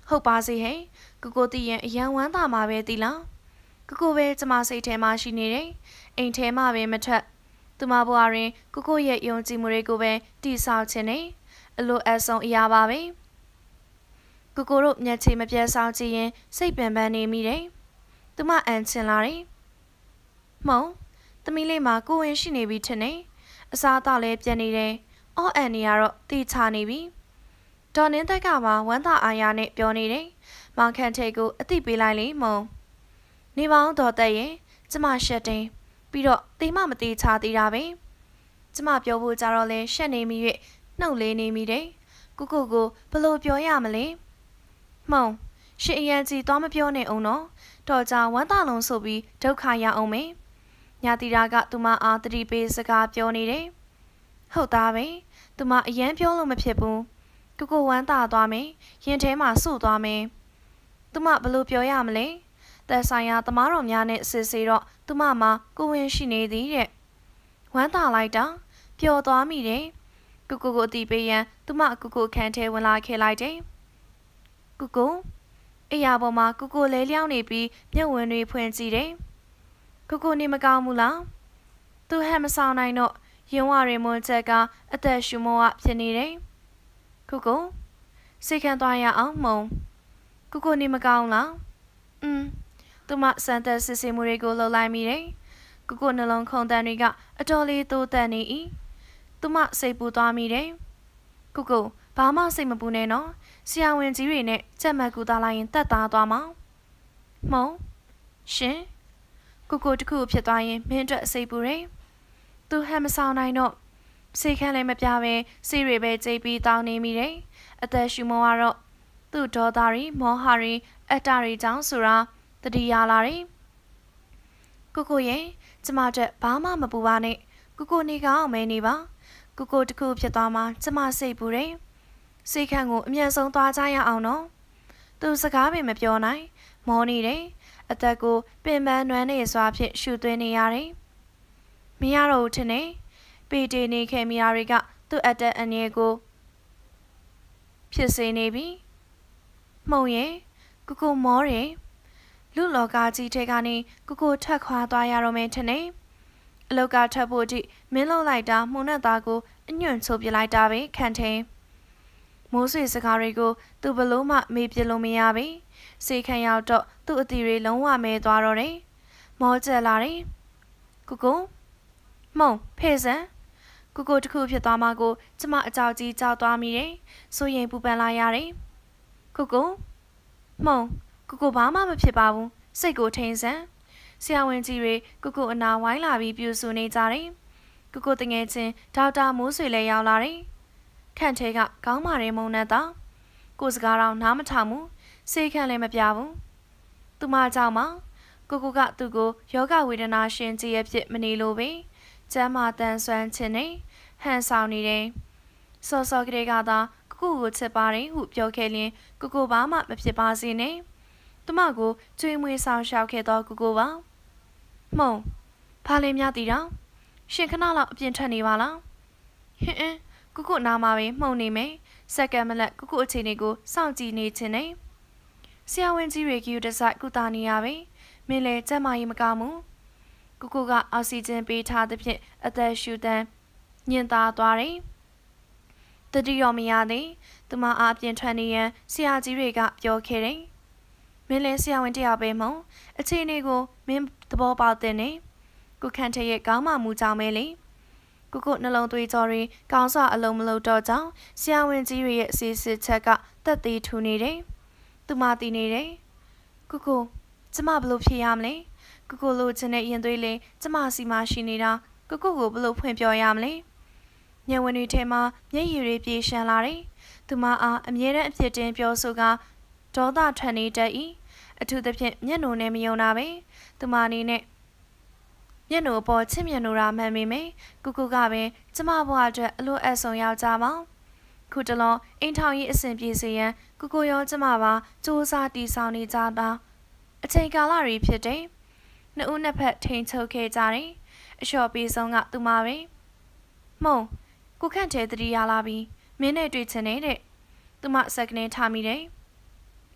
S1: ဟုတ်ပါစေဟဲ့ကိုကိုတီးရင်အရန်ဝမ်းသာမှာပဲတီလားကိုကိုပဲကျမစိတ်ထဲမှာရှိနေတယ်အိမ်ထဲမှာပဲမထွက်သူမဘွားရင်ကိုကိုရဲ့ယုံကြည်မှုတွေကိုပဲတိဆောက်ခြင်းနဲ့အလိုအဆုံးအရာပါပဲကိုကိုတို့မျက်ခြေမပြတ်ဆောင်ကြည့်ရင်စိတ်ပင်ပန်းနေမိတယ်သူမအန်ချင်လာတယ်မုံသမီးလေးမှာကိုဝင်ရှိနေပြီထင်တယ်အစားအသောက်လည်းပြတ်နေတယ်အော်အန်နေရတော့တိချနေပြီဒေါ်နင်းသက်ကမှဝမ်းသာအားရနဲ့ပြောနေတယ်မောင်ခန့်ထိတ်ကိုအသိပေးလိုက်လေမုံနေပေါင်းတော်သက်ရင်ကျမရှက်တယ်ပြီးတော့တိမမတိချသေးတာပဲကျမပြောဖို့ကြတော့လဲရှက်နေမိ၍နှုတ်လေးနေမိတယ်ကိုကိုကိုဘလို့ပြောရမလဲမုံရှင်အရန်ကြီးသွားမပြောနဲ့အောင်နော်တော်ကြဝမ်းသာလုံးဆိုပြီးဒုက္ခရအောင်မေညာတီရာကသူမအားတတိပေးစကားပြောနေတယ်ဟုတ်သားပဲသူမအရန်ပြောလို့မဖြစ်ဘူးကိုကိုဝမ်းသာသွားမယ်ရင်ထဲမှာစုသွားမယ်သူမဘလို့ပြောရမလဲသက်ဆိုင်ရာသမားတော်များနဲ့စစ်ဆေးတော့သူမမှာကိုဝင်ရှိနေသည်တဲ့ဝမ်းသာလိုက်တာပျော်သွားမိတယ်ကိုကိုကိုအတီးပေးရန်သူမကိုကိုခန်းထဲဝင်လာခဲ့လိုက်တယ်ကိုကိုအရာပေါ်မှာကိုကိုလဲလျောင်းနေပြီးမျက်ဝန်းတွေဖွင့်ကြည့်တယ်ကိုကိုနေမကောင်းဘူးလားသူဟန်မဆောင်နိုင်တော့ရင်ဝရင်မွန်ချက်ကအသက်ရှူမောကဖြစ်နေတယ်ကိုကိုစိတ်ခံသွားရအောင်မုံကိုကိုနေမကောင်းလားอืมသူမစံသက်စစ်ဆေးမှုတွေကိုလှုပ်လိုက်မိတယ်ကိုကိုနှလုံးခုန်တန်းတွေကအတော်လေးတိုးတက်နေ၏သူမစိတ်ပူသွားမိတယ်ကိုကိုဘာမှစိတ်မပူနဲ့နော်ဆရာဝန်ကြီးတွေနဲ့ကြက်မှတ်ကူသားလိုက်ရင်တက်သားသွားမှာမုံရှင်ကိုကိုတခုဖြစ်သွားရင်မင်းအတွက်စိတ်ပူတယ်သူဟန်မဆောင်နိုင်တော့စိတ်ခမ်းလည်းမပြပဲစိတ်တွေပဲကြိတ်ပြီးတောင်းနေမိတယ်အသက်ရှူမောကတော့သူ့ဒေါသတွေမောဟတွေအတ္တတွေကြောင့်ဆိုတာတတိယလာတယ်ကိုကိုရဲ့ကျမအတွက်ဘာမှမပူပါနဲ့ကိုကိုနေကောင်းမဲနေပါကိုကိုတခုဖြစ်သွားမှကျမစိတ်ပူတယ်စိတ်ခန့်ကိုအမြန်ဆုံးသွားကြရအောင်နော်သူစကားပင်မပြောနိုင်မောနေတယ်အသက်ကိုပင်ပန်းနွမ်းနေစွာဖြင့်ရှူသွင်းနေရတယ်မရတော့ဘူးထင်တယ်ပေတေနေခဲ့မိယာတွေကသူ့အတက်အငယ်ကိုဖြစ်စေနေပြီမှုံရဲ့ကိုကိုမောတယ်လူလောကကြီးထဲကနေကိုကိုထက်ခွာသွားရတော့မယ်ထင်တယ်အလောက်ကထပ်ဖို့တိမင်းလုံးလိုက်တာမှုန်နဲ့သားကိုအညွန့်ချိုးပြလိုက်တာပဲခံထင်းမိုးဆွေစကားတွေကိုသူဘလို့မှမေးပြလို့မရပြီစေခံရောက်တော့သူ့အတီတွေလုံးဝမဲသွားတော့တယ်မောကျက်လာတယ်ကိုကိုမုံဖေစံကိုကိုတခုဖြစ်သွားမှကိုကျမအကြောက်ကြီးကြောက်သွားမိတယ်ဆိုရင်ပူပန်လာရတယ်ကိုကိုမုံကိုကိုဘာမှမဖြစ်ပါဘူးစိတ်ကိုထိန်စံဆရာဝန်ကြီးတွေကိုကိုအနာဝိုင်းလာပြီးပြူဆူနေကြတယ်ကိုကိုတငယ်ချင်းဒေါက်တာမိုးဆွေလည်းရောက်လာတယ်ခန့်ထဲကခေါင်းမာရဲမုံနဲ့တော့ကိုစကားတော့နားမထောင်ဘူးစေခန့်လည်းမပြဘူးသူမကြောင့်မကိုကိုကသူ့ကိုယောဂဝေဒနာရှင်ကြီးရဲ့ဖြစ်မနေလို့ပဲကျမ်းမာတန်ဆွမ်းခြင်းနဲ့ဟန်ဆောင်နေတယ်စောစောကလေးကသာကိုကိုကိုချစ်ပါတယ်ဟုပြောခဲ့ရင်ကိုကိုဘာမှမဖြစ်ပါစေနဲ့သူမကိုကျွေးမွေးဆောင်ရှောက်ခဲ့တော့ကိုကိုပါမုံဘာလေးများတည်တော့ရှင်ခဏလောက်အပြင်ထွက်နေပါလားဟင်းအင်းကိုကိုနားမှာပဲမှုံနေမယ်စက္ကန့်မလက်ကိုကိုအခြေအနေကိုစောင့်ကြည့်နေခြင်းနဲ့ဆရာဝန်ကြီးရေကီယူတစိုက်ကုသနေရပဲမင်းလည်းကျန်းမာရေးမကောင်းဘူးကိုကိုကအောက်ဆီဂျင်ပေးထားသဖြင့်အသက်ရှူတန်းညင်သာသွားတယ်တတိယမရသည်သူမအားပြင်ထွက်နေရန်ဆရာကြီးတွေကပြောခဲ့တယ်မင်းလည်းဆရာဝန်တယောက်ပဲမုံအခြေအနေကိုမင်းသဘောပေါက်တဲ့နဲ့ကိုခန့်ထရဲ့ကောင်းမှမူကြောင့်ပဲလေကိုကိုနှလုံးသွေးကြောတွေကောင်းစွာအလုံးမလုံးတော့ကြောင်းဆရာဝန်ကြီးတွေရဲ့အစီအစစ်ချက်ကတက်သေးထူနေတယ်သူမတည်နေတယ်ကိုကိုကျမဘလို့ဖြေရမလဲကိုကိုလိုချင်တဲ့ရင်သွေးလေးကျမစီမရှိနေတာကိုကိုကိုဘလို့ဖွင့်ပြောရမလဲညဝင်တွေထဲမှာမျက်ရည်တွေပြေရှမ်းလာတယ်သူမအားအမြဲတမ်းအဖြစ်တင်ပြောဆိုကဒေါသထွက်နေတတ်၏အထူးသဖြင့်မျက်နှာနဲ့မယုံတာပဲသူမအနေနဲ့မျက်နှာပေါ်ချစ်မြတ်နိုးတာမှန်ပေမယ့်ကိုကိုကပဲကျမဘဝအတွက်အလို့အဆုံရောက်ကြပါခုတလုံးအိမ်ထောင်ရေးအဆင်ပြေစေရန်ကိုကိုရောကျမပါစူးစမ်းတီဆောင်နေကြတာအချိန်ကာလတွေဖြစ်တယ်နှစ်ဦးနှစ်ဖက်ထိန်ချုပ်ခဲ့ကြတယ်အလျှော်ပေးဆုံးကသူမပဲမုံကိုခန့်တဲ့တတိယလာပြီးမင်းနဲ့တွေ့ချင်နေတဲ့သူမစက်ကနေထားမိတယ်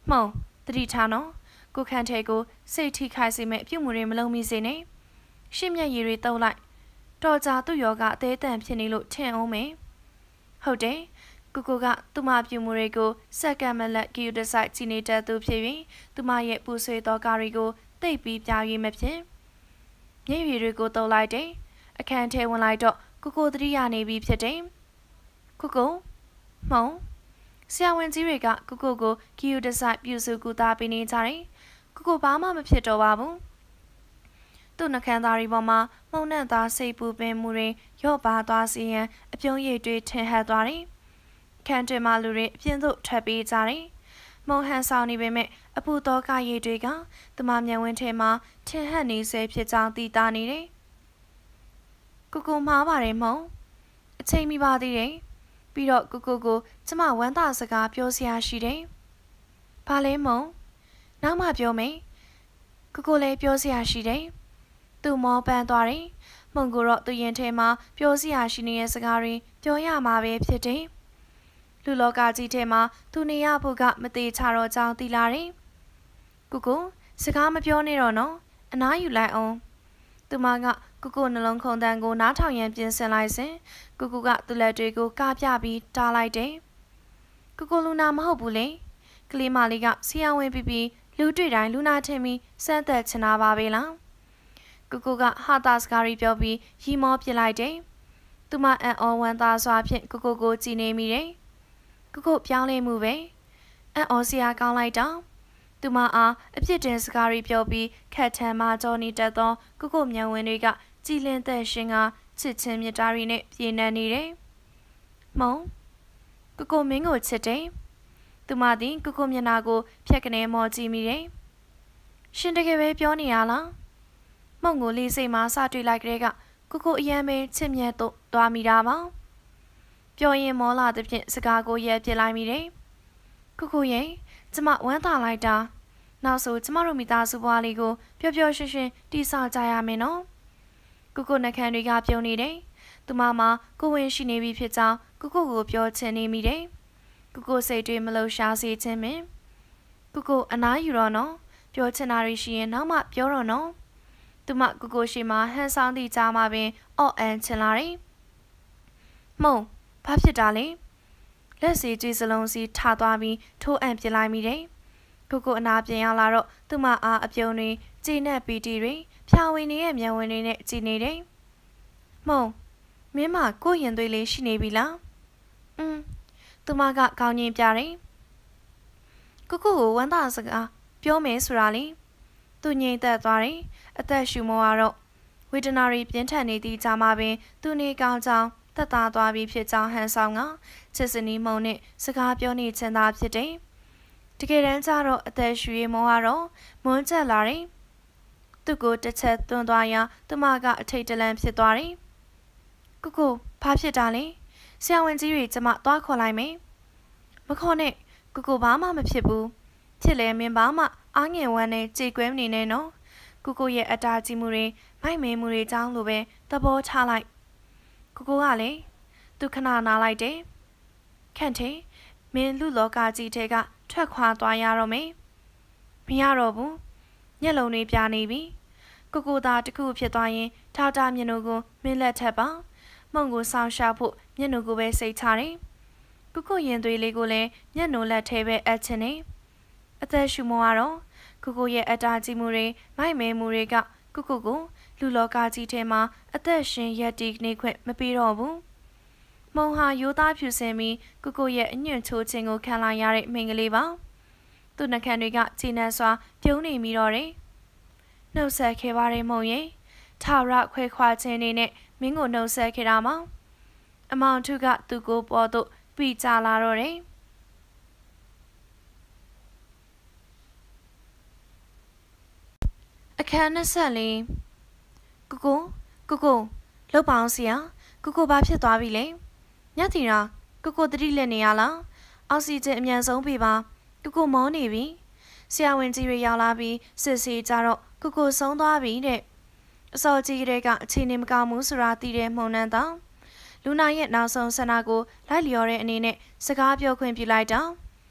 S1: မှုံတတိထားနော်ကိုခန့်ထဲကိုစိတ်ထိခိုက်စေမဲ့ပြုတ်မှုတွေမလုံးမိစေနဲ့ရှင်းမျက်ရည်တွေတုပ်လိုက်တော်ကြာသူ့ယောဂအသေးအတန်ဖြစ်နေလို့ထင်အောင်မယ်ဟုတ်တယ်ကိုကိုကသူမပြုတ်မှုတွေကိုစက္ကန့်မလက်ကီယူဒဆိုင်ချီနေတဲ့သူဖြစ်၍သူမရဲ့ပူဆွေးသောကားတွေကိုတိတ်ပြီးပြား၍မဖြစ်မျက်ရည်တွေကိုတုပ်လိုက်တယ်အခန်းထဲဝင်လိုက်တော့ကိုကိုတတိယနေပြီဖြစ်တယ်ကိုကိုမှုံဆရာဝန်ကြီးတွေကကိုကိုကိုကီယူဒဆိုင်ပြုစုကူတာပေးနေကြတယ်ကိုကိုဘာမှမဖြစ်တော့ပါဘူးသူ့နှကန်းသားရီပေါ်မှာမှုံနဲ့သားစိတ်ပူပင်မှုတွေရော့ပါသွားစီရင်အပြုံးရည်တွေထင်ဟပ်သွားတယ်ခန်းတွင်မှလူတွေအပြင်းသို့ထွက်ပြေးကြတယ်မုံဟန်ဆောင်နေပေမဲ့အပူသောကရည်တွေကသူမမျက်ဝန်းထဲမှာထင်ဟပ်နေဆဲဖြစ်ကြောင်းသိတာနေတယ်ကိုကိုမှားပါတယ်မုံအချိန်မိပါသေးတယ်ပြီးတော့ကိုကိုကိုကျမဝမ်းသာစကားပြောစရာရှိတယ်။ဘာလဲမုံနောက်မှပြောမယ်။ကိုကိုလည်းပြောစရာရှိတယ်။သူမောပန်းသွားတယ်။မုံကိုတော့သူရင်ထဲမှာပြောစရာရှိနေတဲ့စကားတွေပြောရမှာပဲဖြစ်တယ်။လူလောကကြီးထဲမှာသူနေရဖို့ကမသေးချတော့ကြောင်းသိလာတယ်။ကိုကိုစကားမပြောနဲ့တော့နော်။အနားယူလိုက်အောင်။သူမကကိုကိုနှလုံးခုန်တန်းကိုနားထောင်ရန်ပြင်ဆင်လိုက်စဉ်ကိုကိုကသူ့လက်တွေကိုကားပြပြီးတားလိုက်တယ်။ကိုကိုလူနာမဟုတ်ဘူးလေ။ကလေးမလေးကဆရာဝန်ပြီးပြီးလူတွေ့တိုင်းလူနာထင်ပြီးစမ်းသက်ချင်တာပါပဲလား။ကိုကိုကဟာတာစကားရီပြောပြီးရီမောပြစ်လိုက်တယ်။သူမအန်အော်ဝန်သားစွာဖြင့်ကိုကိုကိုကြည်နေမိတယ်။ကိုကိုပြောင်းလဲမှုပဲ။အန်အော်စရာကောင်းလိုက်တော့သူမအားအပြစ်တင်စကားရီပြောပြီးခက်ထန်မှကြောနေတတ်သောကိုကိုမြန်ဝင်တွေကကြည်လင်သက်ရှင်ကချစ်ချင်းမြတ်တာရီနဲ့ပြေနံနေတယ်။မုံကိုကိုမင်းကိုချစ်တယ်။သူမသည်ကိုကိုမျက်နှာကိုဖြတ်ကနေမော်ကြည့်မိတယ်။ရှင်တကယ်ပဲပြောနေရလား။မုံကိုလေးစိတ်မှစတွေ့လိုက်တဲ့ကကိုကိုအယံပဲချစ်မြတ်တော့သွားမိတာပါ။ပြောရင်မောလာတဲ့ဖြင့်စကားကိုရဲပြစ်လိုက်မိတယ်။ကိုကိုရဲ့ကျမဝမ်းသာလိုက်တာနောက်ဆိုကျမတို့မိသားစုဘွားလေးကိုပျော်ပျော်ရွှင်ရွှင်တည်ဆောက်ကြရမယ်နော်ကိုကိုနှခမ်းတွေကပြုံးနေတယ်သူမမကိုဝင်ရှိနေပြီဖြစ်ကြောင်းကိုကိုကိုပြောချင်နေမိတယ်ကိုကိုစိတ်တွေမလှရှားစေခြင်းမင်းကိုကိုအနားယူတော့နော်ပြောချင်တာတွေရှိရင်နောက်မှပြောတော့နော်သူမကိုကိုရှိမှဟန်ဆောင်သည့်ကြားမှာပင်အော့အန်ချင်လာတယ်မုံဘာဖြစ်တာလဲလက်စီကြွေးစလုံးစီထားသွားပြီးထိုးအံပြလိုက်မိတယ်။ကိုကိုအနာပြင်ရောက်လာတော့သူမအားအပြုံတွေကြည်နဲ့ပီတီတွေဖြာဝင်နေတဲ့မျက်ဝန်းတွေနဲ့ကြည်နေတယ်။မုံမင်းမကိုရင်သွေးလေးရှိနေပြီလား။อืมသူမကကောင်းကြီးပြတယ်။ကိုကိုကိုဝမ်းသာစကားပြောမယ်ဆိုတာလေ။သူငြိမ်သက်သွားတယ်။အသက်ရှူမောကတော့ဝေဒနာတွေပြင်းထန်နေသည့်ကြားမှာပင်သူနေကောင်းကြောင်းသက်သာသွားပြီဖြစ်ကြောင်းဟန်ဆောင်ကချစ်စနီမုံနဲ့စကားပြောနေချင်တာဖြစ်တယ်။တကယ်တမ်းကျတော့အသက်ရှူရမောကတော့မွန်းကျက်လာတယ်။သူ့ကိုတစ်ချက်သွန်းသွားရာသူမကအထိတ်တလန့်ဖြစ်သွားတယ်။ကိုကိုဘာဖြစ်တာလဲ။ဆရာဝန်ကြီးတွေကျမသွားခေါ်လိုက်မယ်။မခေါ်နဲ့ကိုကိုဘာမှမဖြစ်ဘူး။ဖြစ်လေမင်းဘာမှအားငယ်ဝမ်းနဲ့ကြေကွဲမနေနဲ့နော်။ကိုကိုရဲ့အတားကြီးမှုတွေမိုက်မဲမှုတွေကြောင်းလိုပဲသဘောထားလိုက်ကိုကိုကလည်းသူခဏနားလိုက်တယ်ခန့်သေးမင်းလူလောကကြီးထဲကထွက်ခွာသွားရတော့မယ်မရတော့ဘူးညက်လုံးတွေပြနေပြီကိုကိုသားတခုဖြစ်သွားရင်ထောက်တာမျက်နှာကိုမင်းလက်ထက်ပါမုံကိုဆောင်းရှာဖို့မျက်နှာကိုပဲစိတ်ချတယ်ကိုကိုရင်သွေးလေးကိုလည်းမျက်နှာလက်ထဲပဲအပ်ချင်နေအသက်ရှူမောကတော့ကိုကိုရဲ့အတားကြီးမှုတွေမိုက်မဲမှုတွေကကိုကိုကိုလူလောကကြီးထဲမှာအသက်ရှင်ရက်တီနေခွင့်မပေးတော့ဘူးမုံဟာရိုးသားဖြူစင်ပြီးကိုကိုရဲ့အညွန့်ချိုးခြင်းကိုခံလာရတဲ့မိန်းကလေးပါသူ့နှကန်းတွေကခြေနှံစွာပြုံးနေမိတော့တယ်နှုတ်ဆက်ခဲ့ပါတယ်မုံရဲ့ထာဝရခွဲခွာခြင်းနေနဲ့မင်းကိုနှုတ်ဆက်ခဲ့တာမှာအမောင်ထုကသူ့ကိုပေါ်သို့ပြီးကြလာတော့တယ်အခန်းနှစ်ဆက်လေးကိုကိုကိုကိုလှုပ်ပါအောင်ဆရာကိုကိုဘာဖြစ်သွားပြီလဲညတီရာကိုကိုတတိလက်နေရလားအောက်ဆီဂျင်အမြန်ဆုံးပေးပါကိုကိုမောနေပြီဆရာဝန်ကြီးတွေရောက်လာပြီးစစ်ဆေးကြတော့ကိုကိုဆုံးသွားပြီတဲ့အစောကြီးကလေးကအခြေအနေမကောင်းဘူးဆိုတာသိတဲ့မှုန်နှံတောင်လူနာရဲ့နောက်ဆုံးဆန္ဒကိုလိုက်လျော်တဲ့အနေနဲ့စကားပြောခွင့်ပြုလိုက်တော့သူ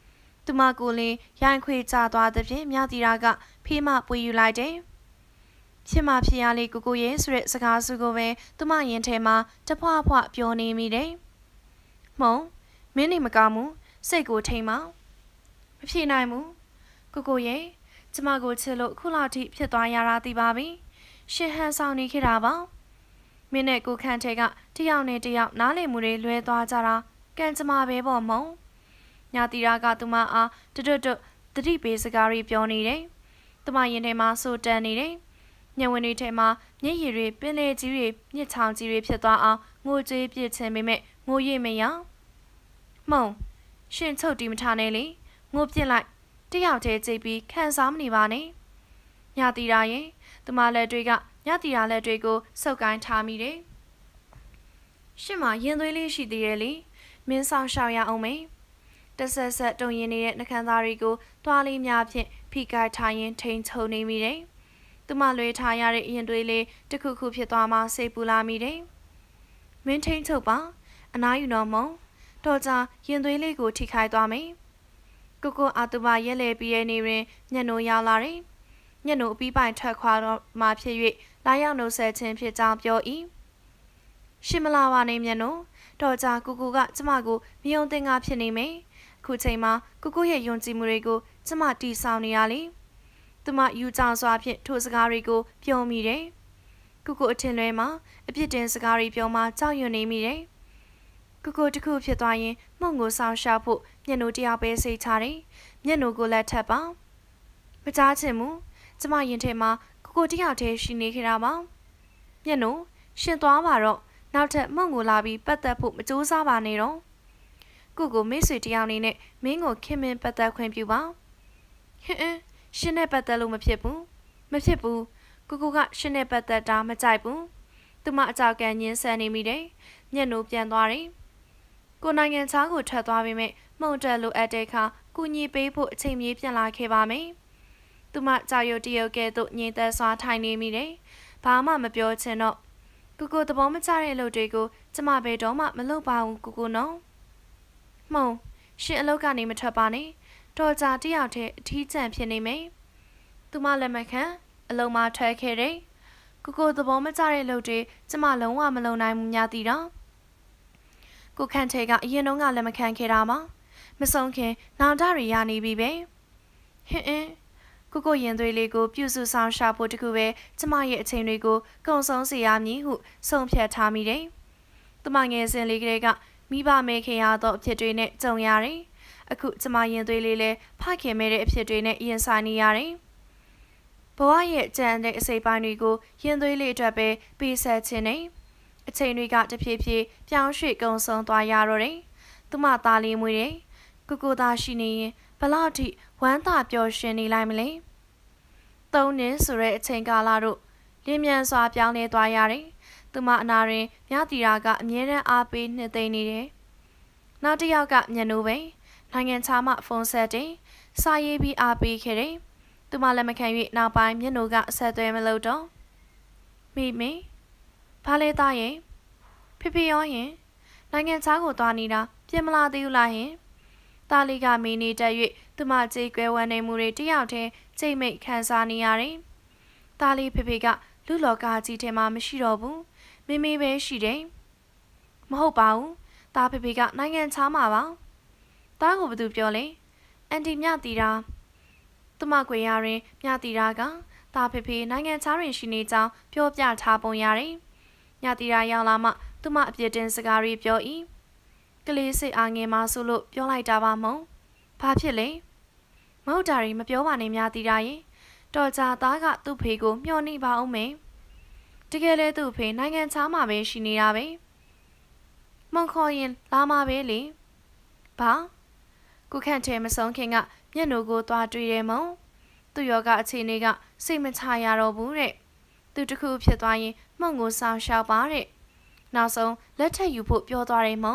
S1: သူမကိုလည်းရိုင်းခွေချသွားသည်ဖြင့်မြတီရာကဖေးမပွေယူလိုက်တယ်ဖြစ်မှဖြစ်ရလေကိုကိုရဲ့ဆိုတဲ့စကားစုကိုပဲသူမရင်ထဲမှာတဖွာဖွာပြောနေမိတယ်မုံမင်းနေမကောင်းဘူးစိတ်ကိုထိမ်မမဖြေနိုင်ဘူးကိုကိုရဲ့ကျမကိုချစ်လို့ခုလောက်ထိဖြစ်သွားရတာသိပါပြီရှင်ဟန်ဆောင်နေခဲ့တာပါမင်းနဲ့ကိုခန့်ထဲကတယောက်နဲ့တယောက်နားလည်မှုတွေလွဲသွားကြတာကံကြမ္မာပဲပေါ့မုံညာတီရာကသူမအားတွတ်တွတ်တတိပေးစကားတွေပြောနေတယ်သူမရင်ထဲမှာစိုးတန်းနေတယ်ညဝင်တွေထဲမှာမျက်ရည်တွေပင်လေကြီးတွေညစ်ချောင်းကြီးတွေဖြစ်သွားအောင်ငိုကြွေးပြစ်ချင်ပေမဲ့ငိုရိပ်မရမုံရှင်ချုပ်တီမထားနဲ့လေငိုပြစ်လိုက်တယောက်တည်းကြိတ်ပြီးခံစားမနေပါနဲ့ညာတီရာရဲ့သူမလက်တွေကညတီရာလက်တွေကိုစုပ်ကိုင်းထားမိတယ်ရှင်မရင်သွေးလေးရှိသေးတယ်လေမင်းဆောင်ရှောက်ရအောင်မေတဆက်ဆက်တုံရင်နေတဲ့နှကန်းသားတွေကိုတွားလေးများဖြင့်ဖိကိုက်ထားရင်ထိန်ချုံနေမိတယ်သူမလွေထားရတဲ့ရင်သွေးလေးတစ်ခုခုဖြစ်သွားမှစိတ်ပူလာမိတယ်မင်းထိန်ချုပ်ပါအနားယူတော့မုံတော်ကြရင်သွေးလေးကိုထိခိုက်သွားမယ်ကိုကိုအာတူပါရက်လေပြီးရဲ့နေတွင်ညံ့နိုးရောက်လာတယ်ညံ့နိုးအပီးပိုင်ထွက်ခွာတော့မှဖြစ်၍လာရောက်နှုတ်ဆက်ခြင်းဖြစ်ကြောင်းပြော၏ရှင်မလာပါနဲ့မျက်နှာတော်ကြကိုကိုကကျမကိုမြုံတင်ကားဖြစ်နေမယ်ခုချိန်မှာကိုကိုရဲ့ယုံကြည်မှုတွေကိုကျမတီးဆောင်နေရလေသူမယူကြောင်စွာဖြင့်ထိုစကားတွေကိုပြောမိတယ်ကိုကိုအထင်လွဲမှာအပြစ်တင်စကားတွေပြောမှကြောက်ရွံ့နေမိတယ်ကိုကိုတခုဖြစ်သွားရင်မှုန့်ကိုဆောင်ရှာဖို့မျက်နှာတယောက်ပဲစိတ်ချတယ်မျက်နှာကိုလက်ထပ်ပါမကြားချင်ဘူးကျမရင်ထဲမှာကိုကိုတယောက်တည်းရှိနေခဲ့တာပါမျက်နှာရှင်သွားပါတော့နောက်ထပ်မှုန့်ကိုလာပြီးပတ်သက်ဖို့မကြိုးစားပါနဲ့တော့ကိုကိုမိတ်ဆွေတယောက်နေနဲ့မင်းကိုခင်မင်ပတ်သက်ခွင့်ပြုပါဟင်းအင်းရှင်နဲ့ပတ်သက်လို့မဖြစ်ဘူးမဖြစ်ဘူးကိုကိုကရှင်နဲ့ပတ်သက်တာမကြိုက်ဘူးသူမအကြောက်ကန်ညင်းဆန်နေမိတယ်ညက်နိုးပြန်သွားတယ်ကိုနိုင်ငံသားကိုထွက်သွားပေမဲ့မှုန့်တက်လိုအပ်တဲ့အခါကုညီပေးဖို့အချိန်မြေးပြန်လာခဲ့ပါမယ်သူမကြောက်ရွံ့တရုတ်ကဲ့သို့ညင်သက်စွာထိုင်နေမိတယ်ဘာမှမပြောချင်တော့ကိုကိုသဘောမကျတဲ့လူတွေကိုကျမဘယ်တော့မှမလုပ်ပါဘူးကိုကိုနော်မုံရှင်အလုပ်ကနေမထွက်ပါနဲ့တော်ကြတယောက်တည်းအထီးကျန်ဖြစ်နေမယ်သူမလက်မခံအလုံးမထွက်ခဲ့တယ်ကိုကိုသဘောမကျတဲ့လူတွေကျမလုံးဝမလုံနိုင်ဘူးများသည်တော့ကိုခန့်ထဲကအရင်တုန်းကလက်မခံခဲ့တာမှမဆုံးခင်နောင်တရီရနေပြီပဲဟင်းအင်းကိုကိုရင်သွေးလေးကိုပြုစုဆောင်ရှာဖို့တခုပဲကျမရဲ့အချိန်တွေကိုကုံဆုံးစေရမည်ဟုဆုံးဖြတ်ထားမိတယ်။သူမငယ်စဉ်လေးကလေးကမိဘမဲခင်ရသောအဖြစ်တွေနဲ့ကြုံရတယ်။အခုကျမရင်သွေးလေးလည်းဖခင်မဲတဲ့အဖြစ်တွေနဲ့ရင်ဆိုင်နေရတယ်။ဘဝရဲ့ကြံတဲ့အစိပ်ပိုင်းတွေကိုရင်သွေးလေးအတွက်ပဲပေးဆက်ခြင်းနဲ့အချိန်တွေကတဖြည်းဖြည်းပြောင်းရွှေ့ကုံဆုံးသွားရတော့တယ်။သူမသားလေးမွေးတယ်။ကိုကိုသားရှိနေရင်ဘလောက်ထိဝမ်းသာပျော်ရွှင်နေလိုက်မလဲသုံးနှစ်ဆိုတဲ့အချိန်ကာလတို့လင်းမြန်စွာပြောင်းလဲသွားရတယ်သူမအနာရင်မြတီရာကအမြဲတမ်းအားပေးနှစ်သိမ့်နေတယ်နောက်တစ်ယောက်ကမျက်နှာပဲနိုင်ငံခြားမှဖုန်းဆက်တယ်စာရေးပြီးအားပေးခဲ့တယ်သူမလည်းမခံ၍နောက်ပိုင်းမျက်နှာကအဆက်အသွယ်မလုပ်တော့မိမိဘာလဲသားရင်ဖေဖေရောရင်နိုင်ငံခြားကိုသွားနေတာပြင်မလာသေးဘူးလားဟင်တာလီကမင်းနေတက်၍သူမကြေကွဲဝမ်းနေမှုတွေတယောက်တည်းကြိတ်မိတ်ခံစားနေရတယ်။တာလီဖေဖေကလူလောကကြီးထဲမှာမရှိတော့ဘူး။မိမိပဲရှိတယ်။မဟုတ်ပါဘူး။တာဖေဖေကနိုင်ငံခြားမှာပါ။တာကိုဘယ်သူပြောလဲ။အန်တီမြတီတာသူမကွေရရင်မြတီတာကတာဖေဖေနိုင်ငံခြားတွင်ရှိနေကြောင်းပြောပြထားပုံရတယ်။မြတီတာရောက်လာမှသူမအပြစ်တင်စကားတွေပြော၏။ကလေးစိတ်အားငယ်မှဆိုလို့ပြောလိုက်တာပါမုံဘာဖြစ်လဲမဟုတ်တာရီမပြောပါနဲ့များတီတာရင်တော်ကြသားကသူ့ဖေကိုမျှော်နေပါအောင်မယ်တကယ်လဲသူ့ဖေနိုင်ငံခြားမှာပဲရှိနေတာပဲမုံခေါ်ရင်လာမှာပဲလေဘာကိုခန့်ထဲမဆုံးခင်ကမျက်နှာကိုသွားတွေ့တယ်မုံသူ့ယောဂအခြေအနေကစိတ်မချရတော့ဘူးတဲ့သူတခုဖြစ်သွားရင်မုံကိုဆောင်ရှောက်ပါတဲ့နောက်ဆုံးလက်ထက်ယူဖို့ပြောသွားတယ်မုံ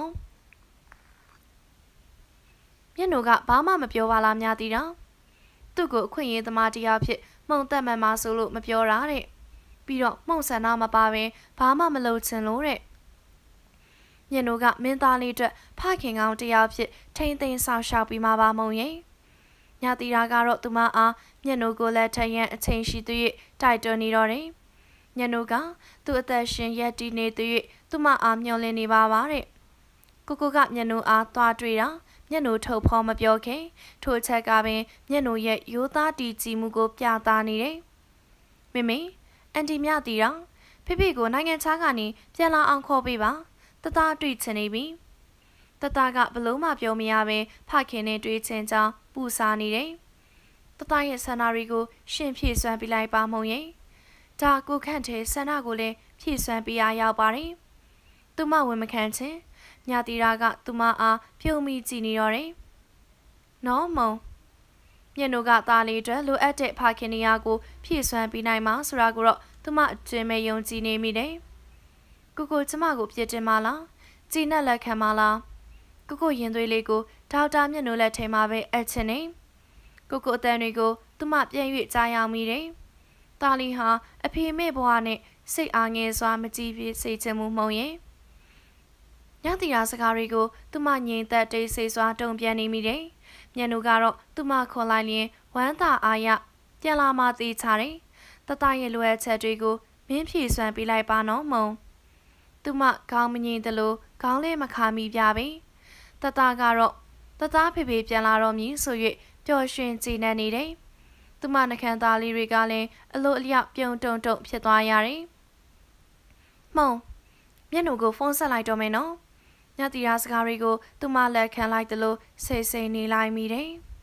S1: မျက်နှာကဘာမှမပြောပါလားများသေးတာသူ့ကိုအခွင့်အရေးသမားတရားဖြစ်မှုံသက်မှန်မှဆိုလို့မပြောတာတဲ့ပြီးတော့မှုံဆန္ဒမပါဘဲဘာမှမလုပ်ချင်လို့တဲ့မျက်နှာကမင်းသားလေးအတွက်ဖခင်ကောင်းတရားဖြစ်ထိမ့်သိမ်းဆောင်ရှောက်ပြီးမှပါမုံရင်ညတီရာကတော့သူမအားမျက်နှာကိုလည်းထရန်အချိန်ရှိသူ၍တိုက်တွန်းနေတော့တယ်ညနိုကသူ့အသက်ရှင်ရက်တီနေသူ၍သူမအားမျှော်လင့်နေပါပါတဲ့ကိုကိုကမျက်နှာအားသွားတွေ့တာမျက်နှာထုတ်ဖော်မပြောခင်ထိုချက်ကပင်မျက်နှာရဲ့ရိုးသားတည်ကြည်မှုကိုပြသနေတယ်မိမိအန်တီမြတီရာဖေဖေကိုနိုင်ငံခြားကနေပြန်လာအောင်ခေါ်ပေးပါတသားတွေ့ချင်နေပြီတသားကဘလို့မှပြောမရဘဲဖခင်နဲ့တွေ့ချင်ကြောင်းပူစားနေတယ်တသားရဲ့ဆန္ဒတွေကိုရှင်းဖြည့်စွမ်းပြလိုက်ပါမုံရဲ့ဒါကိုခန့်တဲ့ဆန္ဒကိုလည်းဖြည့်စွမ်းပြရရောက်ပါတယ်သူမဝင်မခံချင်းညတီရာကသူမအားပြုံးမိကြည့်နေတော့တယ်နော်မုံမျက်နှာကသားလေးတွေလိုအပ်တဲ့ဖခင်နေရာကိုဖြည့်စွမ်းပြနိုင်မှာဆိုတာကိုတော့သူမအကျဉ်းမဲ့ယုံကြည်နေမိတယ်ကိုကိုကျမကိုပြစ်တင်မလားကြည်နဲ့လက်ခံမလားကိုကိုရင်သွေးလေးကိုဒေါက်တာမျက်နှာလက်ထဲမှာပဲအပ်ချင်နေကိုကိုအတန်တွေကိုသူမပြန်၍ကြားရောက်မိတယ်တာလီဟာအဖေမေဘွားနဲ့စိတ်အားငယ်စွာမကြည့်ပြစေချင်မှုမှုံရင်ညတီရာစကားတွေကိုသူမငြိမ်သက်တိတ်ဆိတ်စွာတုံ့ပြန်နေမိတယ်မျက်နှာကတော့သူမခေါ်လိုက်ရင်ဝမ်းသာအားရပြန်လာမှသိချတယ်တတရဲ့လိုအပ်ချက်တွေကိုမင်းဖြည့်စွမ်းပေးလိုက်ပါနော်မုံသူမခေါင်းမငြိမ်သလိုခေါင်းလေးမခါမိပြပဲတတကတော့တတဖေဖေပြန်လာတော့မည်ဆို၍ပျော်ရွှင်ကြည်နပ်နေတယ်သူမနှခမ်းသားလေးတွေကလည်းအလိုအလျောက်ပြုံတုံတုံဖြစ်သွားရတယ်မုံမျက်နှာကိုဖုန်းဆက်လိုက်တော့မယ်နော်ညတီရာစကားတွေကိုသူမလက်ခံလိုက်သလိုစိတ်စိမ်နေလိုက်မိတယ်